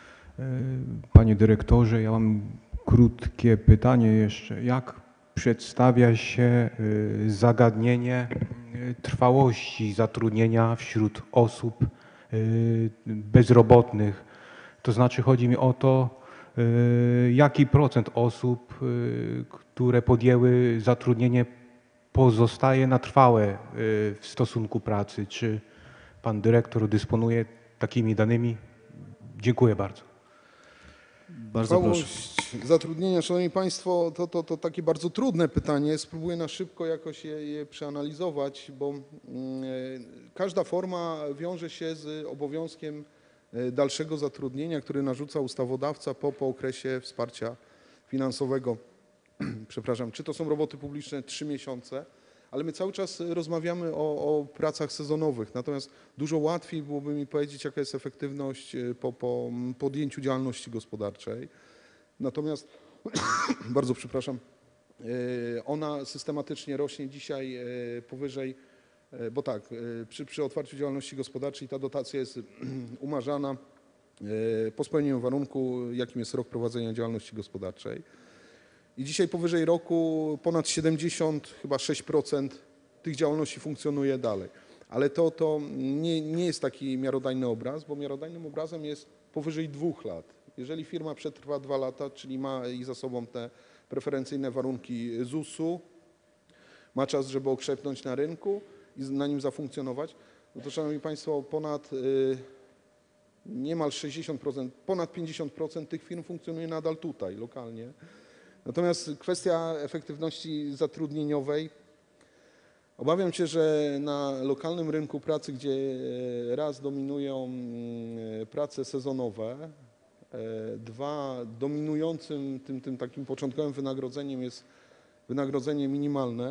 Panie Dyrektorze, ja mam krótkie pytanie jeszcze. Jak przedstawia się zagadnienie trwałości zatrudnienia wśród osób bezrobotnych? To znaczy chodzi mi o to, jaki procent osób, które podjęły zatrudnienie, pozostaje na trwałe w stosunku pracy? Czy pan dyrektor dysponuje takimi danymi? Dziękuję bardzo. Bardzo proszę. Trwałość zatrudnienia, szanowni państwo, to takie bardzo trudne pytanie. Spróbuję na szybko jakoś je przeanalizować, bo każda forma wiąże się z obowiązkiem dalszego zatrudnienia, który narzuca ustawodawca po okresie wsparcia finansowego. Przepraszam, czy to są roboty publiczne 3 miesiące, ale my cały czas rozmawiamy o pracach sezonowych, natomiast dużo łatwiej byłoby mi powiedzieć, jaka jest efektywność po podjęciu działalności gospodarczej. Natomiast, bardzo przepraszam, ona systematycznie rośnie dzisiaj powyżej, bo tak, przy otwarciu działalności gospodarczej ta dotacja jest umarzana po spełnieniu warunku, jakim jest rok prowadzenia działalności gospodarczej. I dzisiaj powyżej roku ponad 70, chyba 6% tych działalności funkcjonuje dalej. Ale to nie jest taki miarodajny obraz, bo miarodajnym obrazem jest powyżej 2 lat. Jeżeli firma przetrwa 2 lata, czyli ma i za sobą te preferencyjne warunki ZUS-u, ma czas, żeby okrzepnąć na rynku i na nim zafunkcjonować, no to szanowni państwo, ponad niemal 60%, ponad 50% tych firm funkcjonuje nadal tutaj, lokalnie. Natomiast kwestia efektywności zatrudnieniowej. Obawiam się, że na lokalnym rynku pracy, gdzie raz dominują prace sezonowe, dwa dominującym tym takim początkowym wynagrodzeniem jest wynagrodzenie minimalne.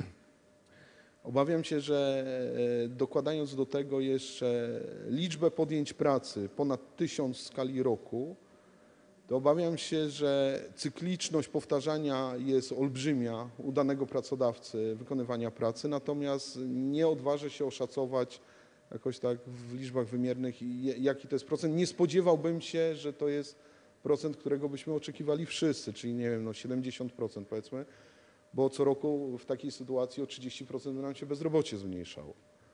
Obawiam się, że dokładając do tego jeszcze liczbę podjęć pracy ponad 1000 w skali roku, to obawiam się, że cykliczność powtarzania jest olbrzymia u danego pracodawcy wykonywania pracy, natomiast nie odważę się oszacować jakoś tak w liczbach wymiernych, jaki to jest procent. Nie spodziewałbym się, że to jest procent, którego byśmy oczekiwali wszyscy, czyli nie wiem, no 70% powiedzmy, bo co roku w takiej sytuacji o 30% by nam się bezrobocie zmniejszało.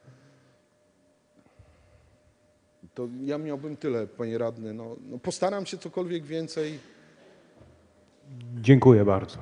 To ja miałbym tyle, panie radny. No, postaram się cokolwiek więcej. Dziękuję bardzo.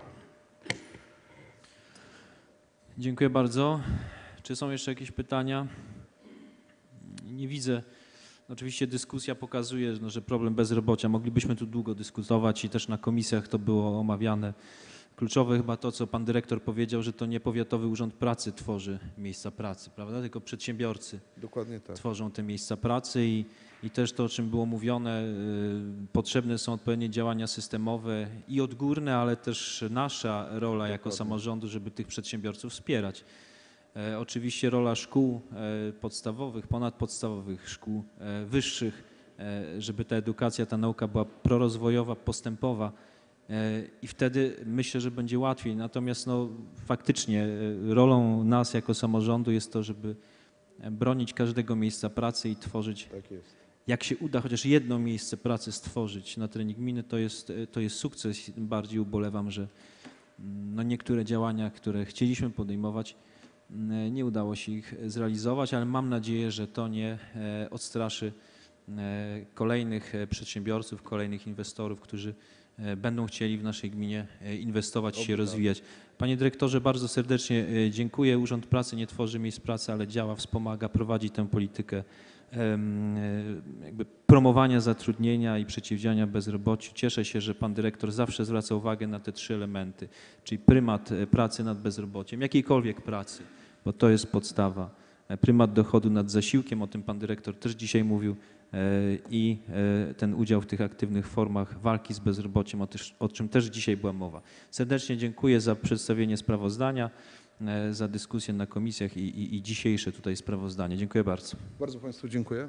Dziękuję bardzo. Czy są jeszcze jakieś pytania? Nie widzę. Oczywiście dyskusja pokazuje, że problem bezrobocia, moglibyśmy tu długo dyskutować i też na komisjach to było omawiane. Kluczowe chyba to, co pan dyrektor powiedział, że to nie Powiatowy Urząd Pracy tworzy miejsca pracy, prawda? Tylko przedsiębiorcy Dokładnie tak. tworzą te miejsca pracy i też to, o czym było mówione, potrzebne są odpowiednie działania systemowe i odgórne, ale też nasza rola jako samorządu, żeby tych przedsiębiorców wspierać. Oczywiście rola szkół podstawowych, ponadpodstawowych, szkół wyższych, żeby ta edukacja, ta nauka była prorozwojowa, postępowa i wtedy myślę, że będzie łatwiej. Natomiast no, faktycznie rolą nas jako samorządu jest to, żeby bronić każdego miejsca pracy i tworzyć, Tak jest. jak się uda chociaż jedno miejsce pracy stworzyć na terenie gminy, to jest sukces. Bardziej ubolewam, że no niektóre działania, które chcieliśmy podejmować, nie udało się ich zrealizować, ale mam nadzieję, że to nie odstraszy kolejnych przedsiębiorców, kolejnych inwestorów, którzy będą chcieli w naszej gminie inwestować, się rozwijać. Panie dyrektorze, bardzo serdecznie dziękuję. Urząd Pracy nie tworzy miejsc pracy, ale działa, wspomaga, prowadzi tę politykę jakby promowania zatrudnienia i przeciwdziałania bezrobociu. Cieszę się, że pan dyrektor zawsze zwraca uwagę na te 3 elementy, czyli prymat pracy nad bezrobociem, jakiejkolwiek pracy, bo to jest podstawa. Prymat dochodu nad zasiłkiem, o tym pan dyrektor też dzisiaj mówił, i ten udział w tych aktywnych formach walki z bezrobociem, o czym też dzisiaj była mowa. Serdecznie dziękuję za przedstawienie sprawozdania, za dyskusję na komisjach i dzisiejsze tutaj sprawozdanie. Dziękuję bardzo. Bardzo Państwu dziękuję.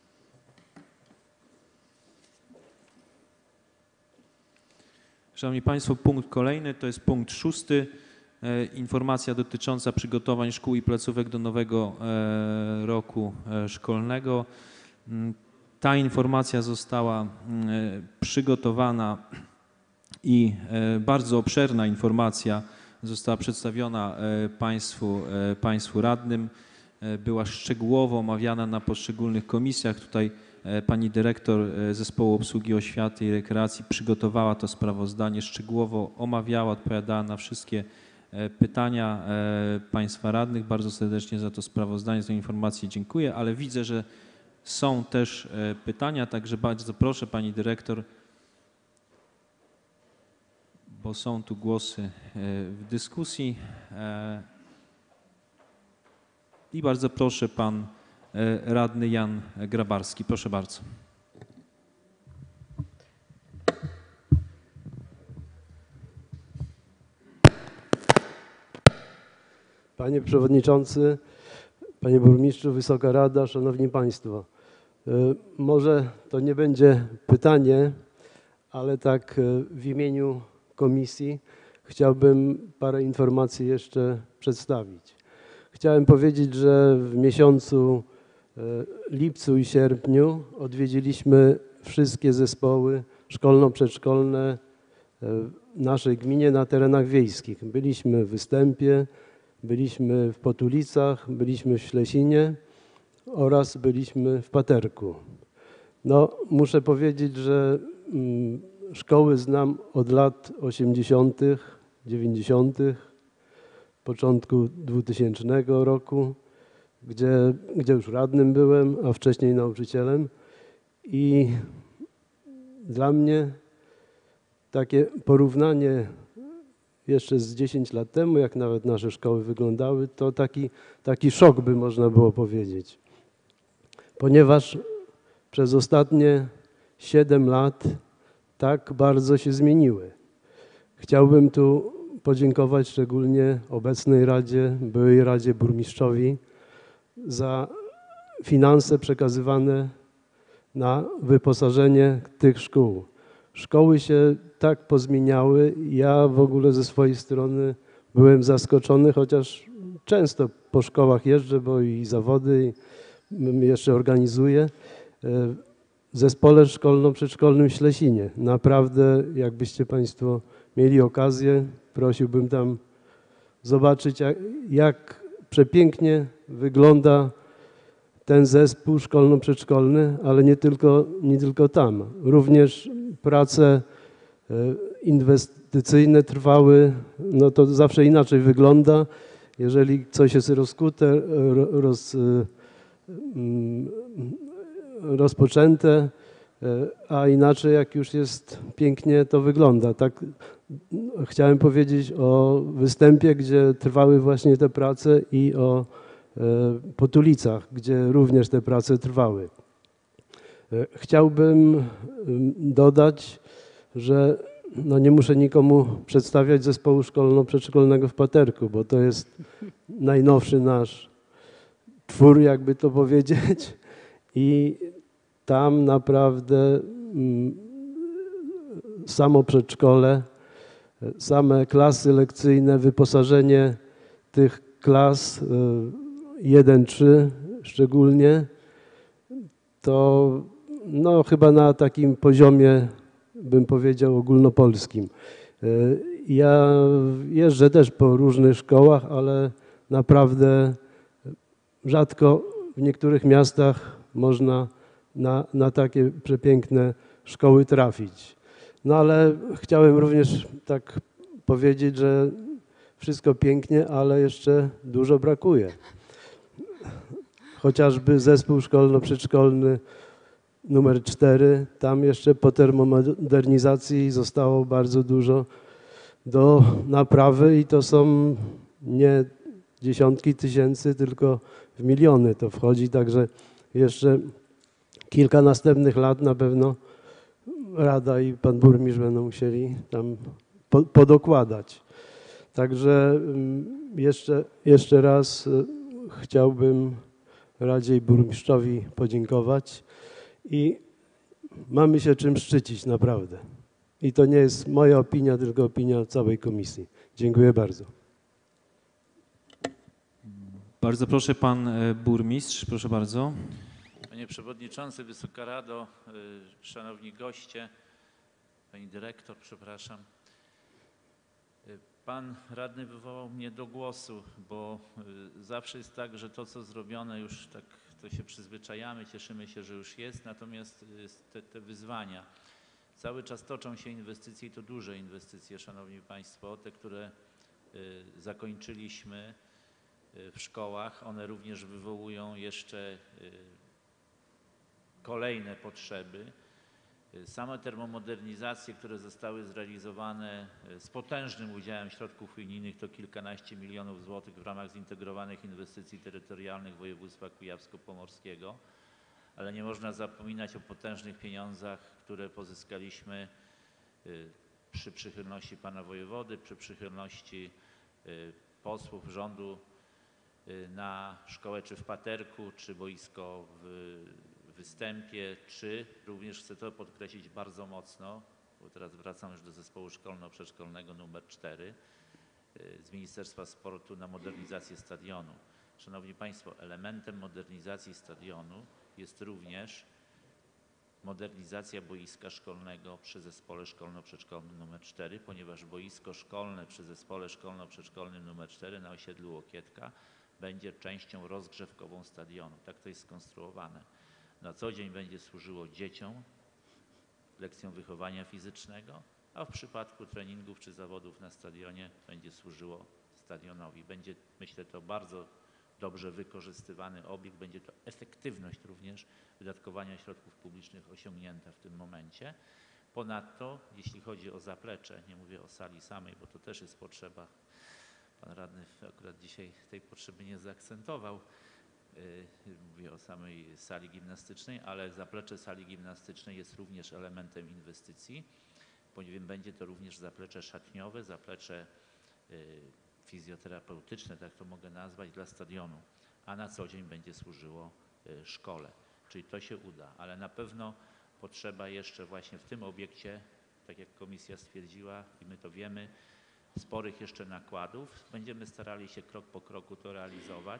Szanowni Państwo, punkt kolejny to jest punkt 6. Informacja dotycząca przygotowań szkół i placówek do nowego roku szkolnego. Ta informacja została przygotowana i bardzo obszerna informacja została przedstawiona Państwu radnym. Była szczegółowo omawiana na poszczególnych komisjach. Tutaj pani dyrektor Zespołu Obsługi Oświaty i Rekreacji przygotowała to sprawozdanie, szczegółowo omawiała, odpowiadała na wszystkie pytania Państwa radnych. Bardzo serdecznie za to sprawozdanie, za tę informację dziękuję, ale widzę, że są też pytania, także bardzo proszę Pani Dyrektor, bo są tu głosy w dyskusji. I bardzo proszę Pan Radny Jan Grabarski. Proszę bardzo. Panie Przewodniczący, Panie Burmistrzu, Wysoka Rada, Szanowni Państwo. Może to nie będzie pytanie, ale tak w imieniu komisji chciałbym parę informacji jeszcze przedstawić. Chciałem powiedzieć, że w miesiącu lipcu i sierpniu odwiedziliśmy wszystkie zespoły szkolno-przedszkolne w naszej gminie na terenach wiejskich. Byliśmy w Występie, byliśmy w Potulicach, byliśmy w Ślesinie oraz byliśmy w Paterku. No, muszę powiedzieć, że szkoły znam od lat 80., 90., początku 2000 roku, gdzie już radnym byłem, a wcześniej nauczycielem. I dla mnie takie porównanie jeszcze z 10 lat temu, jak nawet nasze szkoły wyglądały, to taki szok by można było powiedzieć. Ponieważ przez ostatnie 7 lat tak bardzo się zmieniły. Chciałbym tu podziękować szczególnie obecnej Radzie, byłej Radzie Burmistrzowi za finanse przekazywane na wyposażenie tych szkół. Szkoły się tak pozmieniały. Ja w ogóle ze swojej strony byłem zaskoczony, chociaż często po szkołach jeżdżę, bo i zawody jeszcze organizuję. W zespole szkolno-przedszkolnym w Ślesinie. Naprawdę, jakbyście Państwo mieli okazję, prosiłbym tam zobaczyć, jak przepięknie wygląda ten zespół szkolno-przedszkolny, ale nie tylko tam. Również prace inwestycyjne trwały, no to zawsze inaczej wygląda. Jeżeli coś jest rozkute, rozpoczęte, a inaczej jak już jest pięknie to wygląda. Tak chciałem powiedzieć o Występie, gdzie trwały właśnie te prace i o Potulicach, gdzie również te prace trwały. Chciałbym dodać, że no nie muszę nikomu przedstawiać zespołu szkolno-przedszkolnego w Paterku, bo to jest najnowszy nasz twór, jakby to powiedzieć. I tam naprawdę samo przedszkole, same klasy lekcyjne, wyposażenie tych klas 1-3 szczególnie, to no chyba na takim poziomie, bym powiedział, ogólnopolskim. Ja jeżdżę też po różnych szkołach, ale naprawdę rzadko w niektórych miastach można na takie przepiękne szkoły trafić. No ale chciałem również tak powiedzieć, że wszystko pięknie, ale jeszcze dużo brakuje. Chociażby zespół szkolno-przedszkolny numer 4, tam jeszcze po termomodernizacji zostało bardzo dużo do naprawy i to są nie dziesiątki tysięcy, tylko w miliony to wchodzi, także jeszcze kilka następnych lat na pewno Rada i pan burmistrz będą musieli tam podokładać. Także jeszcze raz chciałbym Radzie i burmistrzowi podziękować i mamy się czym szczycić naprawdę. I to nie jest moja opinia, tylko opinia całej komisji. Dziękuję bardzo. Bardzo proszę, pan burmistrz, proszę bardzo. Panie Przewodniczący, Wysoka Rado, szanowni goście, pani dyrektor, przepraszam. Pan radny wywołał mnie do głosu, bo zawsze jest tak, że to, co zrobione, już tak to się przyzwyczajamy, cieszymy się, że już jest, natomiast te wyzwania. Cały czas toczą się inwestycje i to duże inwestycje, szanowni państwo, te, które zakończyliśmy w szkołach. One również wywołują jeszcze kolejne potrzeby. Same termomodernizacje, które zostały zrealizowane z potężnym udziałem środków unijnych, to kilkanaście milionów złotych w ramach zintegrowanych inwestycji terytorialnych województwa kujawsko-pomorskiego. Ale nie można zapominać o potężnych pieniądzach, które pozyskaliśmy przy przychylności pana wojewody, przy przychylności posłów rządu na szkołę czy w Paterku, czy boisko w Występie, czy również chcę to podkreślić bardzo mocno, bo teraz wracam już do zespołu szkolno-przedszkolnego numer 4 z Ministerstwa Sportu na modernizację stadionu. Szanowni Państwo, elementem modernizacji stadionu jest również modernizacja boiska szkolnego przy zespole szkolno-przedszkolnym nr 4, ponieważ boisko szkolne przy zespole szkolno-przedszkolnym nr 4 na osiedlu Łokietka będzie częścią rozgrzewkową stadionu. Tak to jest skonstruowane. Na co dzień będzie służyło dzieciom, lekcjom wychowania fizycznego, a w przypadku treningów czy zawodów na stadionie będzie służyło stadionowi. Będzie, myślę, to bardzo dobrze wykorzystywany obiekt, będzie to efektywność również wydatkowania środków publicznych osiągnięta w tym momencie. Ponadto, jeśli chodzi o zaplecze, nie mówię o sali samej, bo to też jest potrzeba, pan radny akurat dzisiaj tej potrzeby nie zaakcentował, mówię o samej sali gimnastycznej, ale zaplecze sali gimnastycznej jest również elementem inwestycji, ponieważ będzie to również zaplecze szatniowe, zaplecze fizjoterapeutyczne, tak to mogę nazwać, dla stadionu, a na co dzień będzie służyło szkole. Czyli to się uda, ale na pewno potrzeba jeszcze właśnie w tym obiekcie, tak jak komisja stwierdziła i my to wiemy, sporych jeszcze nakładów. Będziemy starali się krok po kroku to realizować.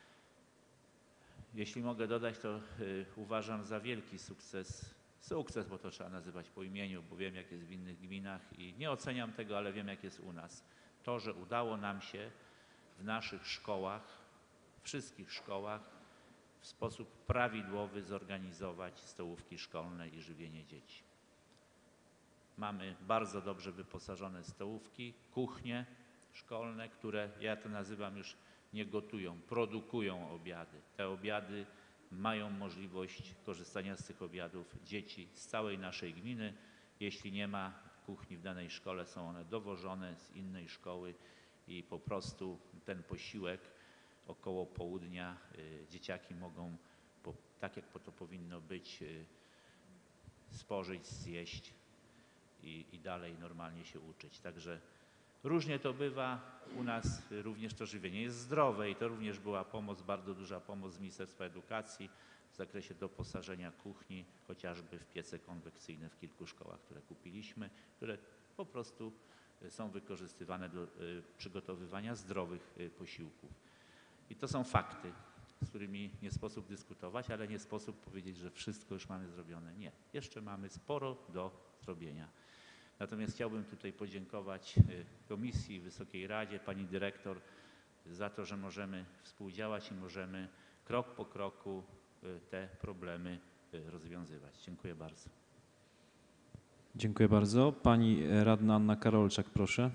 Jeśli mogę dodać, to uważam za wielki sukces, bo to trzeba nazywać po imieniu, bo wiem, jak jest w innych gminach i nie oceniam tego, ale wiem, jak jest u nas. To, że udało nam się w naszych szkołach, wszystkich szkołach w sposób prawidłowy zorganizować stołówki szkolne i żywienie dzieci. Mamy bardzo dobrze wyposażone stołówki, kuchnie szkolne, które, ja to nazywam, już nie gotują, produkują obiady. Te obiady mają możliwość korzystania z tych obiadów dzieci z całej naszej gminy. Jeśli nie ma kuchni w danej szkole, są one dowożone z innej szkoły i po prostu ten posiłek około południa dzieciaki mogą, tak jak to powinno być, spożyć, zjeść i dalej normalnie się uczyć. Także różnie to bywa. U nas również to żywienie jest zdrowe i to również była pomoc, bardzo duża pomoc z Ministerstwa Edukacji w zakresie doposażenia kuchni, chociażby w piece konwekcyjne w kilku szkołach, które kupiliśmy, które po prostu są wykorzystywane do przygotowywania zdrowych posiłków. I to są fakty, z którymi nie sposób dyskutować, ale nie sposób powiedzieć, że wszystko już mamy zrobione. Nie, jeszcze mamy sporo do zrobienia. Natomiast chciałbym tutaj podziękować Komisji, Wysokiej Radzie, pani dyrektor za to, że możemy współdziałać i możemy krok po kroku te problemy rozwiązywać. Dziękuję bardzo. Dziękuję bardzo. Pani radna Anna Karolczak, proszę.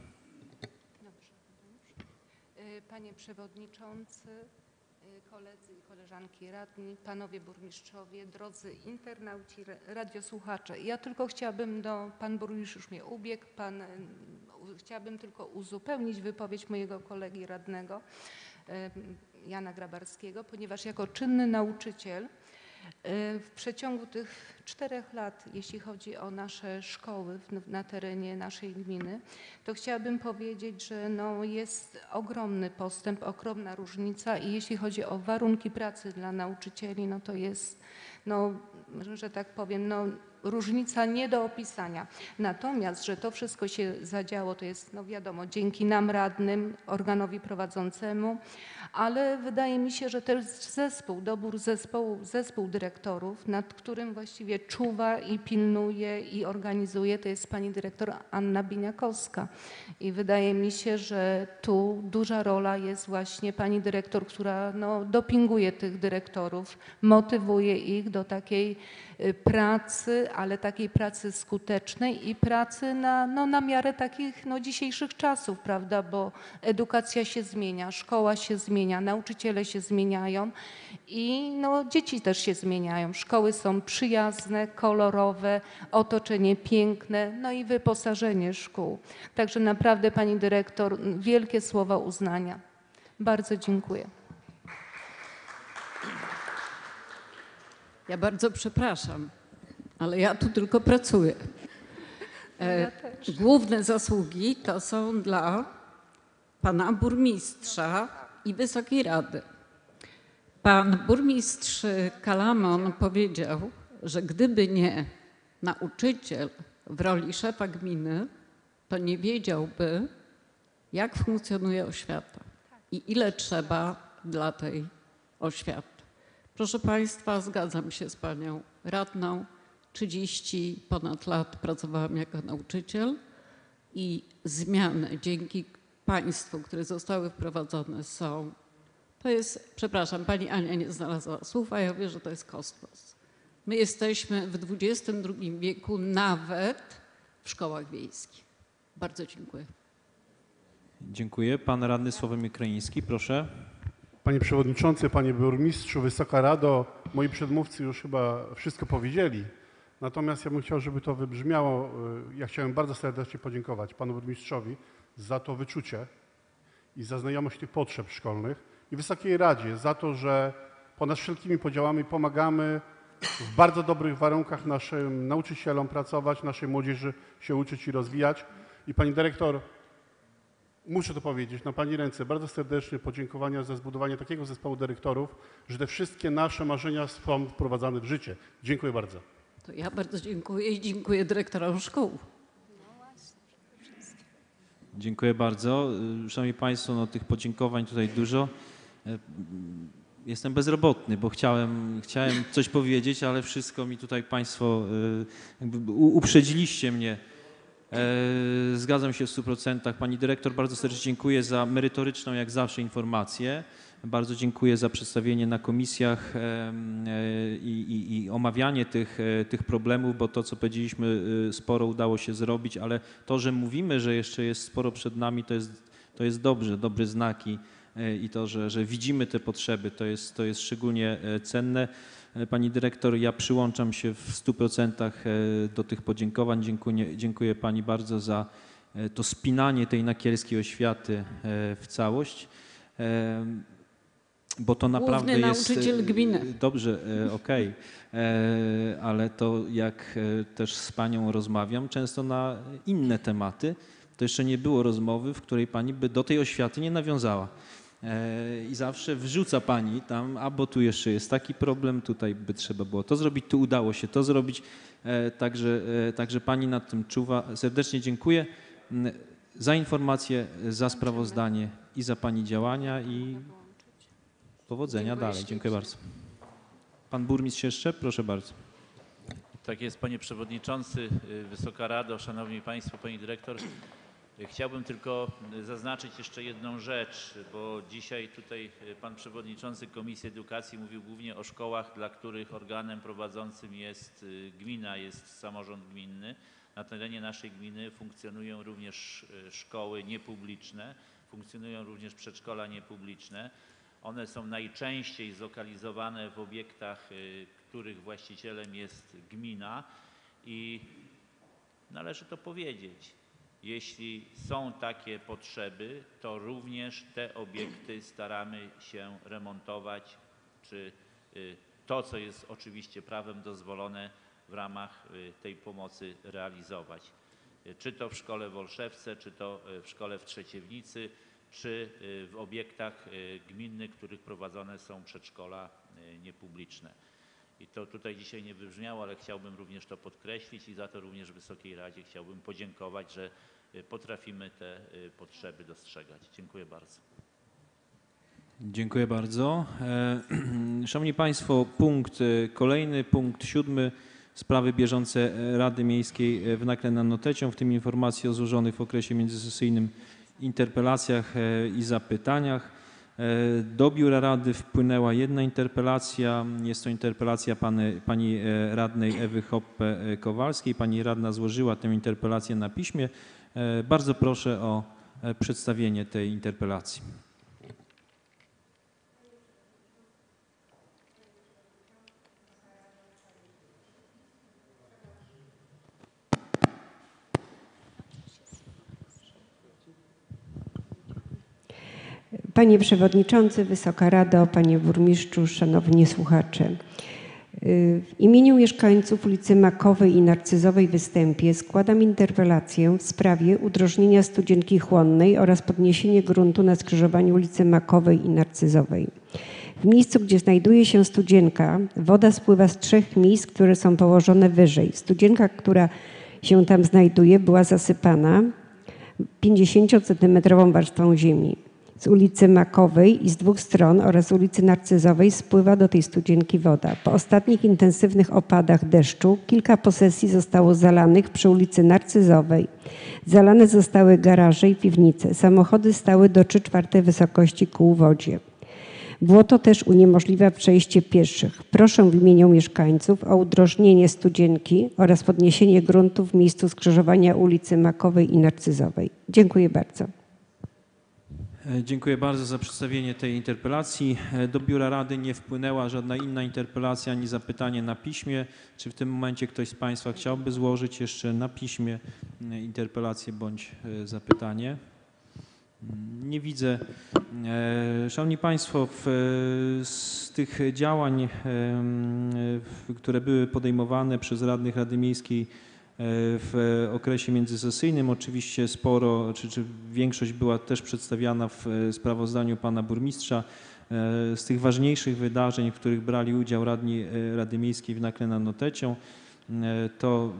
Panie Przewodniczący, koledzy i koleżanki radni, panowie burmistrzowie, drodzy internauci, radiosłuchacze. Ja tylko chciałabym, pan burmistrz już mnie ubiegł, chciałabym tylko uzupełnić wypowiedź mojego kolegi radnego Jana Grabarskiego, ponieważ jako czynny nauczyciel w przeciągu tych 4 lat, jeśli chodzi o nasze szkoły na terenie naszej gminy, to chciałabym powiedzieć, że jest ogromny postęp, ogromna różnica i jeśli chodzi o warunki pracy dla nauczycieli, to jest, że tak powiem, różnica nie do opisania. Natomiast, że to wszystko się zadziało, to jest, wiadomo, dzięki nam radnym, organowi prowadzącemu, ale wydaje mi się, że też dobór zespół dyrektorów, nad którym właściwie czuwa i pilnuje i organizuje, to jest pani dyrektor Anna Biniakowska. I wydaje mi się, że tu duża rola jest właśnie pani dyrektor, która dopinguje tych dyrektorów, motywuje ich do takiej pracy, ale takiej pracy skutecznej i pracy na miarę takich dzisiejszych czasów, prawda, bo edukacja się zmienia, szkoła się zmienia, nauczyciele się zmieniają i dzieci też się zmieniają. Szkoły są przyjazne, kolorowe, otoczenie piękne, i wyposażenie szkół. Także naprawdę pani dyrektor, wielkie słowa uznania. Bardzo dziękuję. Ja bardzo przepraszam, ale ja tu tylko pracuję. Główne zasługi to są dla pana burmistrza i Wysokiej Rady. Pan burmistrz Kalamon powiedział, że gdyby nie nauczyciel w roli szefa gminy, to nie wiedziałby, jak funkcjonuje oświata i ile trzeba dla tej oświaty. Proszę państwa, zgadzam się z panią radną. 30 ponad lat pracowałam jako nauczyciel i zmiany dzięki państwu, które zostały wprowadzone są. To jest, przepraszam, pani Ania nie znalazła słów, a ja wiem, że to jest kosmos. My jesteśmy w XXI wieku nawet w szkołach wiejskich. Bardzo dziękuję. Dziękuję. Pan radny Sławomir Krajiński, proszę. Panie Przewodniczący, Panie Burmistrzu, Wysoka Rado, moi przedmówcy już chyba wszystko powiedzieli. Natomiast ja bym chciał, żeby to wybrzmiało. Ja chciałem bardzo serdecznie podziękować Panu Burmistrzowi za to wyczucie i za znajomość tych potrzeb szkolnych i Wysokiej Radzie za to, że ponad wszelkimi podziałami pomagamy w bardzo dobrych warunkach naszym nauczycielom pracować, naszej młodzieży się uczyć i rozwijać. I Pani Dyrektor, muszę to powiedzieć, na Pani ręce bardzo serdecznie podziękowania za zbudowanie takiego zespołu dyrektorów, że te wszystkie nasze marzenia są wprowadzane w życie. Dziękuję bardzo. To ja bardzo dziękuję i dziękuję dyrektorom szkół. Dziękuję bardzo. Szanowni Państwo, tych podziękowań tutaj dużo. Jestem bezrobotny, bo chciałem coś powiedzieć, ale wszystko mi tutaj Państwo uprzedziliście mnie. Zgadzam się w 100%. Pani dyrektor, bardzo serdecznie dziękuję za merytoryczną jak zawsze informację. Bardzo dziękuję za przedstawienie na komisjach i omawianie tych problemów, bo to, co powiedzieliśmy, sporo udało się zrobić, ale to, że mówimy, że jeszcze jest sporo przed nami, to jest dobrze, dobry znak i to, że widzimy te potrzeby, to jest szczególnie cenne. Pani dyrektor, ja przyłączam się w 100% do tych podziękowań. Dziękuję Pani bardzo za to spinanie tej nakierskiej oświaty w całość. Bo to naprawdę Główny jest... nauczyciel gminy. Dobrze, okej. Ale to jak też z Panią rozmawiam, często na inne tematy, to jeszcze nie było rozmowy, w której Pani by do tej oświaty nie nawiązała. I zawsze wrzuca Pani tam, bo tu jeszcze jest taki problem, tutaj by trzeba było to zrobić, tu udało się to zrobić, także Pani nad tym czuwa. Serdecznie dziękuję za informację, za sprawozdanie i za Pani działania i powodzenia dalej. Dziękuję bardzo. Pan burmistrz jeszcze? Proszę bardzo. Tak jest, Panie Przewodniczący, Wysoka Rado, Szanowni Państwo, Pani Dyrektor. Chciałbym tylko zaznaczyć jeszcze jedną rzecz, bo dzisiaj tutaj pan przewodniczący Komisji Edukacji mówił głównie o szkołach, dla których organem prowadzącym jest gmina, jest samorząd gminny. Na terenie naszej gminy funkcjonują również szkoły niepubliczne, funkcjonują również przedszkola niepubliczne. One są najczęściej zlokalizowane w obiektach, których właścicielem jest gmina i należy to powiedzieć. Jeśli są takie potrzeby, to również te obiekty staramy się remontować, czy to, co jest oczywiście prawem dozwolone, w ramach tej pomocy realizować. Czy to w szkole w Olszewce, czy to w szkole w Trzeciewnicy, czy w obiektach gminnych, w których prowadzone są przedszkola niepubliczne. I to tutaj dzisiaj nie wybrzmiało, ale chciałbym również to podkreślić i za to również Wysokiej Radzie chciałbym podziękować, że potrafimy te potrzeby dostrzegać. Dziękuję bardzo. Dziękuję bardzo. Szanowni Państwo, kolejny punkt 7. Sprawy bieżące Rady Miejskiej w Nakle nad Notecią, w tym informacje o złożonych w okresie międzysesyjnym interpelacjach i zapytaniach. Do Biura Rady wpłynęła jedna interpelacja. Jest to interpelacja pani radnej Ewy Hoppe-Kowalskiej. Pani radna złożyła tę interpelację na piśmie. Bardzo proszę o przedstawienie tej interpelacji. Panie Przewodniczący, Wysoka Rado, Panie Burmistrzu, Szanowni Słuchacze. W imieniu mieszkańców ulicy Makowej i Narcyzowej w Występie składam interpelację w sprawie udrożnienia Studzienki Chłonnej oraz podniesienia gruntu na skrzyżowaniu ulicy Makowej i Narcyzowej. W miejscu, gdzie znajduje się studzienka, woda spływa z 3 miejsc, które są położone wyżej. Studzienka, która się tam znajduje, była zasypana 50-centymetrową warstwą ziemi. Z ulicy Makowej i z 2 stron oraz ulicy Narcyzowej spływa do tej studzienki woda. Po ostatnich intensywnych opadach deszczu kilka posesji zostało zalanych przy ulicy Narcyzowej. Zalane zostały garaże i piwnice. Samochody stały do 3/4 wysokości ku wodzie. Błoto też uniemożliwia przejście pieszych. Proszę w imieniu mieszkańców o udrożnienie studzienki oraz podniesienie gruntu w miejscu skrzyżowania ulicy Makowej i Narcyzowej. Dziękuję bardzo. Dziękuję bardzo za przedstawienie tej interpelacji. Do Biura Rady nie wpłynęła żadna inna interpelacja ani zapytanie na piśmie. Czy w tym momencie ktoś z Państwa chciałby złożyć jeszcze na piśmie interpelację bądź zapytanie? Nie widzę. Szanowni Państwo, z tych działań, które były podejmowane przez radnych Rady Miejskiej w okresie międzysesyjnym, oczywiście sporo, czy większość była też przedstawiana w sprawozdaniu pana burmistrza. Z tych ważniejszych wydarzeń, w których brali udział radni Rady Miejskiej w Nakle nad Notecią, to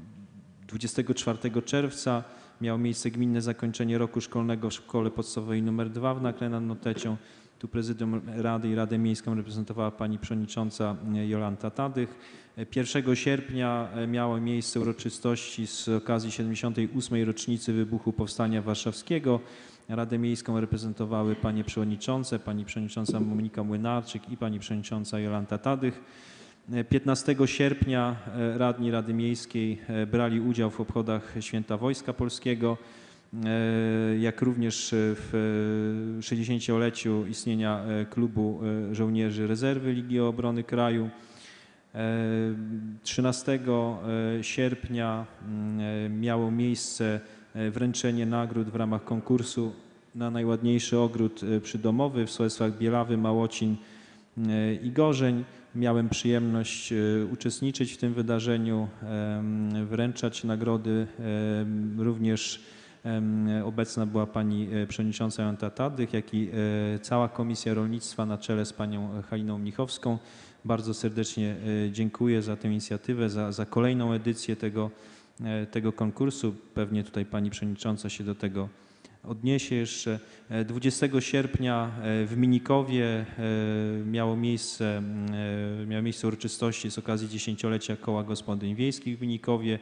24 czerwca miało miejsce gminne zakończenie roku szkolnego w szkole podstawowej nr 2 w Nakle nad Notecią. Tu prezydium Rady i Radę Miejską reprezentowała pani przewodnicząca Jolanta Tadych. 1 sierpnia miały miejsce uroczystości z okazji 78. rocznicy wybuchu Powstania Warszawskiego. Radę Miejską reprezentowały panie przewodniczące, pani przewodnicząca Monika Młynarczyk i pani przewodnicząca Jolanta Tadych. 15 sierpnia radni Rady Miejskiej brali udział w obchodach Święta Wojska Polskiego, jak również w 60-leciu istnienia Klubu Żołnierzy Rezerwy Ligii Obrony Kraju. 13 sierpnia miało miejsce wręczenie nagród w ramach konkursu na najładniejszy ogród przydomowy w sołectwach Bielawy, Małocin i Gorzeń. Miałem przyjemność uczestniczyć w tym wydarzeniu, wręczać nagrody. Również obecna była pani przewodnicząca Jolanta Tadych, jak i cała Komisja Rolnictwa na czele z panią Haliną Mnichowską. Bardzo serdecznie dziękuję za tę inicjatywę, za kolejną edycję tego konkursu. Pewnie tutaj pani przewodnicząca się do tego odniesie jeszcze. 20 sierpnia w Minikowie miały miejsce uroczystości z okazji 10-lecia Koła Gospodyń Wiejskich w Minikowie.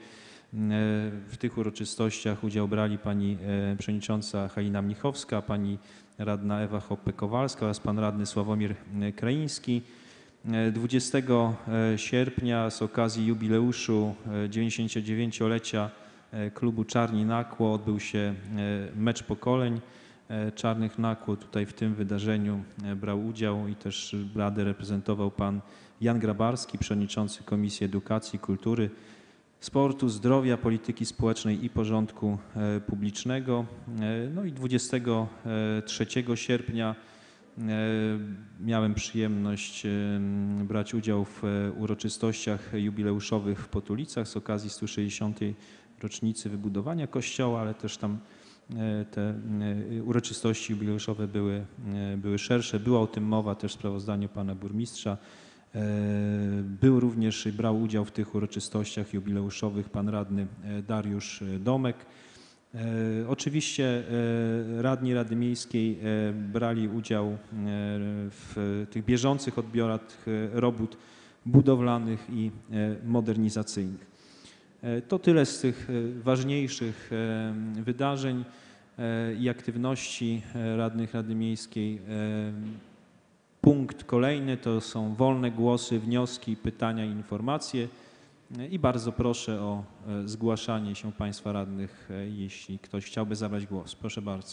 W tych uroczystościach udział brali pani przewodnicząca Halina Mnichowska, pani radna Ewa Hoppe-Kowalska oraz pan radny Sławomir Kraiński. 20 sierpnia z okazji jubileuszu 99-lecia klubu Czarni Nakło odbył się mecz pokoleń Czarnych Nakło. Tutaj w tym wydarzeniu brał udział i też radę reprezentował pan Jan Grabarski, przewodniczący Komisji Edukacji, Kultury, Sportu, Zdrowia, Polityki Społecznej i Porządku Publicznego. No i 23 sierpnia miałem przyjemność brać udział w uroczystościach jubileuszowych w Potulicach z okazji 160. rocznicy wybudowania kościoła, ale też tam te uroczystości jubileuszowe były szersze. Była o tym mowa też w sprawozdaniu pana burmistrza. Był również i brał udział w tych uroczystościach jubileuszowych pan radny Dariusz Domek. Oczywiście radni Rady Miejskiej brali udział w tych bieżących odbiorach robót budowlanych i modernizacyjnych. To tyle z tych ważniejszych wydarzeń i aktywności radnych Rady Miejskiej. Punkt kolejny to są wolne głosy, wnioski, pytania i informacje. I bardzo proszę o zgłaszanie się państwa radnych, jeśli ktoś chciałby zabrać głos. Proszę bardzo.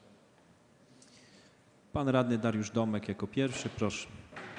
Pan radny Dariusz Domek jako pierwszy, proszę.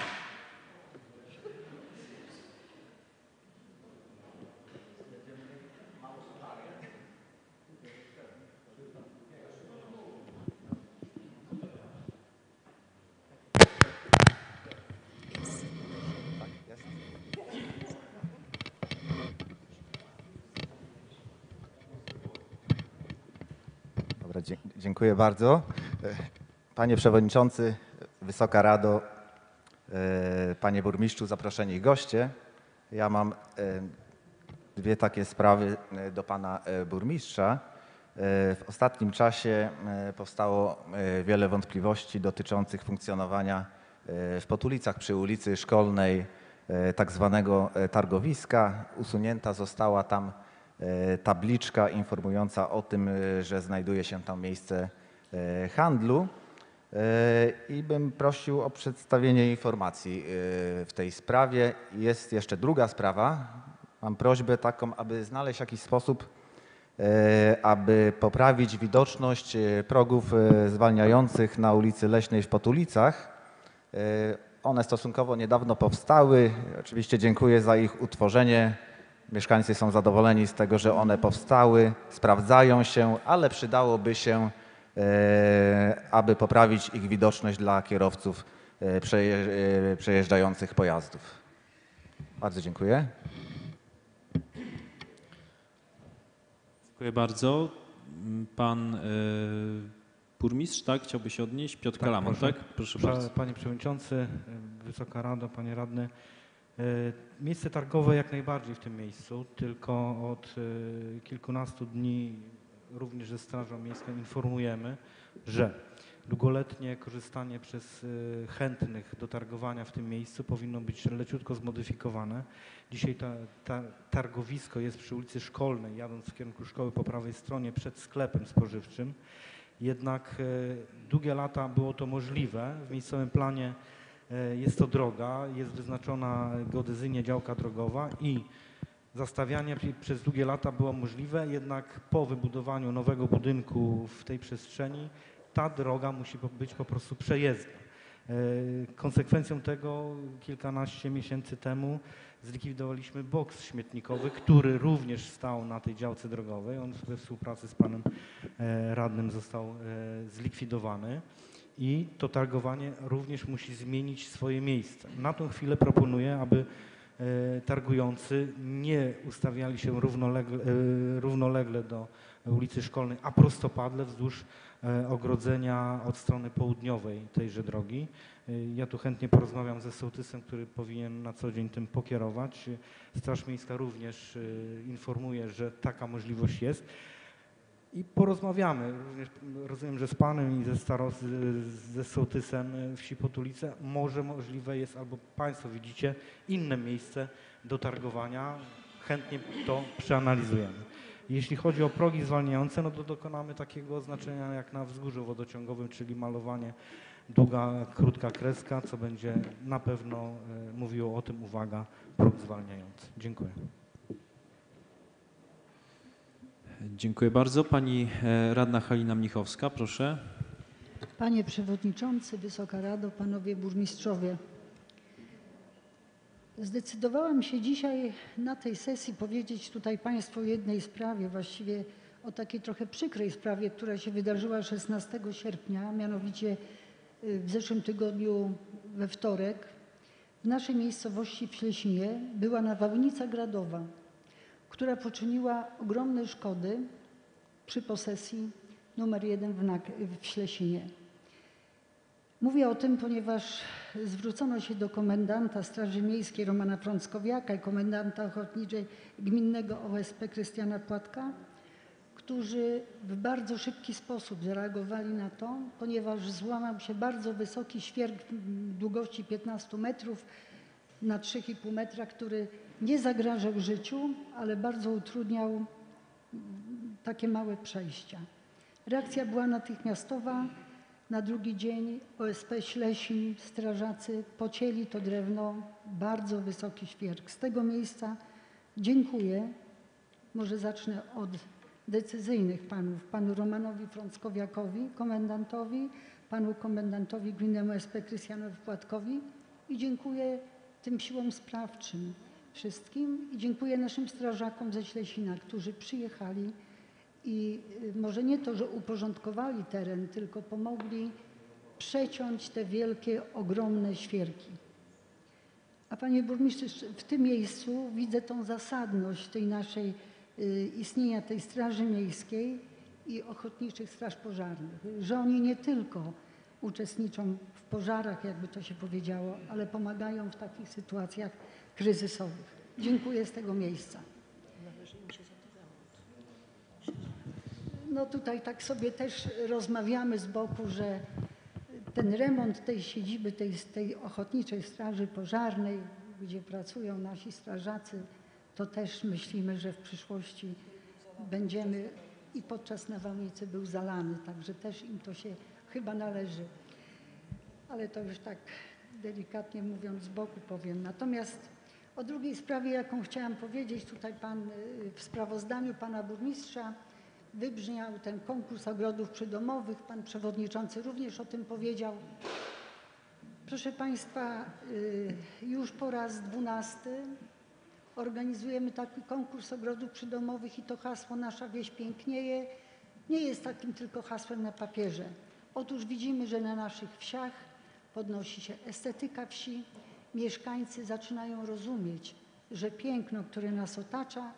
Dziękuję bardzo. Panie Przewodniczący, Wysoka Rado, Panie Burmistrzu, zaproszeni i goście. Ja mam dwie takie sprawy do Pana Burmistrza. W ostatnim czasie powstało wiele wątpliwości dotyczących funkcjonowania w Potulicach przy ulicy Szkolnej tak zwanego targowiska. Usunięta została tam tabliczka informująca o tym, że znajduje się tam miejsce handlu i bym prosił o przedstawienie informacji w tej sprawie. Jest jeszcze druga sprawa. Mam prośbę taką, aby znaleźć jakiś sposób, aby poprawić widoczność progów zwalniających na ulicy Leśnej w Potulicach. One stosunkowo niedawno powstały. Oczywiście dziękuję za ich utworzenie. Mieszkańcy są zadowoleni z tego, że one powstały, sprawdzają się, ale przydałoby się, aby poprawić ich widoczność dla kierowców przejeżdżających pojazdów. Bardzo dziękuję. Dziękuję bardzo. Pan burmistrz, tak? Chciałby się odnieść? Piotr Kalamon, tak? Proszę bardzo. Panie Przewodniczący, Wysoka Rado, Panie Radny. Miejsce targowe jak najbardziej w tym miejscu, tylko od kilkunastu dni również ze Strażą Miejską informujemy, że długoletnie korzystanie przez chętnych do targowania w tym miejscu powinno być leciutko zmodyfikowane. Dzisiaj targowisko jest przy ulicy Szkolnej, jadąc w kierunku szkoły po prawej stronie przed sklepem spożywczym. Jednak długie lata było to możliwe. W miejscowym planie jest to droga, jest wyznaczona geodezyjnie działka drogowa i zastawianie przez długie lata było możliwe, jednak po wybudowaniu nowego budynku w tej przestrzeni ta droga musi być po prostu przejezdna. Konsekwencją tego kilkanaście miesięcy temu zlikwidowaliśmy boks śmietnikowy, który również stał na tej działce drogowej. On we współpracy z panem radnym został zlikwidowany. I to targowanie również musi zmienić swoje miejsce. Na tą chwilę proponuję, aby targujący nie ustawiali się równolegle do ulicy Szkolnej, a prostopadle wzdłuż ogrodzenia od strony południowej tejże drogi. Ja tu chętnie porozmawiam ze sołtysem, który powinien na co dzień tym pokierować. Straż Miejska również informuje, że taka możliwość jest. I porozmawiamy, również rozumiem, że z panem i ze sołtysem wsi Potulice. Może możliwe jest, albo państwo widzicie, inne miejsce do targowania. chętnie to przeanalizujemy. Jeśli chodzi o progi zwalniające, no to dokonamy takiego oznaczenia jak na wzgórzu wodociągowym, czyli malowanie długa, krótka kreska, co będzie na pewno mówiło o tym, uwaga, próg zwalniający. Dziękuję. Dziękuję bardzo. Pani radna Halina Mnichowska, proszę. Panie Przewodniczący, Wysoka Rado, Panowie Burmistrzowie. Zdecydowałam się dzisiaj na tej sesji powiedzieć tutaj Państwu o jednej sprawie, właściwie o takiej trochę przykrej sprawie, która się wydarzyła 16 sierpnia, mianowicie w zeszłym tygodniu we wtorek w naszej miejscowości w Ślesinie była nawałnica gradowa, która poczyniła ogromne szkody przy posesji numer 1 w Ślesinie. Mówię o tym, ponieważ zwrócono się do komendanta Straży Miejskiej Romana Frąckowiaka i komendanta ochotniczej gminnego OSP Krystiana Płatka, którzy w bardzo szybki sposób zareagowali na to, ponieważ złamał się bardzo wysoki świerk długości 15 metrów na 3,5 metra, który nie zagrażał życiu, ale bardzo utrudniał takie małe przejścia. Reakcja była natychmiastowa. Na drugi dzień OSP Ślesin, strażacy pocięli to drewno, bardzo wysoki świerk. Z tego miejsca dziękuję, może zacznę od decyzyjnych panów, panu Romanowi Frąckowiakowi, komendantowi, panu komendantowi gminnemu OSP Krystianowi Płatkowi i dziękuję tym siłom sprawczym wszystkim i dziękuję naszym strażakom ze Ślesina, którzy przyjechali i może nie to, że uporządkowali teren, tylko pomogli przeciąć te wielkie, ogromne świerki. A panie burmistrzu, w tym miejscu widzę tą zasadność tej naszej istnienia tej Straży Miejskiej i ochotniczych straż pożarnych, że oni nie tylko uczestniczą w pożarach, jakby to się powiedziało, ale pomagają w takich sytuacjach kryzysowych. Dziękuję z tego miejsca. No tutaj tak sobie też rozmawiamy z boku, że ten remont tej siedziby, tej Ochotniczej Straży Pożarnej, gdzie pracują nasi strażacy, to też myślimy, że w przyszłości będziemy i podczas nawałnicy był zalany, także też im to się chyba należy. Ale to już tak delikatnie mówiąc z boku powiem. Natomiast o drugiej sprawie, jaką chciałam powiedzieć, tutaj pan w sprawozdaniu pana burmistrza wybrzmiał ten konkurs ogrodów przydomowych. Pan przewodniczący również o tym powiedział. Proszę państwa, już po raz 12 organizujemy taki konkurs ogrodów przydomowych i to hasło Nasza wieś pięknieje nie jest takim tylko hasłem na papierze. Otóż widzimy, że na naszych wsiach podnosi się estetyka wsi. Mieszkańcy zaczynają rozumieć, że piękno, które nas otacza,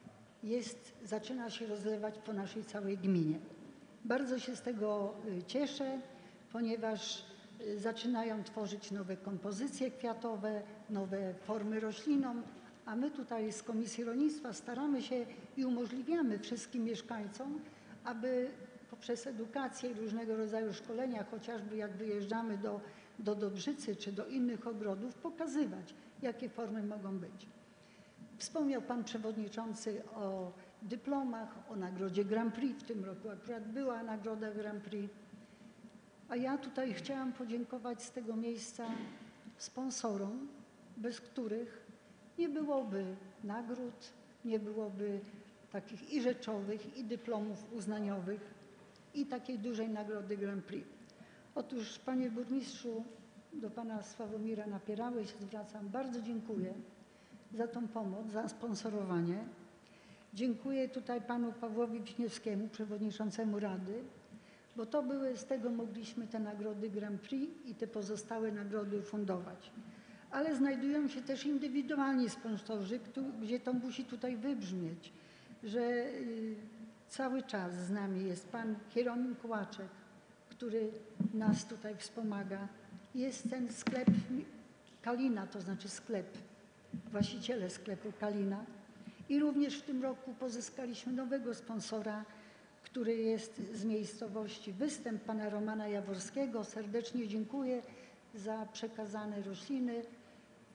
zaczyna się rozlewać po naszej całej gminie. Bardzo się z tego cieszę, ponieważ zaczynają tworzyć nowe kompozycje kwiatowe, nowe formy roślinom, a my tutaj z Komisji Rolnictwa staramy się i umożliwiamy wszystkim mieszkańcom, aby poprzez edukację i różnego rodzaju szkolenia, chociażby jak wyjeżdżamy do Dobrzycy czy do innych ogrodów, pokazywać, jakie formy mogą być. Wspomniał pan przewodniczący o dyplomach, o nagrodzie Grand Prix. W tym roku akurat była nagroda Grand Prix. A ja tutaj chciałam podziękować z tego miejsca sponsorom, bez których nie byłoby nagród, nie byłoby takich i rzeczowych, i dyplomów uznaniowych, i takiej dużej nagrody Grand Prix. Otóż, panie burmistrzu, do pana Sławomira Napierały się zwracam. Bardzo dziękuję za tą pomoc, za sponsorowanie. Dziękuję tutaj panu Pawłowi Wiśniewskiemu, przewodniczącemu Rady, bo to z tego mogliśmy te nagrody Grand Prix i te pozostałe nagrody ufundować. Ale znajdują się też indywidualni sponsorzy, gdzie to musi tutaj wybrzmieć, że cały czas z nami jest pan Hieronim Kołaczek, który nas tutaj wspomaga. Jest ten sklep Kalina, to znaczy właściciele sklepu Kalina. I również w tym roku pozyskaliśmy nowego sponsora, który jest z miejscowości Występ, pana Romana Jaworskiego. Serdecznie dziękuję za przekazane rośliny.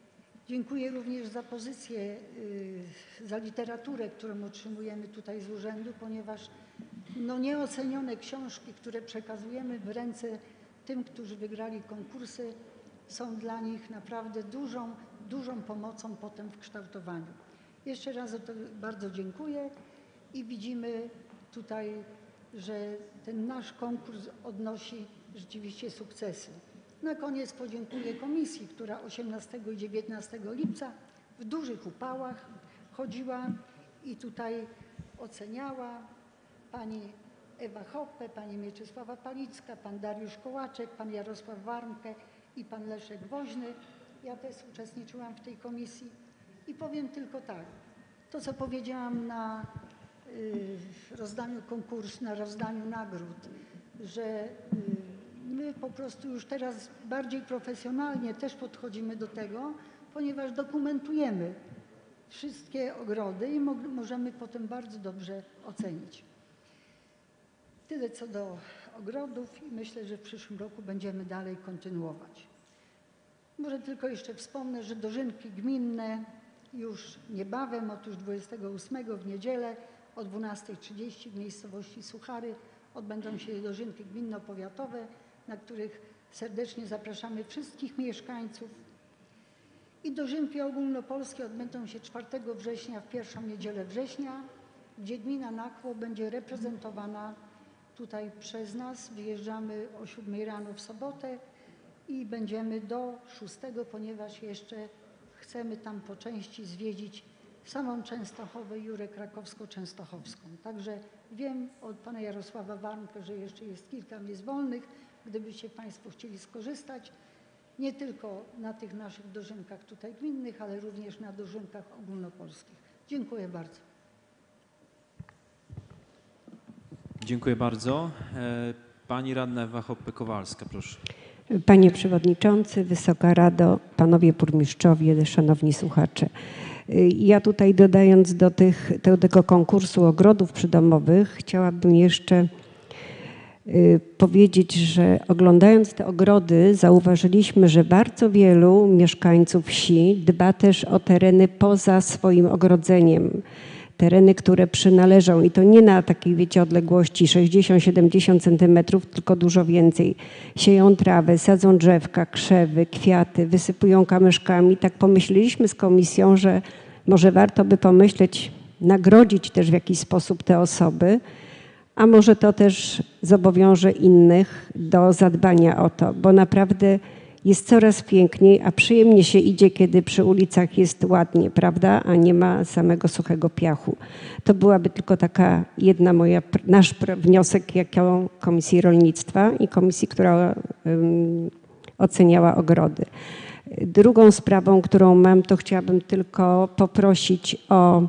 Dziękuję również za pozycję, za literaturę, którą otrzymujemy tutaj z urzędu, ponieważ no, nieocenione książki, które przekazujemy w ręce tym, którzy wygrali konkursy, są dla nich naprawdę dużą pomocą potem w kształtowaniu. Jeszcze raz za to bardzo dziękuję i widzimy tutaj, że ten nasz konkurs odnosi rzeczywiście sukcesy. Na koniec podziękuję komisji, która 18 i 19 lipca w dużych upałach chodziła i tutaj oceniała pani Ewa Hoppe, pani Mieczysława Palicka, pan Dariusz Kołaczek, pan Jarosław Warmke i pan Leszek Woźny. Ja też uczestniczyłam w tej komisji i powiem tylko tak, to co powiedziałam na rozdaniu konkursu, na rozdaniu nagród, że my po prostu już teraz bardziej profesjonalnie też podchodzimy do tego, ponieważ dokumentujemy wszystkie ogrody i możemy potem bardzo dobrze ocenić. Tyle co do ogrodów i myślę, że w przyszłym roku będziemy dalej kontynuować. Może tylko jeszcze wspomnę, że dożynki gminne już niebawem, otóż 28 w niedzielę o 12:30 w miejscowości Suchary odbędą się dożynki gminno-powiatowe, na których serdecznie zapraszamy wszystkich mieszkańców. I dożynki ogólnopolskie odbędą się 4 września w pierwszą niedzielę września, gdzie gmina Nakło będzie reprezentowana tutaj przez nas. Wyjeżdżamy o 7 rano w sobotę i będziemy do 6, ponieważ jeszcze chcemy tam po części zwiedzić samą Częstochowę, Jurę Krakowsko-Częstochowską. Także wiem od pana Jarosława Warmka, że jeszcze jest kilka miejsc wolnych, gdybyście państwo chcieli skorzystać, nie tylko na tych naszych dożynkach tutaj gminnych, ale również na dożynkach ogólnopolskich. Dziękuję bardzo. Dziękuję bardzo. Pani radna Ewa Hoppe-Kowalska, proszę. Panie Przewodniczący, Wysoka Rado, Panowie Burmistrzowie, Szanowni Słuchacze. Ja tutaj dodając do tego konkursu ogrodów przydomowych chciałabym jeszcze powiedzieć, że oglądając te ogrody zauważyliśmy, że bardzo wielu mieszkańców wsi dba też o tereny poza swoim ogrodzeniem. Tereny, które przynależą i to nie na takiej, wiecie, odległości 60-70 centymetrów, tylko dużo więcej. Sieją trawę, sadzą drzewka, krzewy, kwiaty, wysypują kamyszkami. Tak pomyśleliśmy z komisją, że może warto by pomyśleć, nagrodzić też w jakiś sposób te osoby, a może to też zobowiąże innych do zadbania o to, bo naprawdę jest coraz piękniej, a przyjemnie się idzie, kiedy przy ulicach jest ładnie, prawda, a nie ma samego suchego piachu. To byłaby tylko taka nasz wniosek jako Komisji Rolnictwa i komisji, która oceniała ogrody. Drugą sprawą, którą mam, to chciałabym tylko poprosić o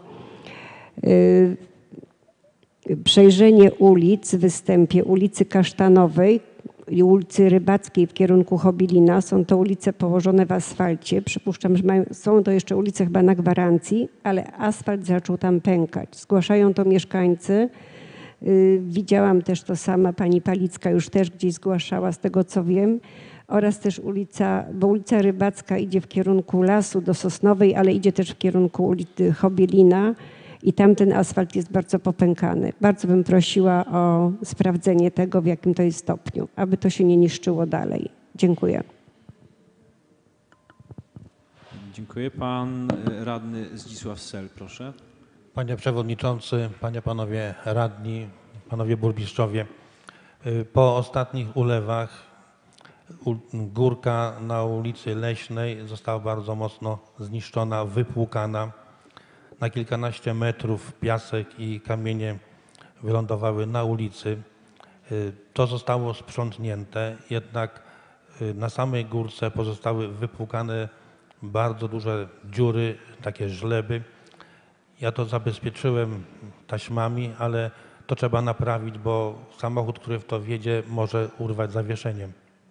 przejrzenie ulic, występie ulicy Kasztanowej i ulicy Rybackiej w kierunku Chobilina. Są to ulice położone w asfalcie. Przypuszczam, że są to jeszcze ulice chyba na gwarancji, ale asfalt zaczął tam pękać. Zgłaszają to mieszkańcy. Widziałam też to sama, pani Palicka już też gdzieś zgłaszała, z tego co wiem. Oraz też bo ulica Rybacka idzie w kierunku lasu do Sosnowej, ale idzie też w kierunku ulicy Chobilina. I tam ten asfalt jest bardzo popękany. Bardzo bym prosiła o sprawdzenie tego, w jakim to jest stopniu, aby to się nie niszczyło dalej. Dziękuję. Dziękuję. Pan radny Zdzisław Sel, proszę. Panie Przewodniczący, Panie, Panowie Radni, Panowie Burmistrzowie. Po ostatnich ulewach górka na ulicy Leśnej została bardzo mocno zniszczona, wypłukana. Na kilkanaście metrów piasek i kamienie wylądowały na ulicy. To zostało sprzątnięte, jednak na samej górce pozostały wypłukane bardzo duże dziury, takie żleby. Ja to zabezpieczyłem taśmami, ale to trzeba naprawić, bo samochód, który w to wjedzie, może urwać zawieszeniem.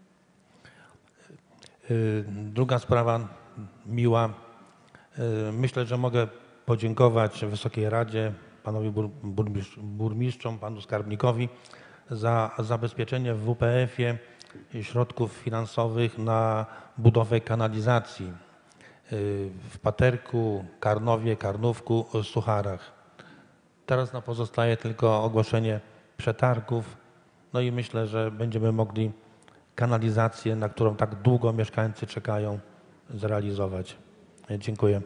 Druga sprawa miła. Myślę, że mogę podziękować Wysokiej Radzie, panowi burmistrzom, panu skarbnikowi za zabezpieczenie w WPF-ie środków finansowych na budowę kanalizacji. w Paterku, Karnowie, Karnówku, Sucharach. Teraz nam pozostaje tylko ogłoszenie przetargów, no i myślę, że będziemy mogli kanalizację, na którą tak długo mieszkańcy czekają, zrealizować. Dziękuję.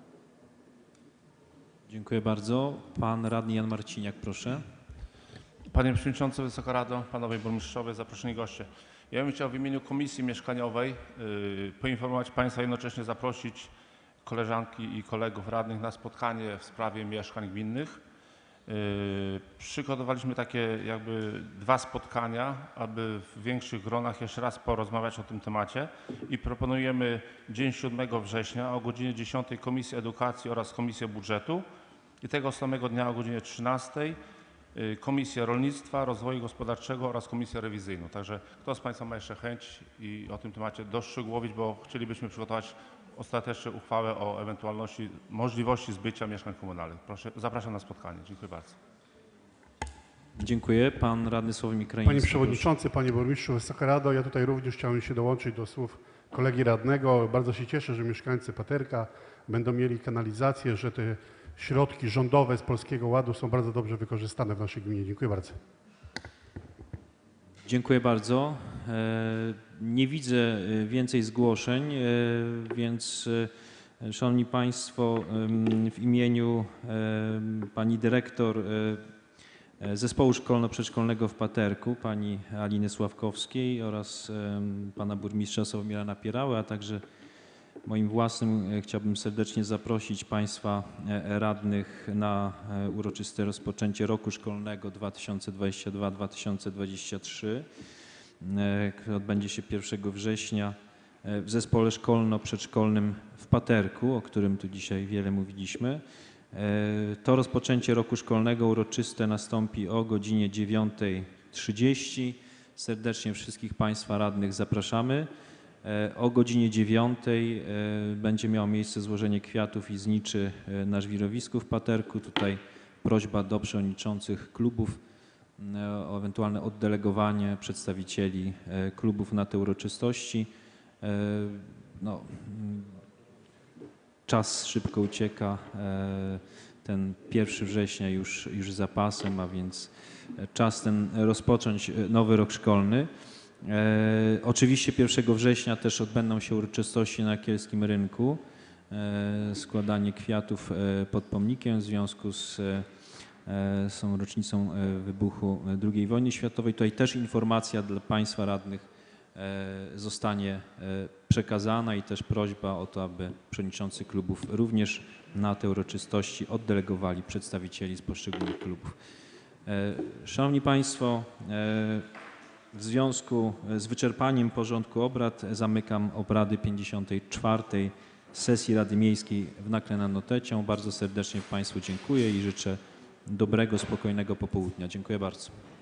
Dziękuję bardzo. Pan radny Jan Marciniak, proszę. Panie Przewodniczący, Wysoka Rado, Panowie Burmistrzowie, zaproszeni goście. Ja bym chciał w imieniu Komisji Mieszkaniowej poinformować Państwa, jednocześnie zaprosić koleżanki i kolegów radnych na spotkanie w sprawie mieszkań gminnych. Przygotowaliśmy takie jakby 2 spotkania, aby w większych gronach jeszcze raz porozmawiać o tym temacie i proponujemy dzień 7 września o godzinie 10 Komisję Edukacji oraz Komisję Budżetu i tego samego dnia o godzinie 13 Komisję Rolnictwa, Rozwoju Gospodarczego oraz Komisję Rewizyjną. Także kto z Państwa ma jeszcze chęć i o tym temacie doszczegółowić, bo chcielibyśmy przygotować ostateczną uchwałę o ewentualności, możliwości zbycia mieszkań komunalnych. Proszę, zapraszam na spotkanie. Dziękuję bardzo. Dziękuję. Pan radny Sławomir Krajiński. Panie Przewodniczący, Panie Burmistrzu, Wysoka Rado, ja tutaj również chciałem się dołączyć do słów kolegi radnego. Bardzo się cieszę, że mieszkańcy Paterka będą mieli kanalizację, że te środki rządowe z Polskiego Ładu są bardzo dobrze wykorzystane w naszej gminie. Dziękuję bardzo. Dziękuję bardzo. Nie widzę więcej zgłoszeń, więc Szanowni Państwo, w imieniu pani dyrektor Zespołu Szkolno-Przedszkolnego w Paterku, pani Aliny Sławkowskiej oraz pana burmistrza Sławomira Napierały, a także moim własnym chciałbym serdecznie zaprosić Państwa radnych na uroczyste rozpoczęcie roku szkolnego 2022-2023, które odbędzie się 1 września w Zespole Szkolno-Przedszkolnym w Paterku, o którym tu dzisiaj wiele mówiliśmy. To rozpoczęcie roku szkolnego uroczyste nastąpi o godzinie 9:30. Serdecznie wszystkich Państwa radnych zapraszamy. O godzinie 9 będzie miało miejsce złożenie kwiatów i zniczy na żwirowisku w Paterku. Tutaj prośba do przewodniczących klubów o ewentualne oddelegowanie przedstawicieli klubów na te uroczystości. No, czas szybko ucieka, ten 1 września już za pasem, a więc czas ten rozpocząć nowy rok szkolny. Oczywiście 1 września też odbędą się uroczystości na Kielskim Rynku, składanie kwiatów pod pomnikiem w związku z rocznicą wybuchu II wojny światowej. Tutaj też informacja dla Państwa radnych zostanie przekazana i też prośba o to, aby przewodniczący klubów również na te uroczystości oddelegowali przedstawicieli z poszczególnych klubów. Szanowni Państwo, w związku z wyczerpaniem porządku obrad zamykam obrady 54. sesji Rady Miejskiej w Nakle nad Notecią. Bardzo serdecznie Państwu dziękuję i życzę dobrego, spokojnego popołudnia. Dziękuję bardzo.